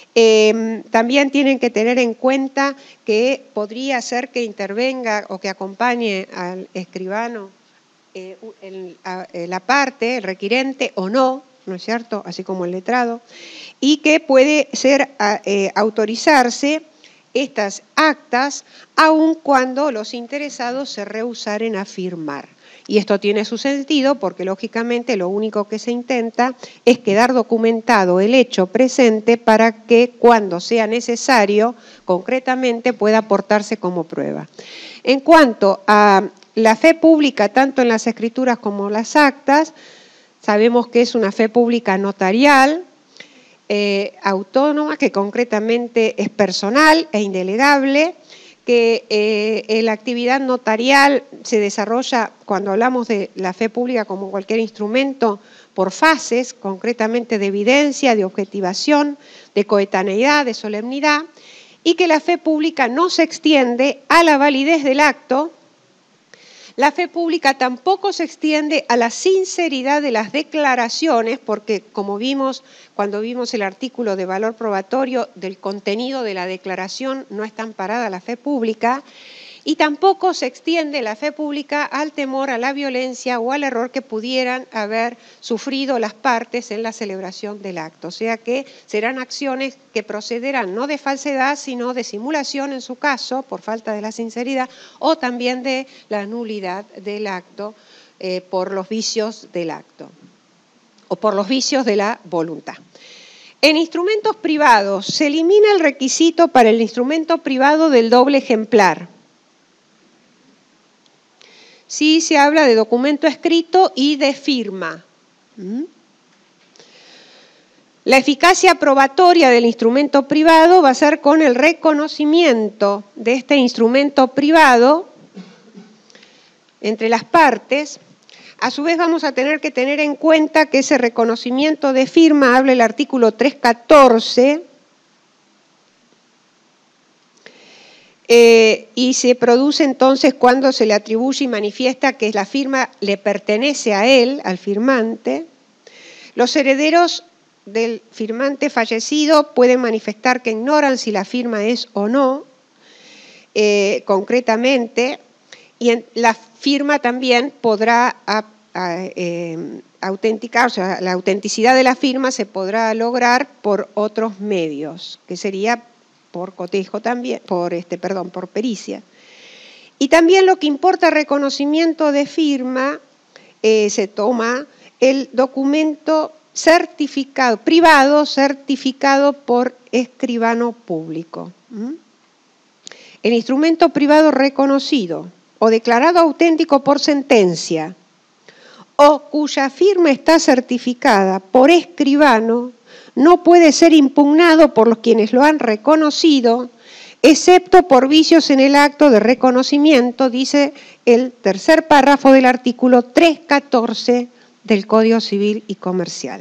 Eh, también tienen que tener en cuenta que podría ser que intervenga o que acompañe al escribano eh, el, a, la parte, el requirente o no, ¿no es cierto?, así como el letrado, y que puede ser eh, autorizarse estas actas aun cuando los interesados se rehusaren a firmar. Y esto tiene su sentido porque, lógicamente, lo único que se intenta es quedar documentado el hecho presente para que, cuando sea necesario, concretamente pueda aportarse como prueba. En cuanto a la fe pública, tanto en las escrituras como las actas, sabemos que es una fe pública notarial, eh, autónoma, que concretamente es personal e indelegable, que eh, la actividad notarial se desarrolla, cuando hablamos de la fe pública como cualquier instrumento, por fases, concretamente de evidencia, de objetivación, de coetaneidad, de solemnidad, y que la fe pública no se extiende a la validez del acto. La fe pública tampoco se extiende a la sinceridad de las declaraciones, porque como vimos cuando vimos el artículo de valor probatorio, del contenido de la declaración no está amparada la fe pública, y tampoco se extiende la fe pública al temor, a la violencia o al error que pudieran haber sufrido las partes en la celebración del acto. O sea que serán acciones que procederán no de falsedad, sino de simulación en su caso, por falta de la sinceridad, o también de la nulidad del acto eh, por los vicios del acto, o por los vicios de la voluntad. En instrumentos privados se elimina el requisito para el instrumento privado del doble ejemplar. Sí se habla de documento escrito y de firma. La eficacia probatoria del instrumento privado va a ser con el reconocimiento de este instrumento privado entre las partes. A su vez vamos a tener que tener en cuenta que ese reconocimiento de firma habla el artículo trescientos catorce, Eh, y se produce entonces cuando se le atribuye y manifiesta que la firma le pertenece a él, al firmante. Los herederos del firmante fallecido pueden manifestar que ignoran si la firma es o no, eh, concretamente, y en, la firma también podrá a, a, eh, autenticar, o sea, la autenticidad de la firma se podrá lograr por otros medios, que sería por cotejo también, por este, perdón, por pericia. Y también lo que importa reconocimiento de firma, eh, se toma el documento certificado, privado, certificado por escribano público. ¿Mm? El instrumento privado reconocido o declarado auténtico por sentencia o cuya firma está certificada por escribano no puede ser impugnado por los quienes lo han reconocido, excepto por vicios en el acto de reconocimiento, dice el tercer párrafo del artículo trescientos catorce del Código Civil y Comercial.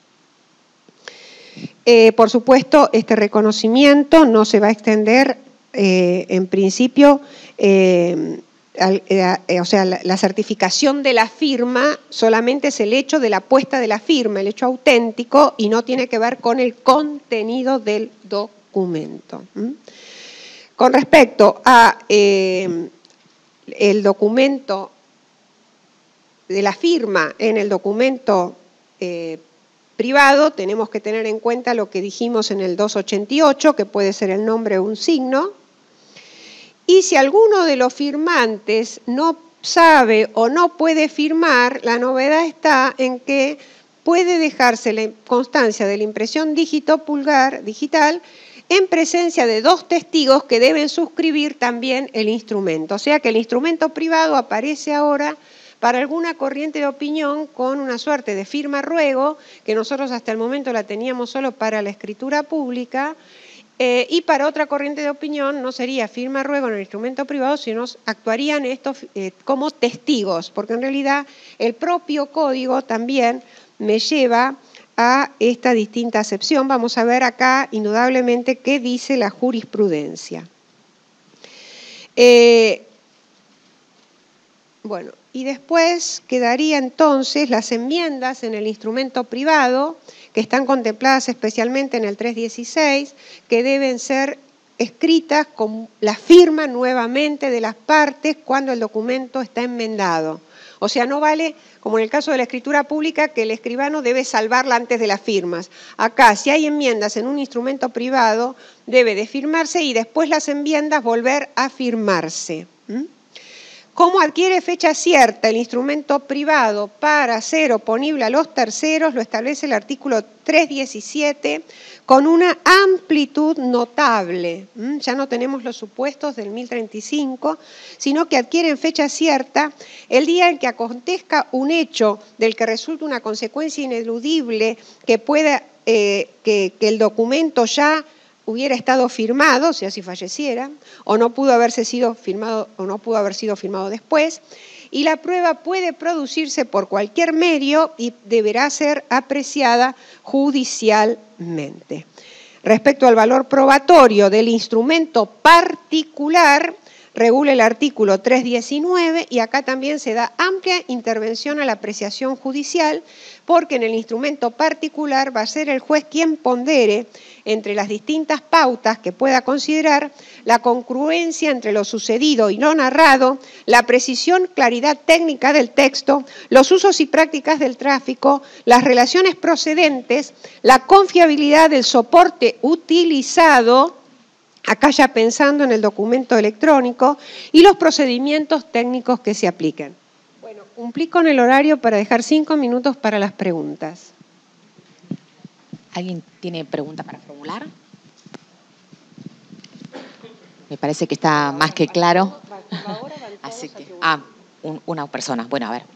Eh, por supuesto, este reconocimiento no se va a extender, eh, en principio, eh, al, eh, o sea, la, la certificación de la firma solamente es el hecho de la puesta de la firma, el hecho auténtico, y no tiene que ver con el contenido del documento. ¿Mm? Con respecto a eh, el documento de la firma en el documento eh, privado, tenemos que tener en cuenta lo que dijimos en el doscientos ochenta y ocho, que puede ser el nombre o un signo. Y si alguno de los firmantes no sabe o no puede firmar, la novedad está en que puede dejarse la constancia de la impresión dígito pulgar digital en presencia de dos testigos que deben suscribir también el instrumento. O sea que el instrumento privado aparece ahora para alguna corriente de opinión con una suerte de firma ruego, que nosotros hasta el momento la teníamos solo para la escritura pública, eh, y para otra corriente de opinión no sería firma ruego en el instrumento privado, sino actuarían estos eh, como testigos, porque en realidad el propio código también me lleva a esta distinta acepción. Vamos a ver acá, indudablemente, qué dice la jurisprudencia. Eh, bueno, y después quedaría entonces las enmiendas en el instrumento privado, que están contempladas especialmente en el trescientos dieciséis, que deben ser escritas con la firma nuevamente de las partes cuando el documento está enmendado. O sea, no vale, como en el caso de la escritura pública, que el escribano debe salvarla antes de las firmas. Acá, si hay enmiendas en un instrumento privado, debe de firmarse y después las enmiendas volver a firmarse. ¿Mm? ¿Cómo adquiere fecha cierta el instrumento privado para ser oponible a los terceros? Lo establece el artículo trescientos diecisiete con una amplitud notable. ¿Mm? Ya no tenemos los supuestos del mil treinta y cinco, sino que adquieren fecha cierta el día en que acontezca un hecho del que resulte una consecuencia ineludible que pueda, eh, que, que el documento ya hubiera estado firmado, o sea, si falleciera, o no pudo haberse sido firmado, o no pudo haber sido firmado después, y la prueba puede producirse por cualquier medio y deberá ser apreciada judicialmente. Respecto al valor probatorio del instrumento particular, regula el artículo trescientos diecinueve y acá también se da amplia intervención a la apreciación judicial, porque en el instrumento particular va a ser el juez quien pondere entre las distintas pautas que pueda considerar la congruencia entre lo sucedido y lo narrado, la precisión, claridad técnica del texto, los usos y prácticas del tráfico, las relaciones procedentes, la confiabilidad del soporte utilizado, acá ya pensando en el documento electrónico, y los procedimientos técnicos que se apliquen. Bueno, cumplí con el horario para dejar cinco minutos para las preguntas. ¿Alguien tiene pregunta para formular? Me parece que está más que claro. Así que, ah, un, una persona. Bueno, a ver.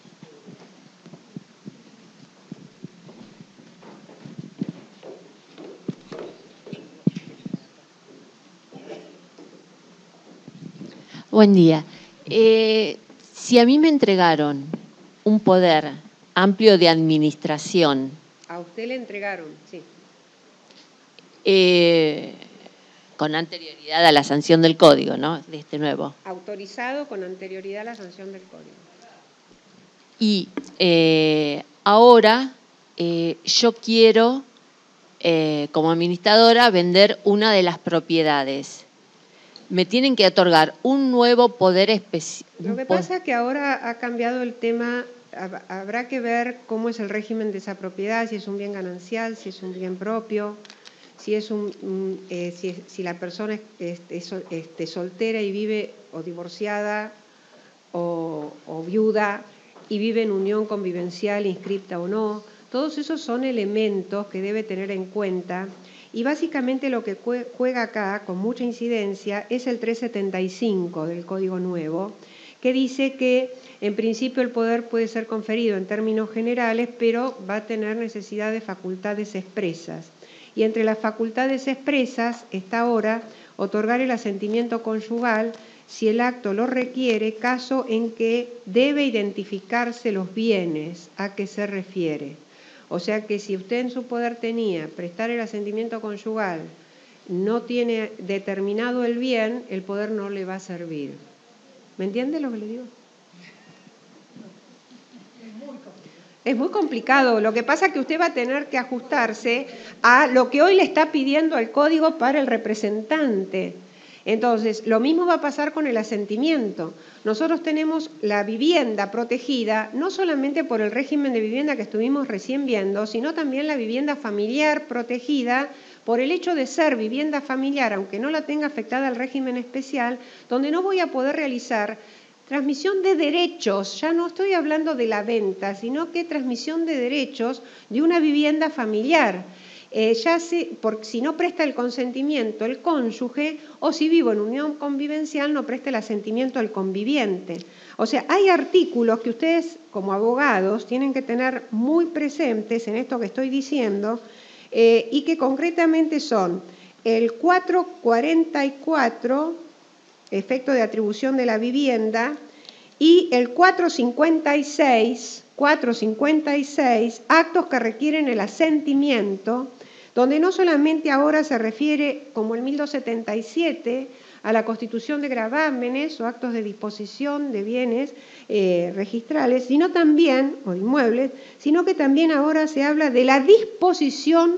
Buen día. Eh, si a mí me entregaron un poder amplio de administración. A usted le entregaron, sí. Eh, con anterioridad a la sanción del código, ¿no? De este nuevo. Autorizado con anterioridad a la sanción del código. Y eh, ahora eh, yo quiero, eh, como administradora, vender una de las propiedades. Me tienen que otorgar un nuevo poder especial. Lo que pasa es que ahora ha cambiado el tema, habrá que ver cómo es el régimen de esa propiedad, si es un bien ganancial, si es un bien propio, si es un, eh, si, si la persona es, es, es soltera y vive o divorciada o, o viuda y vive en unión convivencial, inscripta o no. Todos esos son elementos que debe tener en cuenta. Y básicamente lo que juega acá con mucha incidencia es el trescientos setenta y cinco del Código Nuevo, que dice que en principio el poder puede ser conferido en términos generales, pero va a tener necesidad de facultades expresas. Y entre las facultades expresas está ahora otorgar el asentimiento conyugal si el acto lo requiere, caso en que debe identificarse los bienes a que se refiere. O sea que si usted en su poder tenía prestar el asentimiento conyugal, no tiene determinado el bien, el poder no le va a servir. ¿Me entiende lo que le digo? Es muy complicado. Lo que pasa es que usted va a tener que ajustarse a lo que hoy le está pidiendo el código para el representante. Entonces, lo mismo va a pasar con el asentimiento. Nosotros tenemos la vivienda protegida, no solamente por el régimen de vivienda que estuvimos recién viendo, sino también la vivienda familiar protegida por el hecho de ser vivienda familiar, aunque no la tenga afectada al régimen especial, donde no voy a poder realizar transmisión de derechos. Ya no estoy hablando de la venta, sino que transmisión de derechos de una vivienda familiar. Eh, ya se, por, si no presta el consentimiento el cónyuge, o si vivo en unión convivencial no presta el asentimiento el conviviente. O sea, hay artículos que ustedes como abogados tienen que tener muy presentes en esto que estoy diciendo, eh, y que concretamente son el cuatrocientos cuarenta y cuatro, efecto de atribución de la vivienda, y el cuatrocientos cincuenta y seis, cuatrocientos cincuenta y seis, actos que requieren el asentimiento, donde no solamente ahora se refiere, como el mil doscientos setenta y siete, a la constitución de gravámenes o actos de disposición de bienes eh, registrales, sino también, o de inmuebles, sino que también ahora se habla de la disposición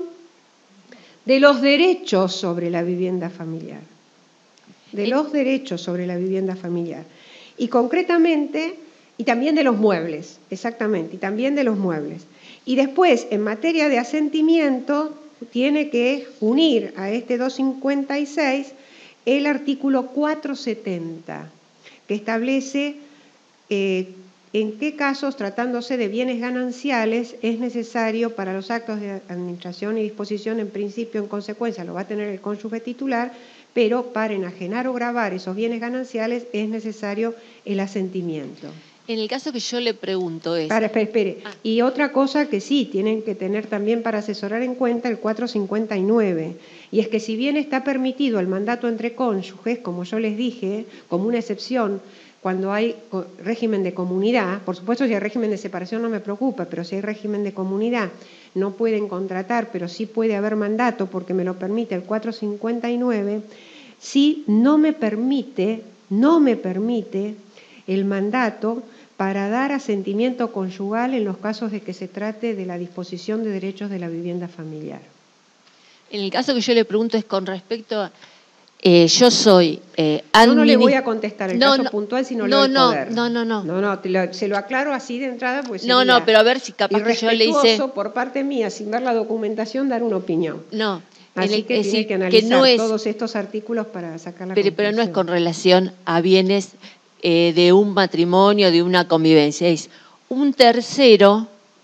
de los derechos sobre la vivienda familiar. De los derechos sobre la vivienda familiar. Y concretamente, y también de los muebles, exactamente, y también de los muebles. Y después, en materia de asentimiento, tiene que unir a este doscientos cincuenta y seis el artículo cuatrocientos setenta, que establece eh, en qué casos, tratándose de bienes gananciales, es necesario para los actos de administración y disposición, en principio, en consecuencia, lo va a tener el cónyuge titular, pero para enajenar o gravar esos bienes gananciales es necesario el asentimiento. En el caso que yo le pregunto es... Para, espere, espere. Ah. Y otra cosa que sí tienen que tener también para asesorar en cuenta el cuatrocientos cincuenta y nueve, y es que si bien está permitido el mandato entre cónyuges, como yo les dije, como una excepción, cuando hay régimen de comunidad, por supuesto si hay régimen de separación no me preocupa, pero si hay régimen de comunidad no pueden contratar, pero sí puede haber mandato porque me lo permite el cuatrocientos cincuenta y nueve, sí no me permite, no me permite el mandato para dar asentimiento conyugal en los casos de que se trate de la disposición de derechos de la vivienda familiar. En el caso que yo le pregunto es con respecto a... Eh, yo soy... Eh, yo no le voy a contestar el no, caso no, puntual, sino no, el poder. No, no, no. No, no, te lo, se lo aclaro así de entrada, pues no, no, pero a ver si capaz que yo le hice... por parte mía, sin ver la documentación, dar una opinión. No. Así el, que es tiene decir, que analizar que no es, todos estos artículos para sacar la pero, conclusión. Pero no es con relación a bienes eh, de un matrimonio, de una convivencia. Es un tercero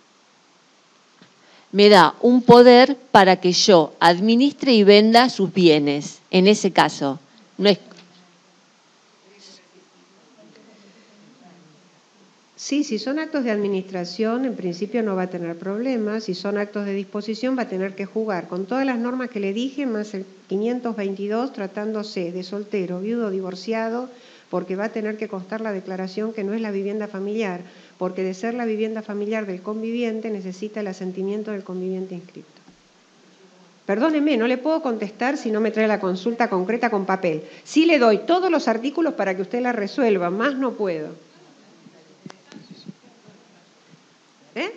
me da un poder para que yo administre y venda sus bienes. En ese caso, no es... Sí, si son actos de administración, en principio no va a tener problemas. Si son actos de disposición, va a tener que jugar con todas las normas que le dije, más el quinientos veintidós, tratándose de soltero, viudo, divorciado, porque va a tener que constar la declaración que no es la vivienda familiar, porque de ser la vivienda familiar del conviviente necesita el asentimiento del conviviente inscripto. Perdóneme, no le puedo contestar si no me trae la consulta concreta con papel. Sí le doy todos los artículos para que usted la resuelva, más no puedo. ¿Eh?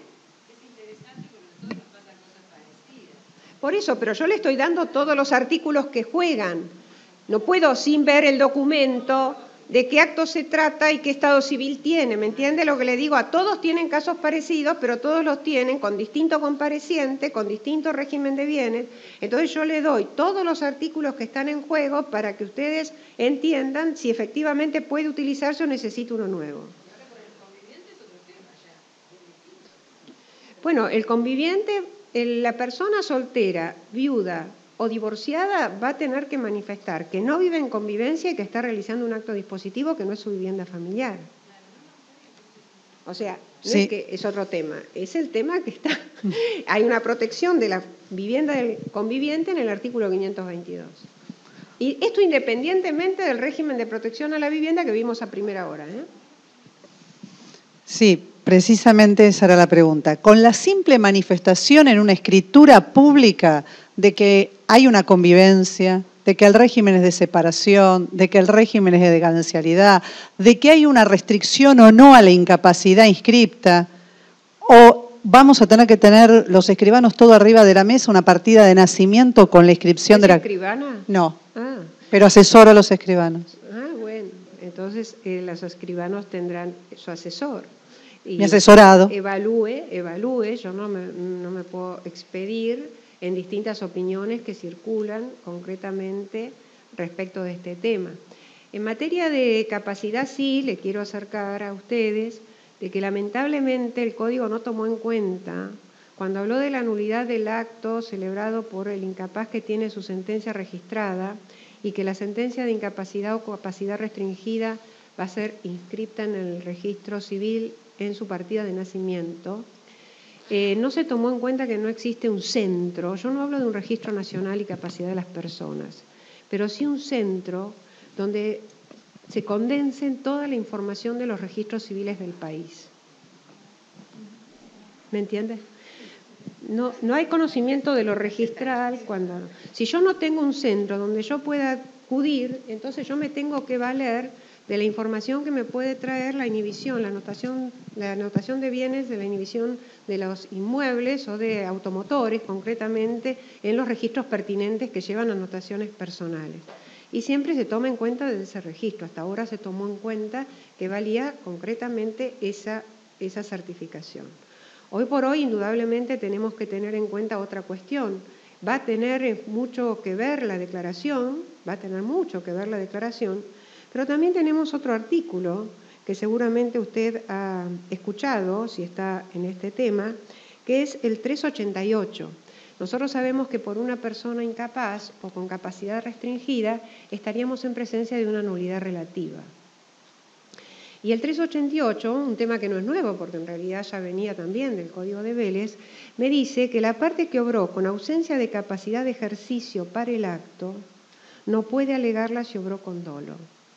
Por eso, pero yo le estoy dando todos los artículos que juegan. No puedo sin ver el documento de qué acto se trata y qué estado civil tiene. ¿Me entiende lo que le digo? A todos tienen casos parecidos, pero todos los tienen con distinto compareciente, con distinto régimen de bienes. Entonces yo le doy todos los artículos que están en juego para que ustedes entiendan si efectivamente puede utilizarse o necesita uno nuevo. Bueno, el conviviente, la persona soltera, viuda o divorciada va a tener que manifestar que no vive en convivencia y que está realizando un acto dispositivo que no es su vivienda familiar. O sea, no sí. es que es otro tema, es el tema que está. Hay una protección de la vivienda del conviviente en el artículo quinientos veintidós. Y esto independientemente del régimen de protección a la vivienda que vimos a primera hora, ¿eh? Sí, precisamente esa era la pregunta. Con la simple manifestación en una escritura pública de que hay una convivencia, de que el régimen es de separación, de que el régimen es de decadencialidad, de que hay una restricción o no a la incapacidad inscripta, o vamos a tener que tener los escribanos todo arriba de la mesa, una partida de nacimiento con la inscripción ¿Es de la... escribana? No, Ah. pero asesoro a los escribanos. Ah, bueno, entonces eh, los escribanos tendrán su asesor. Y Mi asesorado. Evalúe, evalúe, yo no me, no me puedo expedir en distintas opiniones que circulan concretamente respecto de este tema. En materia de capacidad, sí, le quiero acercar a ustedes de que lamentablemente el Código no tomó en cuenta, cuando habló de la nulidad del acto celebrado por el incapaz que tiene su sentencia registrada y que la sentencia de incapacidad o capacidad restringida va a ser inscripta en el registro civil en su partida de nacimiento, eh, no se tomó en cuenta que no existe un centro. Yo no hablo de un registro nacional y capacidad de las personas, pero sí un centro donde se condensen toda la información de los registros civiles del país. ¿Me entiendes? No, no hay conocimiento de lo registral cuando... Si yo no tengo un centro donde yo pueda acudir, entonces yo me tengo que valer de la información que me puede traer la inhibición, la anotación, la anotación de bienes de la inhibición de los inmuebles o de automotores, concretamente, en los registros pertinentes que llevan anotaciones personales. Y siempre se toma en cuenta de ese registro. Hasta ahora se tomó en cuenta que valía concretamente esa, esa certificación. Hoy por hoy, indudablemente, tenemos que tener en cuenta otra cuestión. Va a tener mucho que ver la declaración, va a tener mucho que ver la declaración, pero también tenemos otro artículo que seguramente usted ha escuchado, si está en este tema, que es el trescientos ochenta y ocho. Nosotros sabemos que por una persona incapaz o con capacidad restringida estaríamos en presencia de una nulidad relativa. Y el trescientos ochenta y ocho, un tema que no es nuevo, porque en realidad ya venía también del Código de Vélez, me dice que la parte que obró con ausencia de capacidad de ejercicio para el acto no puede alegarla si obró con dolo.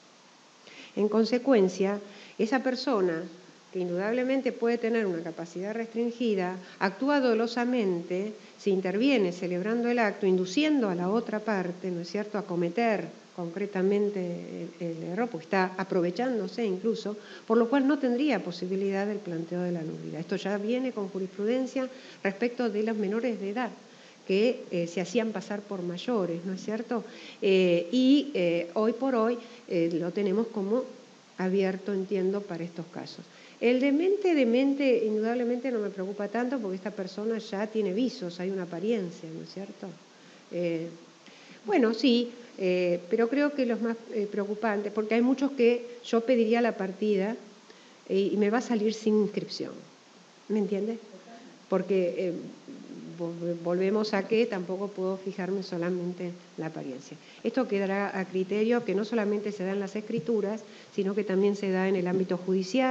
En consecuencia, esa persona, que indudablemente puede tener una capacidad restringida, actúa dolosamente, se interviene celebrando el acto, induciendo a la otra parte, ¿no es cierto?, a cometer concretamente el, el error, porque está aprovechándose incluso, por lo cual no tendría posibilidad del planteo de la nulidad. Esto ya viene con jurisprudencia respecto de los menores de edad, que eh, se hacían pasar por mayores, ¿no es cierto? Eh, y eh, hoy por hoy eh, lo tenemos como abierto, entiendo, para estos casos. El demente, demente, indudablemente no me preocupa tanto porque esta persona ya tiene visos, hay una apariencia, ¿no es cierto? Eh, bueno, sí, eh, pero creo que los más eh, preocupantes, porque hay muchos que yo pediría la partida eh, y me va a salir sin inscripción, ¿me entiendes? Porque... Eh, volvemos a que tampoco puedo fijarme solamente en la apariencia. Esto quedará a criterio que no solamente se da en las escrituras, sino que también se da en el ámbito judicial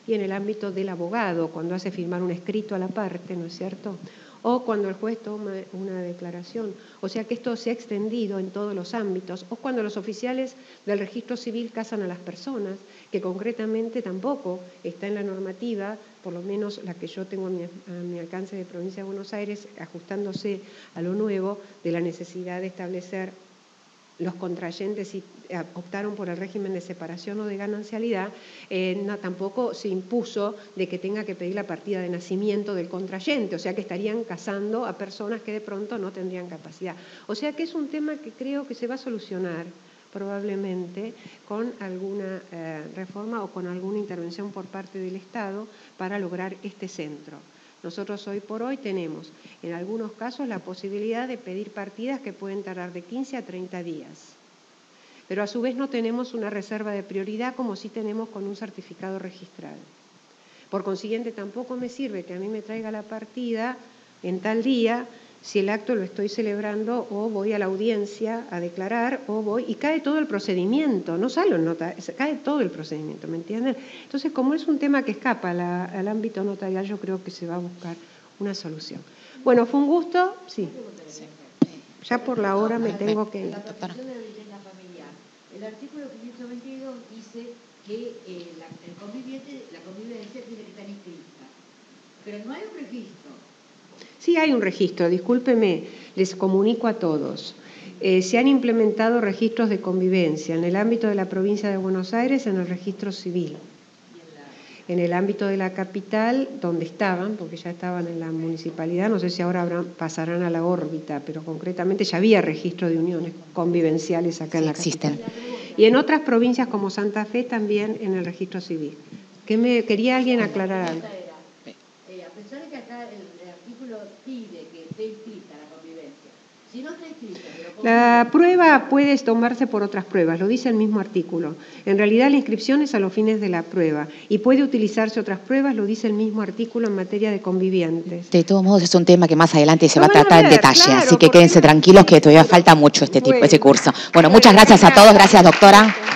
y en el ámbito del abogado, cuando hace firmar un escrito a la parte, ¿no es cierto?, o cuando el juez toma una declaración. O sea que esto se ha extendido en todos los ámbitos, o cuando los oficiales del registro civil casan a las personas, que concretamente tampoco está en la normativa, por lo menos la que yo tengo a mi, a mi alcance de Provincia de Buenos Aires, ajustándose a lo nuevo de la necesidad de establecer los contrayentes y optaron por el régimen de separación o de ganancialidad, eh, no, tampoco se impuso de que tenga que pedir la partida de nacimiento del contrayente, o sea que estarían casando a personas que de pronto no tendrían capacidad. O sea que es un tema que creo que se va a solucionar probablemente con alguna eh, reforma o con alguna intervención por parte del Estado para lograr este centro. Nosotros hoy por hoy tenemos, en algunos casos, la posibilidad de pedir partidas que pueden tardar de quince a treinta días. Pero a su vez no tenemos una reserva de prioridad como sí tenemos con un certificado registral. Por consiguiente, tampoco me sirve que a mí me traiga la partida en tal día si el acto lo estoy celebrando o voy a la audiencia a declarar o voy, y cae todo el procedimiento, no solo en nota, cae todo el procedimiento, ¿me entienden? Entonces, como es un tema que escapa la, al ámbito notarial, yo creo que se va a buscar una solución. Bueno, fue un gusto, sí. Ya por la hora me tengo que ir. La protección de la vivienda familiar. El artículo quinientos veintidós dice que eh, la, el conviviente, la convivencia tiene que estar inscrita, pero no hay un registro. Sí hay un registro, discúlpeme, les comunico a todos. Eh, se han implementado registros de convivencia en el ámbito de la provincia de Buenos Aires, en el registro civil. En el ámbito de la capital, donde estaban, porque ya estaban en la municipalidad, no sé si ahora habrán, pasarán a la órbita, pero concretamente ya había registro de uniones convivenciales acá sí, en la existen. Capital. Y en otras provincias como Santa Fe también en el registro civil. ¿Qué me, ¿Quería alguien aclarar algo? Eh, a pesar de que acá el, el artículo pide que esté inscrita la convivencia, si no está inscrita... Pero la prueba puede tomarse por otras pruebas, lo dice el mismo artículo. En realidad la inscripción es a los fines de la prueba y puede utilizarse otras pruebas, lo dice el mismo artículo en materia de convivientes. De todos modos es un tema que más adelante se lo va a tratar a ver, en detalle, claro, así que quédense tranquilos que todavía falta mucho este, tipo, bueno, este curso. Bueno, muchas gracias a todos, gracias doctora.